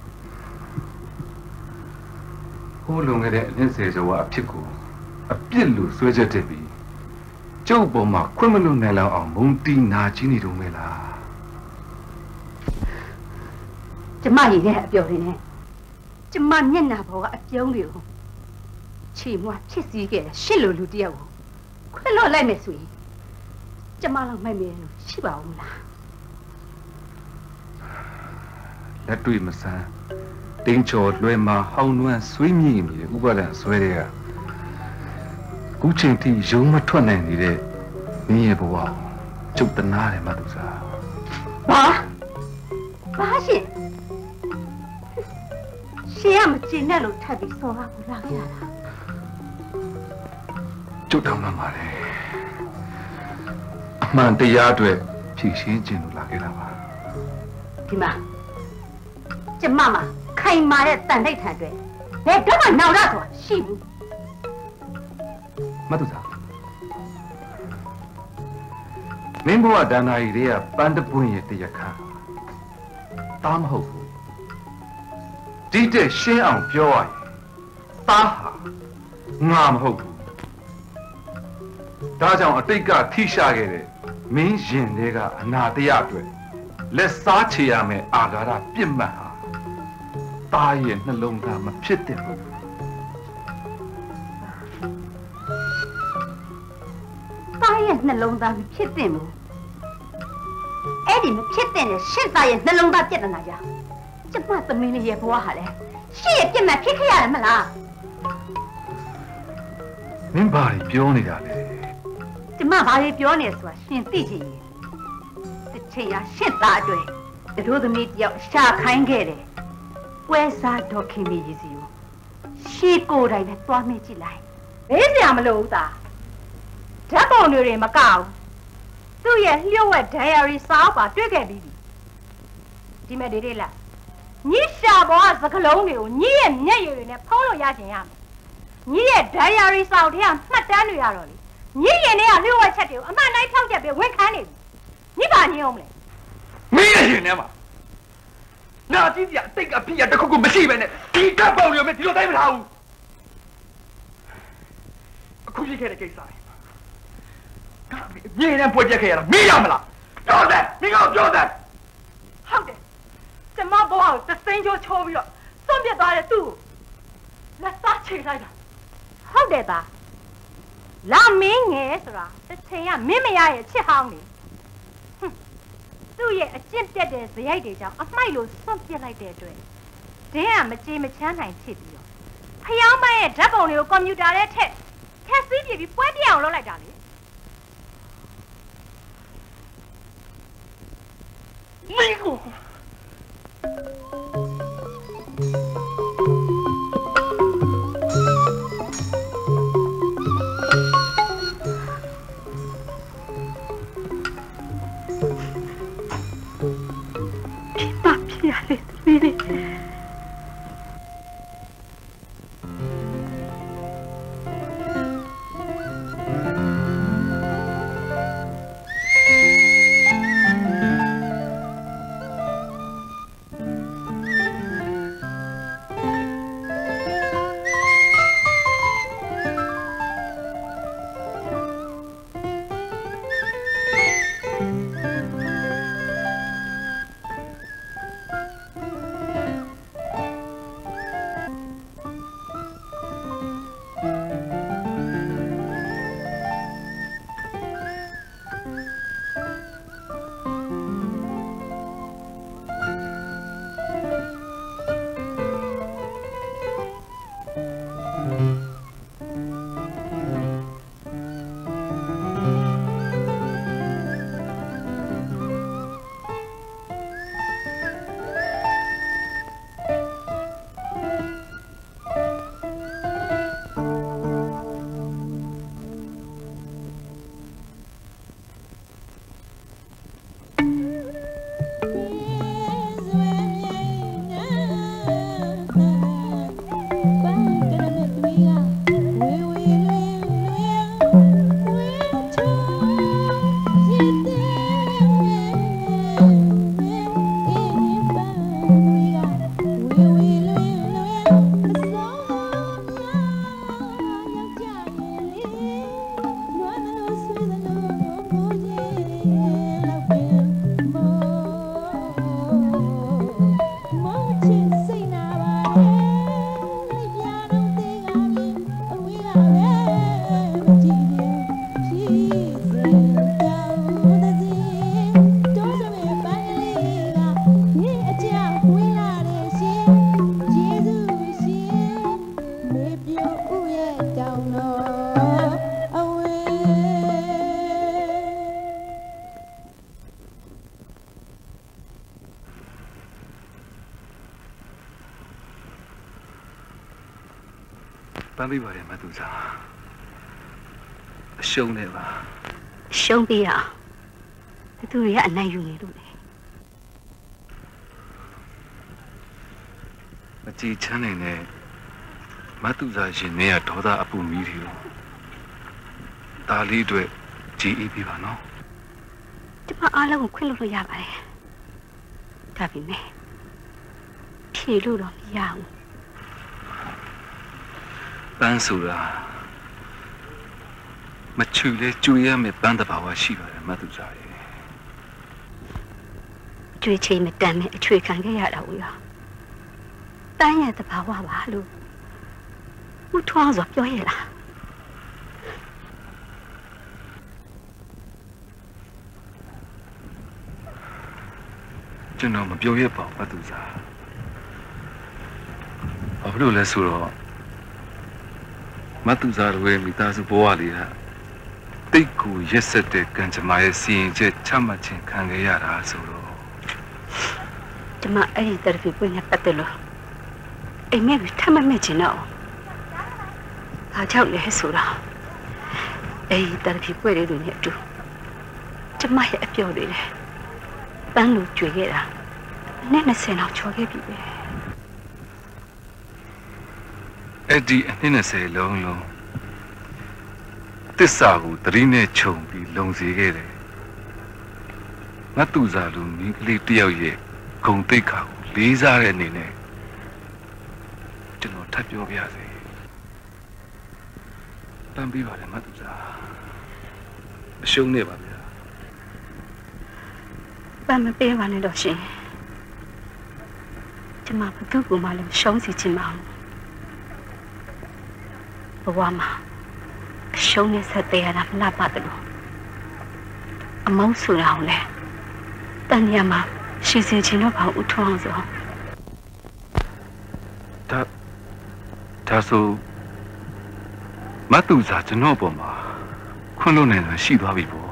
ဟိုးလုံခဲ့တဲ့အလင်းစေကျော်ကအဖြစ်ကိုအပြစ်လို့ဆွဲချက်တက်ပြီးကျုပ်ပေါ်မှာခွင့်မလို့နိုင်လောက်အောင်မုံတီးနာကြီးနေတော့မဲလားကျမရည်ရဲ့အပြော်ရင်းနဲ့ကျမမျက်နှာပေါ်ကအပြုံးတွေကိုချီမွားဖြစ်စည်းခဲ့တဲ့ရှစ်လိုလူတယောက်ကိုခွင့်လွှတ်လိုက်မယ်ဆိုရင်ကျမလောက်မိုက်မယ်လို့ရှိပါဦးလားလက်တွေ့မဆန်းတင်းချော်လွှဲမှာဟောင်းနွမ်းဆွေးမြည်နေတဲ့ဥပါဒံဆွဲတဲ့ကခုချိန်ထိရုံမထွက်နိုင်နေတဲ့မင်းရဲ့ဘဝကျုပ်တနာတယ်မတူစားဘာဘာရှင်ရှင်ကမကျင်နဲ့လို့ထပ်ပြီးစော်ကားကိုလာခဲ့ရတာကျုပ်တောင်းမှပါလေအမှန်တရားအတွက်ဖြည့်ရှင်းခြင်းလို့လာခဲ့တာပါဒီမှာကျမမှာခိုင်မာတဲ့တန်တိတ်ထန်တွေဘယ်တော့မှနောက်ရဆိုတာရှိဘူးမတူစားမင်းဘဝဒဏ္ဍာရီတွေကပန်းတပွင့်ရဲ့တရားခါတားမဟုတ်ဘူးဒီတဲ့ရှင်းအောင်ပြောရရင်တားဟာငါမဟုတ်ဘူးဒါကြောင့်အတိတ်ကထိရှာခဲ့တဲ့မင်းရင်တွေကအနာတရားအတွက်လက်စားချေရမယ်အာဃာတပြစ်မှတ်ဟာတားရဲ့နှလုံးသားမဖြစ်တဲ့ဘူးသားရဲ့နှလုံးသားမဖြစ်တဲ့ဘူးအဲ့ဒီမဖြစ်တဲ့ရှင့်သားရဲ့နှလုံးသားပြဿနာကြောင့်ကျမသမီးလေးရဲ့ဘဝဟာလေရှင့်ရဲ့ပြစ်မှတ်ဖြစ်ခဲ့ရတယ်မလားမင်းဘာပြောနေတာလဲကျမဘာတွေပြောနေဆိုတာရှင်သိချင်ရင်တစ်ချိန်ရရှင့်သားအတွက်တို့သမီးတယောက်ရှာခိုင်းခဲ့တယ်ပွဲစားဒေါခင်မီကြီးစီကိုရှေ့ကိုယ်တိုင်နဲ့တွားမိကြည့်လိုက်ဘေးစရာမလိုဘူးသားဓာတ်ပုံတွေမကောက်သူ့ရဲ့လျှို့ဝှက် diary စာအုပ်ပါတွေ့ခဲ့ပြီးပြီဒီမဲ့ဒေဒေလာညရှာဘောကစကလုံးတွေကိုညရဲ့မျက်ရည်တွေနဲ့ဖုံးလို့ရချင်ရမယ်ညရဲ့ diary စာအုပ်ထဲကမှတ်တမ်းတွေရတော့လေညရင်တွေကလျှို့ဝှက်ချက်တွေကိုအမှန်တိုင်းဖြောက်ချက်ပြီးဝန်ခံနေပြီညပါညအောင်မလဲမင်းရဲ့ရင်ထဲမှာနာကြည့်စရာအတိတ်ကဖြစ်ရတခုခုမရှိပဲနဲ့ဒီကပ်ပေါင်ရုံနဲ့ဒီလိုတိုင်းမထားဘူးအခုဖြစ်ခဲ့တဲ့ကိစ္စတွေမြေနဲ့ပွဲပြက်ခဲ့ရတာမင်းရမလားပြောတယ်မင်းကပြောတယ်ဟုတ်တယ်ကျမဘဝကိုသစိမ်းချိုးချိုးပြီးတော့စွန့်ပစ်သွားတဲ့သူ့ကိုလက်စားချေလိုက်တာဟုတ်တယ်သားလာမင်းငယ်ဆိုတာတစ်ချိန်ကမင်းမရရဲ့ချစ်ဟောင်းနေသူ့ရဲ့အကျင့်ပြတ်တဲ့ဇယိုက်တွေကြောင့်အမိုက်လိုစွန့်ပစ်လိုက်တဲ့အတွက်ဒင်းကမကြေမချမ်းနိုင်ဖြစ်ပြီးတော့ဖျောင်းမရဲ့ဓာတ်ပုံတွေကိုကွန်ပျူတာထဲထည့်ထည့်စီးပြပြီးပွဲပြအောင်လုပ်လိုက်တာလေမင်းကိုဘာဖြစ်ရလဲသမီးလေးမပန်းပေးပါလေမသူစားအရှုံးနေပါရှုံးပေးရဘသူတွေကအနိုင်ယူနေလို့လေမကြည်ချမ်းနိုင်နဲ့မသူစားရှင်နေရဒေါသအပူမီးတွေကိုဒါလေးတွေကြည်အေးပြပါနော်ဒီမှာအားလုံးကိုခွင့်လို့လို့ရပါတယ်ဒါပေမဲ့ဖြေလို့တော့မရဘူးပန်းဆိုတာမချူလဲကျူရမယ်ပန်းတဘာဝရှိပါတယ်မသူစားရဲ့ကြွေချိန်မတန်နဲ့အချွေခံခဲ့ရတာဦးရပန်းရဲ့တဘာဝပါလို့ဦးထွားဆိုပြောရလားကျွန်တော်မပြောရပါဘူးမသူစားဘာလို့လဲဆိုတော့မတူစားတွေမိသားစုဘဝလေးဟာတိတ်ကိုရက်ဆက်တဲ့ကံကြမ္မာရဲ့စီရင်ချက်ချမှတ်ခြင်းခံခဲ့ရတာဆိုတော့ဒီမှာအဲ့ဒီတရဖီပွင့်နဲ့ပတ်သက်လို့အိမ်မက်ထမမဲ့ချင်တော့ဘာကြောင့်လဲဆိုတော့အဲ့ဒီတရဖီပွင့်တွေနဲ့အတူကျမရဲ့အပြော်တွေလေပန်းလို့ကြွေခဲ့တာနဲ့နှစ်ဆယ်လောက်ချော်ခဲ့ပြီပဲအဲ့ဒီအနှစ်နှစ်ဆယ်လုံးလုံးတစ္ဆာကိုတတိနဲ့ခြုံပြီးလုံစေခဲ့တယ်ငါတူစားလူမိန်းကလေးတယောက်ရဲ့ဂုံတိတ်ခါကိုလေးစားတဲ့အနေနဲ့ကျွန်တော်ထပ်ပြောပြရစေတမ်းပြီးပါတယ်မတူစားအရှုံးနေပါဗျာပန်းမပေးပါနဲ့တော့ရှင်ကျမဘသူ့ကိုမှလည်းရှုံးစီချင်ပါဘူးဘဝမှာအရှုံးနဲ့ဆက်သေးရတာမလားပါတယ်လို့အမောင်းဆိုတာအောင်လဲတန်ရမှာရှိစေချင်တော့ဘာဦးထွန်းအောင်ဆိုဒါဒါဆိုမတူစားကျွန်တော်ပေါ်မှာခွန်းလို့နေလို့ရှိသွားပြီပေါ့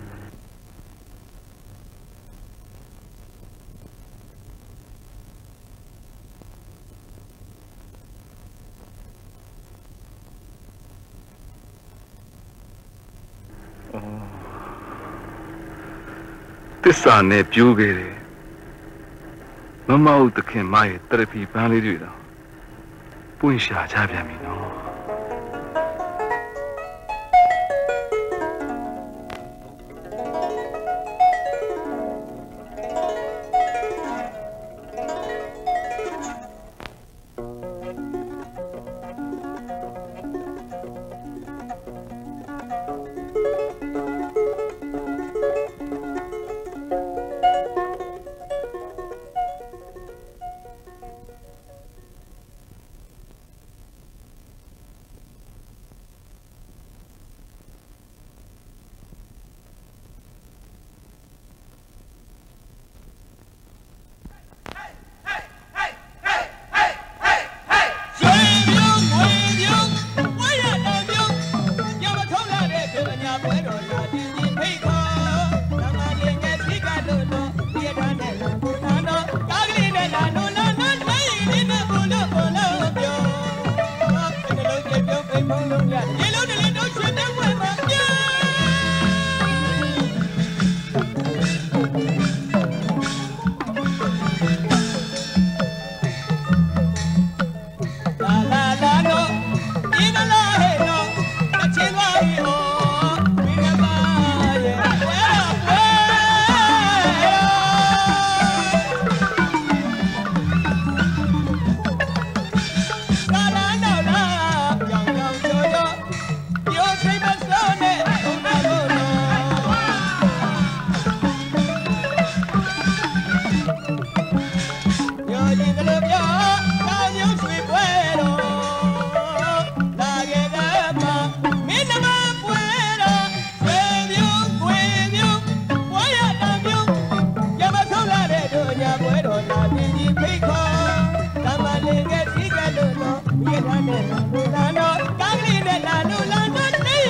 သစ္စာနဲ့ပြိုးခဲ့တယ်မမဟုတ်သခင်မရဲ့တရဖီပန်းလေးတွေတော့ပွင့်ရှာကြပြန်ပြီနော်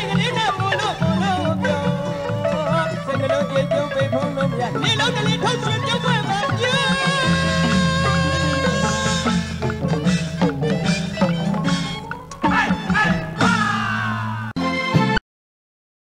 你老的里头去。